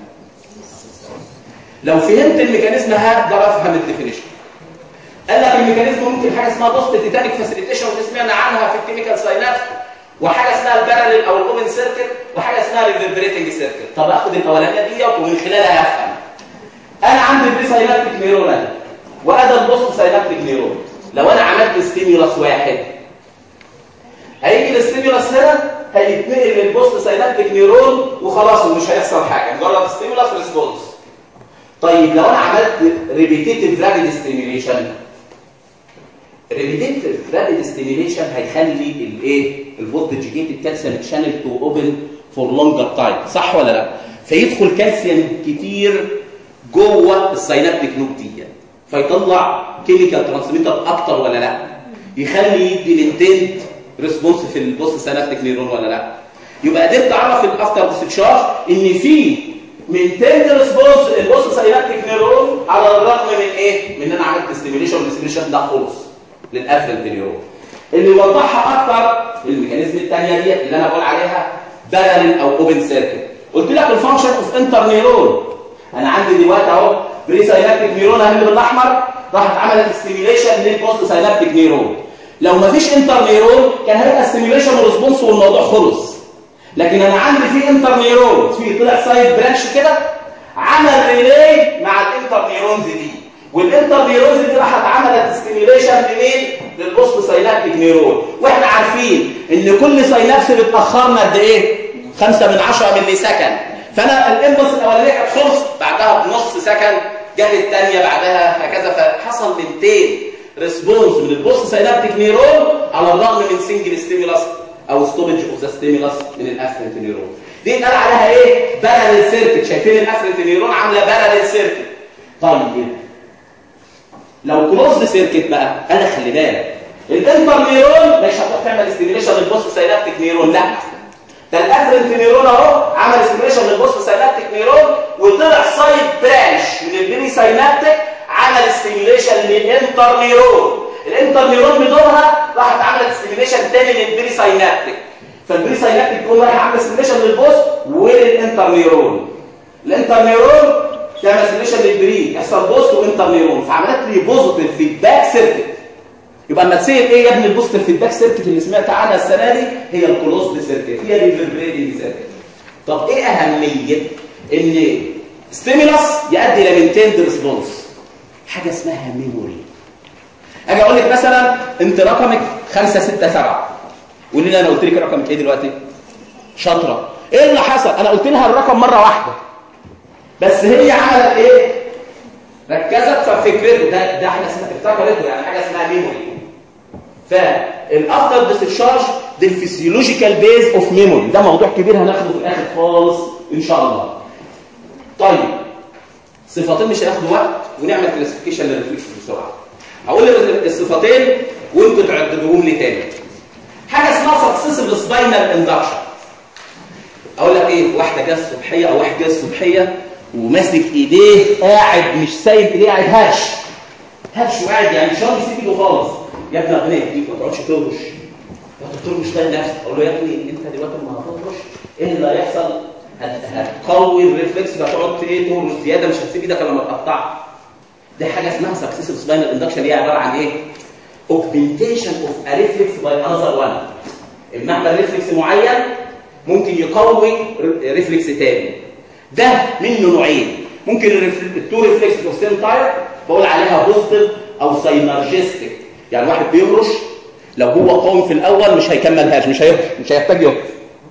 لو فهمت الميكانيزم هقدر افهم الديفينيشن. قال لك الميكانيزم ممكن حاجه اسمها بوست تيتانيك فاسيليتيشن ودي سمعنا عنها في الكيميكال ساينابس، وحاجه اسمها الباراليل او الاوبن سيركت، وحاجه اسمها الريفربريتنج سيركت. طب اخد الاولانيه دي ومن خلالها افهم. انا عندي البري ساينابتيك نيرون وادي البوست ساينابتيك نيرون. لو انا عملت ستيميولاس واحد هيجي الستيميولاس هنا هيتنقل للبوست ساينابتيك نيرون وخلاص ومش هيحصل حاجه، مجرد ستيميولاس ريسبونس. طيب لو انا عملت ريبيتيتيف رابيد ستيميوليشن، ريبيتيتيف رابيد ستيميوليشن هيخلي الايه؟ الفولتج جيتد كالسيوم شانل تو اوبن فور لونجر تايم، صح ولا لا؟ فيدخل كالسيوم كتير جوه الساينابتيك نوب دي، فيطلع كيميكال ترانسميتر اكتر ولا لا؟ يخلي يدي مينتيند ريسبونس في البوست سينابتيك نيرون ولا لا؟ يبقى قدرت اعرف الافتر ديسشارج ان في مينتيند ريسبونس للبوست سينابتيك نيرون على الرغم من ايه؟ من ان انا عملت ستيميوليشن والستيميوليشن ده خلص للافرنت نيرون. اللي يوضحها اكتر الميكانيزم الثانيه دي اللي انا بقول عليها باراليل او اوبن سيركت. قلت لك الفانكشن اوف انتر نيرون. انا عندي دلوقتي اهو بري سينابتيك نيرون اهم بالاحمر راحت عملت ستيميوليشن للبوست سينابتيك نيرون. لو ما فيش انتر نيرون كان هيبقى ستيميوليشن وريسبونس والموضوع خلص. لكن انا عندي في انتر نيرون في طلع سايد برانش كده عمل ريلي مع الانتر نيرونز دي، والانتر نيرونز دي راحت عملت ستيميوليشن لمين؟ للبوست سينابتيك نيرون. واحنا عارفين ان كل سينابس بتاخرنا قد ايه؟ خمسة من عشرة ملي سكند. فانا الامبلس الاولانيه كانت خلصت بعدها بنص سكند جت الثانيه بعدها هكذا، فحصل مينتين ريسبونس من البوست سينابتيك نيرون على الرغم من سنجل ستيمولاس او ستوبج اوف ذا ستيمولاس من الافرنت نيرون. دي اتقال عليها ايه؟ باراليل سيركت. شايفين الافرنت نيرون عامله باراليل سيركت. طيب لو كلوزد سيركت بقى انا خلي بالك الانتر نيرون مش هتروح تعمل ستيميوليشن للبوست سينابتيك نيرون، لا ده الافرنت نيرون اهو عمل ستيميوليشن للبوست سينابتيك نيرون وطلع سايد برانش من البري سينابتيك عمل ستيميوليشن للانتر نيرون. الانتر نيرون بدورها راحت عملت ستيميوليشن تاني للبري سينابتيك، فالبري سينابتيك تكون رايح عامله ستيميوليشن للبوست وللانتر نيرون. الانتر نيرون تعمل ستيميوليشن للبري يحصل بوست وانتر نيرون، فعملت لي بوزيتيف فيدباك سيركت. يبقى اما تسال ايه يا ابني البوزيتيف فيدباك سيركت اللي سمعت عنها السنه دي؟ هي الكلوزد سيركت، هي الريفربريتنج سيركت. طب ايه اهميه ان ستيمولاس يؤدي الى مينتيند ريسبونس؟ حاجه اسمها ميموري. اجي اقول لك مثلا انت رقمك خمسة ستة سبعة، قولي لي انا قلت لك رقمك ايه دلوقتي؟ شاطره. ايه اللي حصل؟ انا قلت لها الرقم مره واحده بس هي عملت ايه؟ ركزت في فكرته. ده ده احنا افتكرته يعني حاجه اسمها ميموري. فالافتر ديسشارج ده الفسيولوجيكال بيز اوف ميموري، ده موضوع كبير هناخده في الاخر خالص ان شاء الله. طيب صفتين مش هياخدوا وقت ونعمل كلاسيفيكيشن للريفلكس بسرعه. هقول الصفتين وانتوا تعددوهم لي تاني. حاجه اسمها سكسيسيف سباينال اندكشن. اقول لك ايه؟ واحده جايه الصبحيه او واحد جاي الصبحيه وماسك ايديه قاعد مش سايب ايديه، قاعد هرش هرش وقاعد يعني مش راضي يسيب ايده خالص. يا ابني ربنا يهديك ما تقعدش تهرش. يا دكتور مش طايق نفسك. اقول له يا ابني انت دلوقتي لما هتهرش ايه اللي هيحصل؟ هتقوي الريفلكس ده، هتقعد ايه تهرش زياده مش هتسيب ايدك لما تقطعها. دي حاجه اسمها سكسيسيف سباينال اندكشن، هي عباره عن ايه؟ اوجمنتيشن اوف ا ريفلكس باي انذر وان. بمعنى ريفلكس معين ممكن يقوي ريفلكس تاني. ده منه نوعين، ممكن التو ريفلكس اوف سيم تايب بقول عليها بوزيتيف او ساينرجستيك. يعني واحد بيهرش لو هو قوي في الاول مش هيكمل هرش، مش هيهرش، مش هيحتاج يهرش.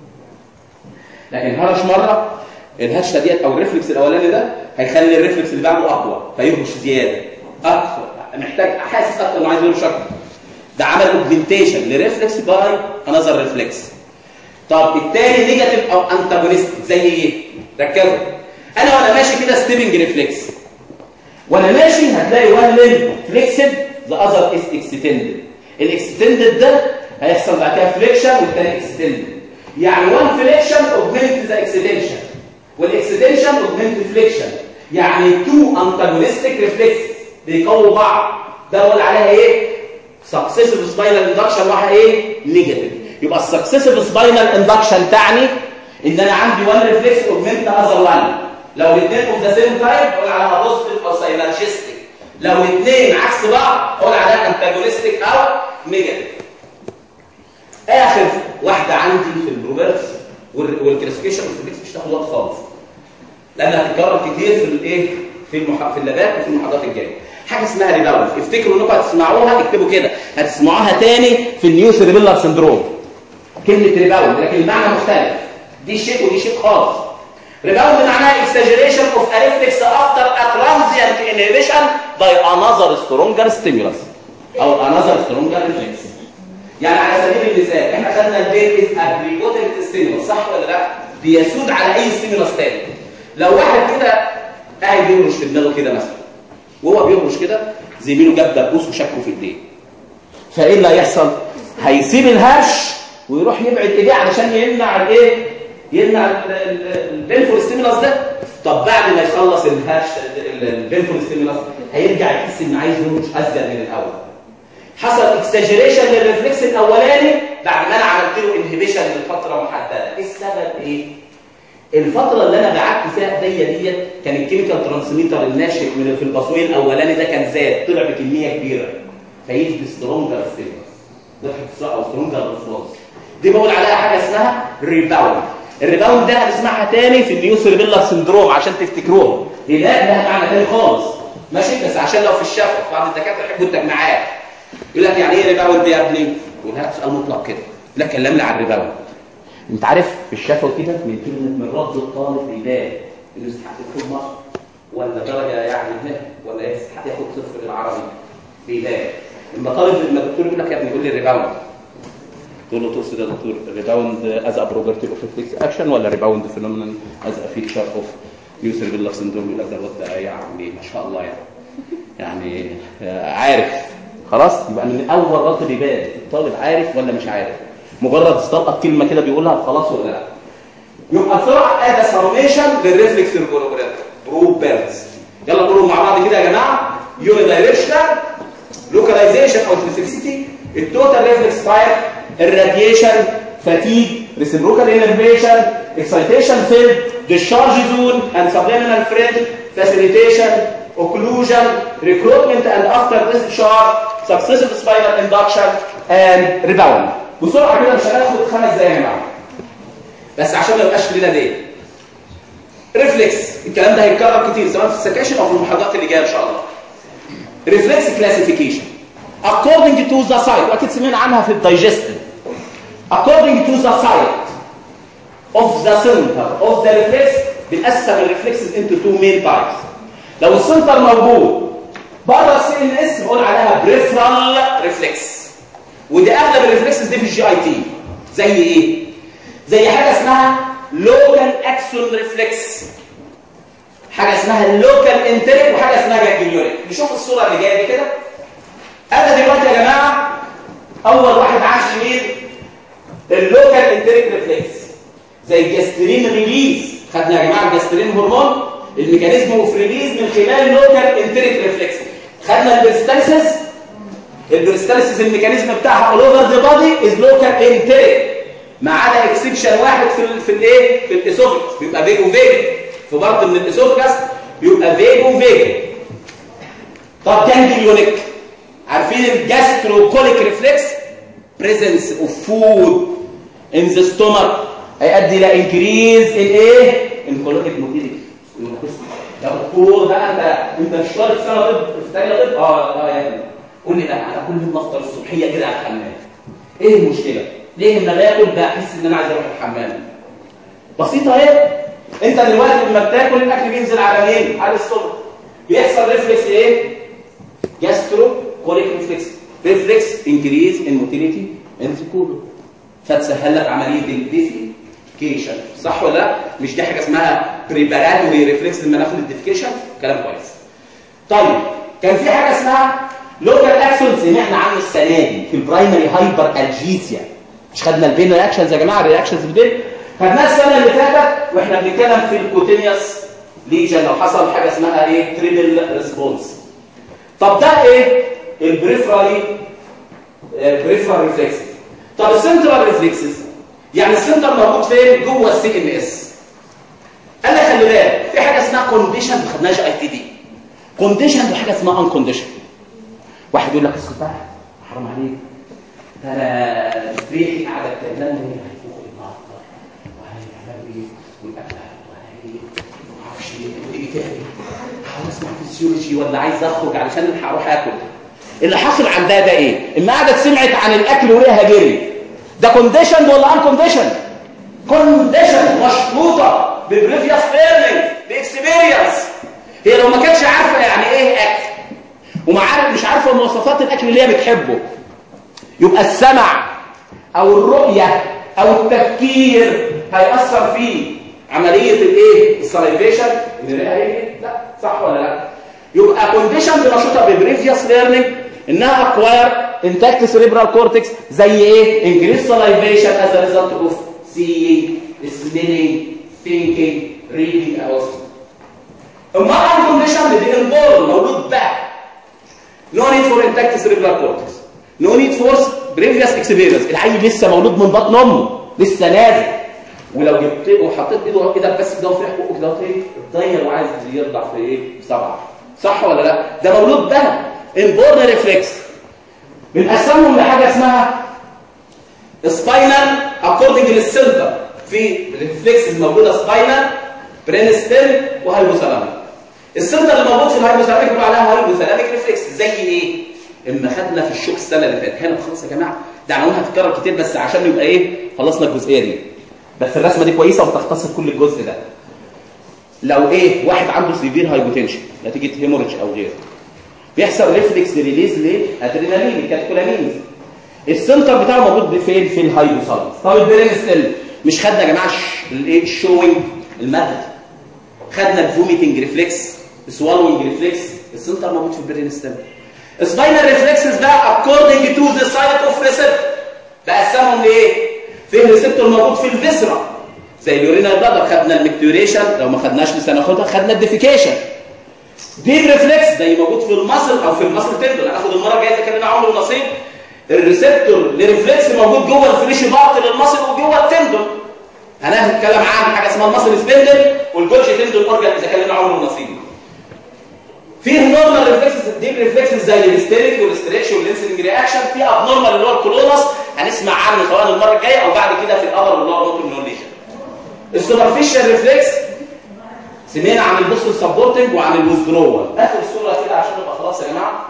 لكن هرش مره الهرشه ديت او الريفلكس الاولاني ده هيخلي الريفلكس اللي بعده اقوى فيهرش زياده اكثر، محتاج حاسس اكتر انه عايز يهرش اكتر. ده عمل اوجمنتيشن لريفلكس باي انذر ريفلكس. طب الثاني نيجاتيف او انتاجونستيك زي ايه؟ ركزوا. انا وانا ماشي كده ستيبنج ريفلكس وانا ماشي هتلاقي وان لين فليكسد ذا اذر از اكستندد. الاكستندد ده هيحصل بعد كده فليكشن والثاني اكستندد. يعني وان فليكشن اوجمنت ذا اكستنشن والاكستنشن اوجمنت فليكشن. يعني تو انتاجونستيك ريفلكس بيقووا بعض. ده بقول عليها ايه؟ سكسيسيف سباينال اندكشن واحد ايه؟ نيجاتيف. يبقى السكسيسيف سباينال اندكشن تعني ان انا عندي وان ريفلكس اوجمنت اذر وان. لو الاثنين اوف ذا سيم تايب اقول عليها بوزيتيف او ساينرجستيك. لو الاثنين عكس بعض اقول عليها انتاجونستيك او نيجاتيف. اخر واحده عندي في البروبرتس والكلاسيفيكيشن والفليكس مش هتاخد وقت خالص لانها هتتكرر كتير في الايه؟ في المح... في اللابات وفي المحاضرات الجايه. حاجه اسمها ريباوند. افتكروا انكم هتسمعوها، اكتبوا كده هتسمعوها تاني في النيو سيربيلار سندروم. كلمه ريباوند لكن المعنى مختلف. دي شيء ودي شيء خالص. ريباوند معناها exaggeration of a reflex after a transient inhibition by another stronger stimulus او another stronger reflex. يعني على سبيل المثال احنا خدنا البين از ابريكوتنت ستيمولس صح ولا لا؟ بيسود على اي ستيمولس تاني. لو واحد كده قاعد يهرش في دماغه كده مثلا وهو بيهرش كده زميله جاب دبوس وشكه في ايديه. فايه اللي هيحصل؟ هيسيب الهرش ويروح يبعد ايديه علشان يمنع الايه؟ يمنع البينفول ستيمولاس ده. طب بعد ما يخلص الهرش البينفول ستيمولاس هيرجع يحس ان عايز يهرش ازيد من الاول. حصل اكستاجريشن للريفلكس الاولاني بعد ما انا عملت له انهبيشن لفتره محدده. ايه السبب ايه؟ الفتره اللي انا بعت فيها ايديا ديت كان الكيميكال ترانسميتر الناشئ من في الباسوي الاولاني ده كان زاد، طلع بكميه كبيره فيدي سترونجر ستيمولاس ده او سترونجر ريسبونس. دي بقول عليها حاجه اسمها ريباوند. الريباوند ده هنسمعها تاني في النيو سيربيلار سندروم عشان تفتكروها. هناك لها معنى تاني خالص ماشي، بس عشان لو في الشفا بعض الدكاتره يحبوا التجميعات يقول لك يعني ايه ريباوند يا ابني؟ يقول لك سؤال مطلق كده، لا كلمنا عن الريباوند. انت عارف في الشفا كده من كلمه من رد الطالب بيبان انه يستحق يدخل مصر ولا درجه يعني هنا ولا يستحق ياخد صفر بالعربي بيبان. لما طالب لما الدكتور يقول لك يا ابني قول لي الريباوند، تقول له تقصد يا دكتور ريباوند از ا بروبرتي اوف ريفلكس اكشن ولا ريباوند فينومينال از ا فيتشر اوف نيو سيربيلار سندروم؟ يقول لك ده يعني ما شاء الله يعني يعني عارف خلاص. يبقى من اول رد بيبان الطالب عارف ولا مش عارف، مجرد استلقط كلمه كده بيقولها خلاص ولا لا. يبقى بسرعه ادى سميشن للريفلكس بروبرتيز. يلا نقولهم مع بعض كده يا جماعه. يوني دايركشنال، لوكاليزيشن او سبيسيفيسيتي، التوتال ريفلكس تايب، الراديشن، فاتيج، ريسيبروكال انرفيشن، اكسايتيشن فيلد، ديشارج زون اند سبليمينال فرنج، فاسيليتيشن، occlusion, recruitment and after discharge, successive spinal induction and rebound. بسرعه كده مش هناخد خمس دقايق يا جماعه بس عشان ما يبقاش لنا ليه. ريفلكس الكلام ده هيتكرر كتير سواء في السكاشن او في المحاضرات اللي جايه ان شاء الله. ريفلكس كلاسيفيكيشن according to the site، واكيد سمعنا عنها في الدايجستيف. according to the site of the center of the reflex بنقسم الريفلكسز into two main types. لو السنتر موجود بره السي ان اس بنقول عليها بريفرال ريفلكس، ودي اغلب الريفلكسز دي في الجي اي تي. زي ايه؟ زي حاجه اسمها لوكال اكسون ريفلكس، حاجه اسمها اللوكال انتريك، وحاجه اسمها جانجليونيك. نشوف الصوره اللي جايه دي كده. انا دلوقتي يا جماعه اول واحد عاش مين؟ اللوكال انتريك ريفلكس زي الجاسترين ريليز. خدنا يا جماعه الجاسترين هرمون الميكانيزم اوف ريليز من خلال لوكال انتريك ريفلكس. خدنا البريستالسيس، البريستالسيس الميكانيزم بتاعها all over the body is local enteric ما عدا اكسبشن واحد في ال في الايه؟ في الاسوفيكس بيبقى فيجو فيجو، في برضه من الاسوفيكس بيبقى فيجو فيجو. طب جانجليونيك عارفين الجاستروكوليك ريفلكس presence of food in the stomach هيؤدي الى increase in ايه؟ in colonic motility. لو الكور بقى انت انت مش طالب في سنه طب في ثانيه طب اه اه يا ابني قول لي لا انا كل يوم افطر الصبحيه كده على الحمام. ايه المشكله؟ ليه لما باكل بحس ان انا عايز اروح الحمام؟ بسيطه اهي. انت دلوقتي لما بتاكل الاكل بينزل على مين؟ على الصدر. بيحصل ريفلكس ايه؟ جاسترو كوليك ريفلكس. ريفلكس انكريز ان موتيليتي ان في كولو. فتسهل لك عمليه الديفيكيشن. صح ولا لا؟ مش دي حاجه اسمها بريباراتوري ريفلكس لما ناخد الديفيكيشن؟ كلام كويس. طيب كان في حاجه اسمها لوكال اكسون سمعنا عنه السنه دي في البرايمري هايبر الجيزيا. مش خدنا البين رياكشنز يا جماعه؟ الرياكشنز دي خدناها السنه اللي فاتت واحنا بنتكلم في الكوتينيوس ليجن لو حصل حاجه اسمها ايه؟ تريبل ريسبونس. طب ده ايه؟ البريفرالي بريفرال ريفلكس. طب السنترال ريفلكسز يعني السنتر موجود فين؟ جوه السي ان اس. قال لي خلي بالك في حاجه اسمها كونديشن ما خدناهاش اي تي دي. كونديشن وحاجه اسمها ان كونديشن. واحد يقول لك اسكت بقى حرام عليك ده انا ريحي قاعده بتعمل لي فوق النهارده وهيعمل ايه والاكل وهي ما اعرفش ايه تاني هحاول اسمع فيسيولوجي ولا عايز اخرج علشان هروح اكل. اللي حصل عندها ده ايه؟ اما قعدت سمعت عن الاكل وريها جري. ده كونديشن ولا ان كونديشن؟ كونديشن مشروطه ببريفيوس ليرنينج باكسبيرينس. هي لو ما كانتش عارفه يعني ايه اكل ومعارف مش عارفه مواصفات الاكل اللي هي بتحبه يبقى السمع او الرؤيه او التفكير هيأثر في عمليه الايه؟ السلايفيشن. لا صح ولا لا؟ يبقى كونديشن بنشوطه ببريفيوس ليرنينج انها اكواير انتاكت سيريبرال كورتكس زي ايه؟ انكريس سلايفيشن از ا ريزلت اوف سيينج سميلينج ثينكينج ريدنج اهو. امال عن كونديشن اللي انبورن مولود بقى نو نيد فور انتاكت سيريبرال كورتكس نو نيد فور بريفيوس اكسبيرينس، العيل لسه مولود من بطن امه لسه نازل، ولو جبت وحطيت ايده كده بس كده وفرح بقه كده ايه اتضير وعايز يرضع في ايه؟ في سبعه. صح ولا لا؟ ده مولود بقى انبورن ريفلكس. بنقسمهم لحاجه اسمها سباينال اكوردنج للسنتر، في ريفلكس الموجوده سباينال برينستيم وهايبوثالاميك. السنتر اللي موجود في الهايبوثالاميك بيقول عليها هايبوثالاميك ريفلكس. زي ايه؟ اما خدنا في الشوك السنه اللي فاتت هنا خلاص يا جماعه، ده عنوانها هتتكرر كتير بس عشان يبقى ايه؟ خلصنا الجزئيه دي. بس الرسمه دي كويسه وبتختصر كل الجزء ده. لو ايه؟ واحد عنده سيفير هايبوتنشن نتيجه هيموريدج او غيره، بيحصل ريفلكس ريليز لادرينالين الكاتكولامينز. السنتر بتاعه موجود فين؟ في الهايبوثالاموس. طب البرين ستيل مش خدنا يا جماعه الايه؟ الشوينج الماثود، خدنا الفوميتنج ريفلكس، السوالوينج ريفلكس، السنتر موجود في البرين ستيل. سباينال ريفلكسز بقى اكوردنج تو ذا سايت اوف ريسبتور بقسمهم لايه؟ في ريسبتور موجود في الفيسرا زي اليورينال بلادر، خدنا الميكتوريشن، لو ما خدناش لسه هناخدها، خدنا الديفيكيشن. ديب ريفلكس زي موجود في المصل او في المصل تندون، هناخد المره الجايه اذا كان لنا عمر ونصيب. الريسبتور لريفلكس موجود جوه الفريش بارت للمصل وجوه التندون، هنتكلم عن حاجه اسمها المصل سبندل والجولجي تندون اورجان اذا كان لنا عمر ونصيب. في نورمال ريفلكسز الديب ريفلكسز زي الستيرنج والستريتش واللينسنج رياكشن. في ابنورمال اللي هو الكولونس هنسمع عنه سواء المره الجايه او بعد كده في الابر واللي هو موتور نيورليشن. السوبرفيشال ريفلكس سمعنا عن البوستل سبورتنج وعن الويزدرول. اخر صوره كده عشان نبقى خلاص يا جماعه.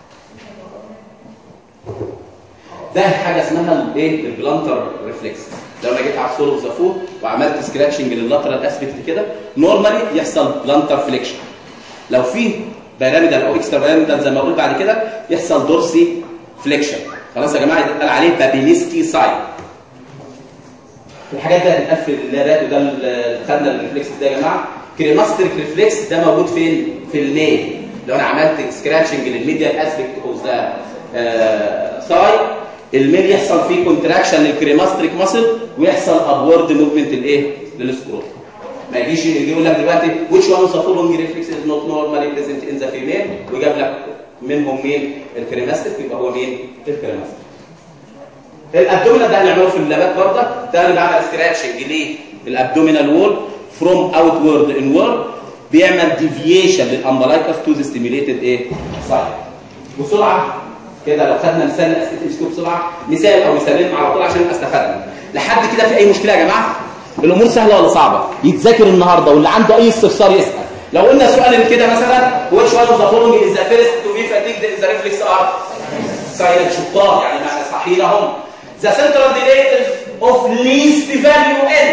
ده حاجه اسمها الايه؟ البلانتر ريفلكس. لو انا جيت على السول اوف ذا فوت وعملت سكراتشنج لللاترال اسبكت كده نورمالي يحصل بلانتر فليكشن. لو في بيراميدال او اكسترا بيراميدال زي ما قلت بعد كده يحصل دورسي فليكشن. خلاص يا جماعه يتقال عليه بابينسكي ساين. الحاجات دي هتتقال في اللابات، وده اللي خدنا الريفلكس ده يا جماعه. كريماستريك ريفلكس ده موجود فين؟ في النيل. لو انا عملت سكراتشنج للميديال اسبكت اوف ذا ساي الميل يحصل فيه كونتراكشن للكريماستريك ماسل ويحصل ابورد موفمنت الايه؟ للسكروت. ما يجيش يقول لك دلوقتي which one of the following reflexes is not normally present in the female وجاب لك منهم مين؟ الكريماستيك، يبقى هو مين؟ الكريماستيك. الابدومينال ده هنعمله في اللابات برضه، ده اللي بعمل سكراتشنج ليه؟ الابدومينال وول فروم اوتورد انورد بيعمل ديفيشن للامبلايكس تو ذا ستيميوليتد ايه؟ سايد. بسرعه كده لو خدنا مثال اسئله بسرعه، مثال او مثالين على طول عشان نبقى استفدنا. لحد كده في اي مشكله يا جماعه؟ الامور سهله ولا صعبه؟ يتذاكر النهارده واللي عنده اي استفسار يسال. لو قلنا سؤال كده مثلا which one of the following is the first to be fatigued in the reflex arc؟ silent شطار يعني معنى صحيح هم. The central delay of least value n.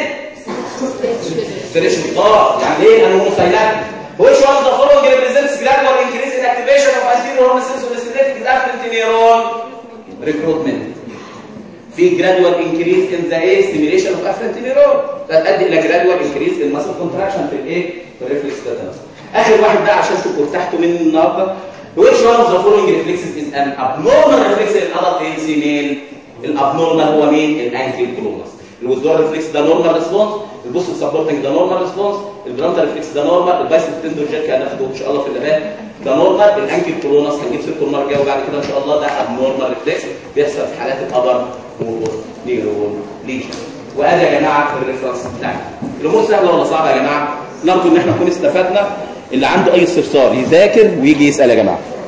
سريش شطار يعني ايه؟ لانه هو silent. which one of the following represents gradual increase in activation of anterior horn sensory stimulated afferent neuron recruitment. في gradual increase in the A stimulation of afferent neuron فتؤدي الى gradual increase in muscle contraction في الايه؟ في الريفلكس ده. اخر واحد بقى عشان تبقوا ارتحتوا من النهارده which one of the following reflexes is an abnormal reflex in adult male female؟ الابنورمال هو مين؟ الانكل كرونس. الويزدور ريفلكس ده نورمال ريسبونس، البوست سبورتنج ده نورمال ريسبونس، البرانتال ريفلكس ده نورمال، البايسب تندون جاك هناخده ان شاء الله في اللابات ده نورمال، الانكل كرونس هنجيب سيرته المره الجايه وبعد كده ان شاء الله ده ابنورمال ريفلكس بيحصل في حالات الابر نيرون ليجن. وادي يا جماعه الريفرنس بتاعنا. الامور سهله ولا صعبه يا جماعه؟ نرجو ان احنا نكون استفدنا. اللي عنده اي استفسار يذاكر ويجي يسال يا جماعه.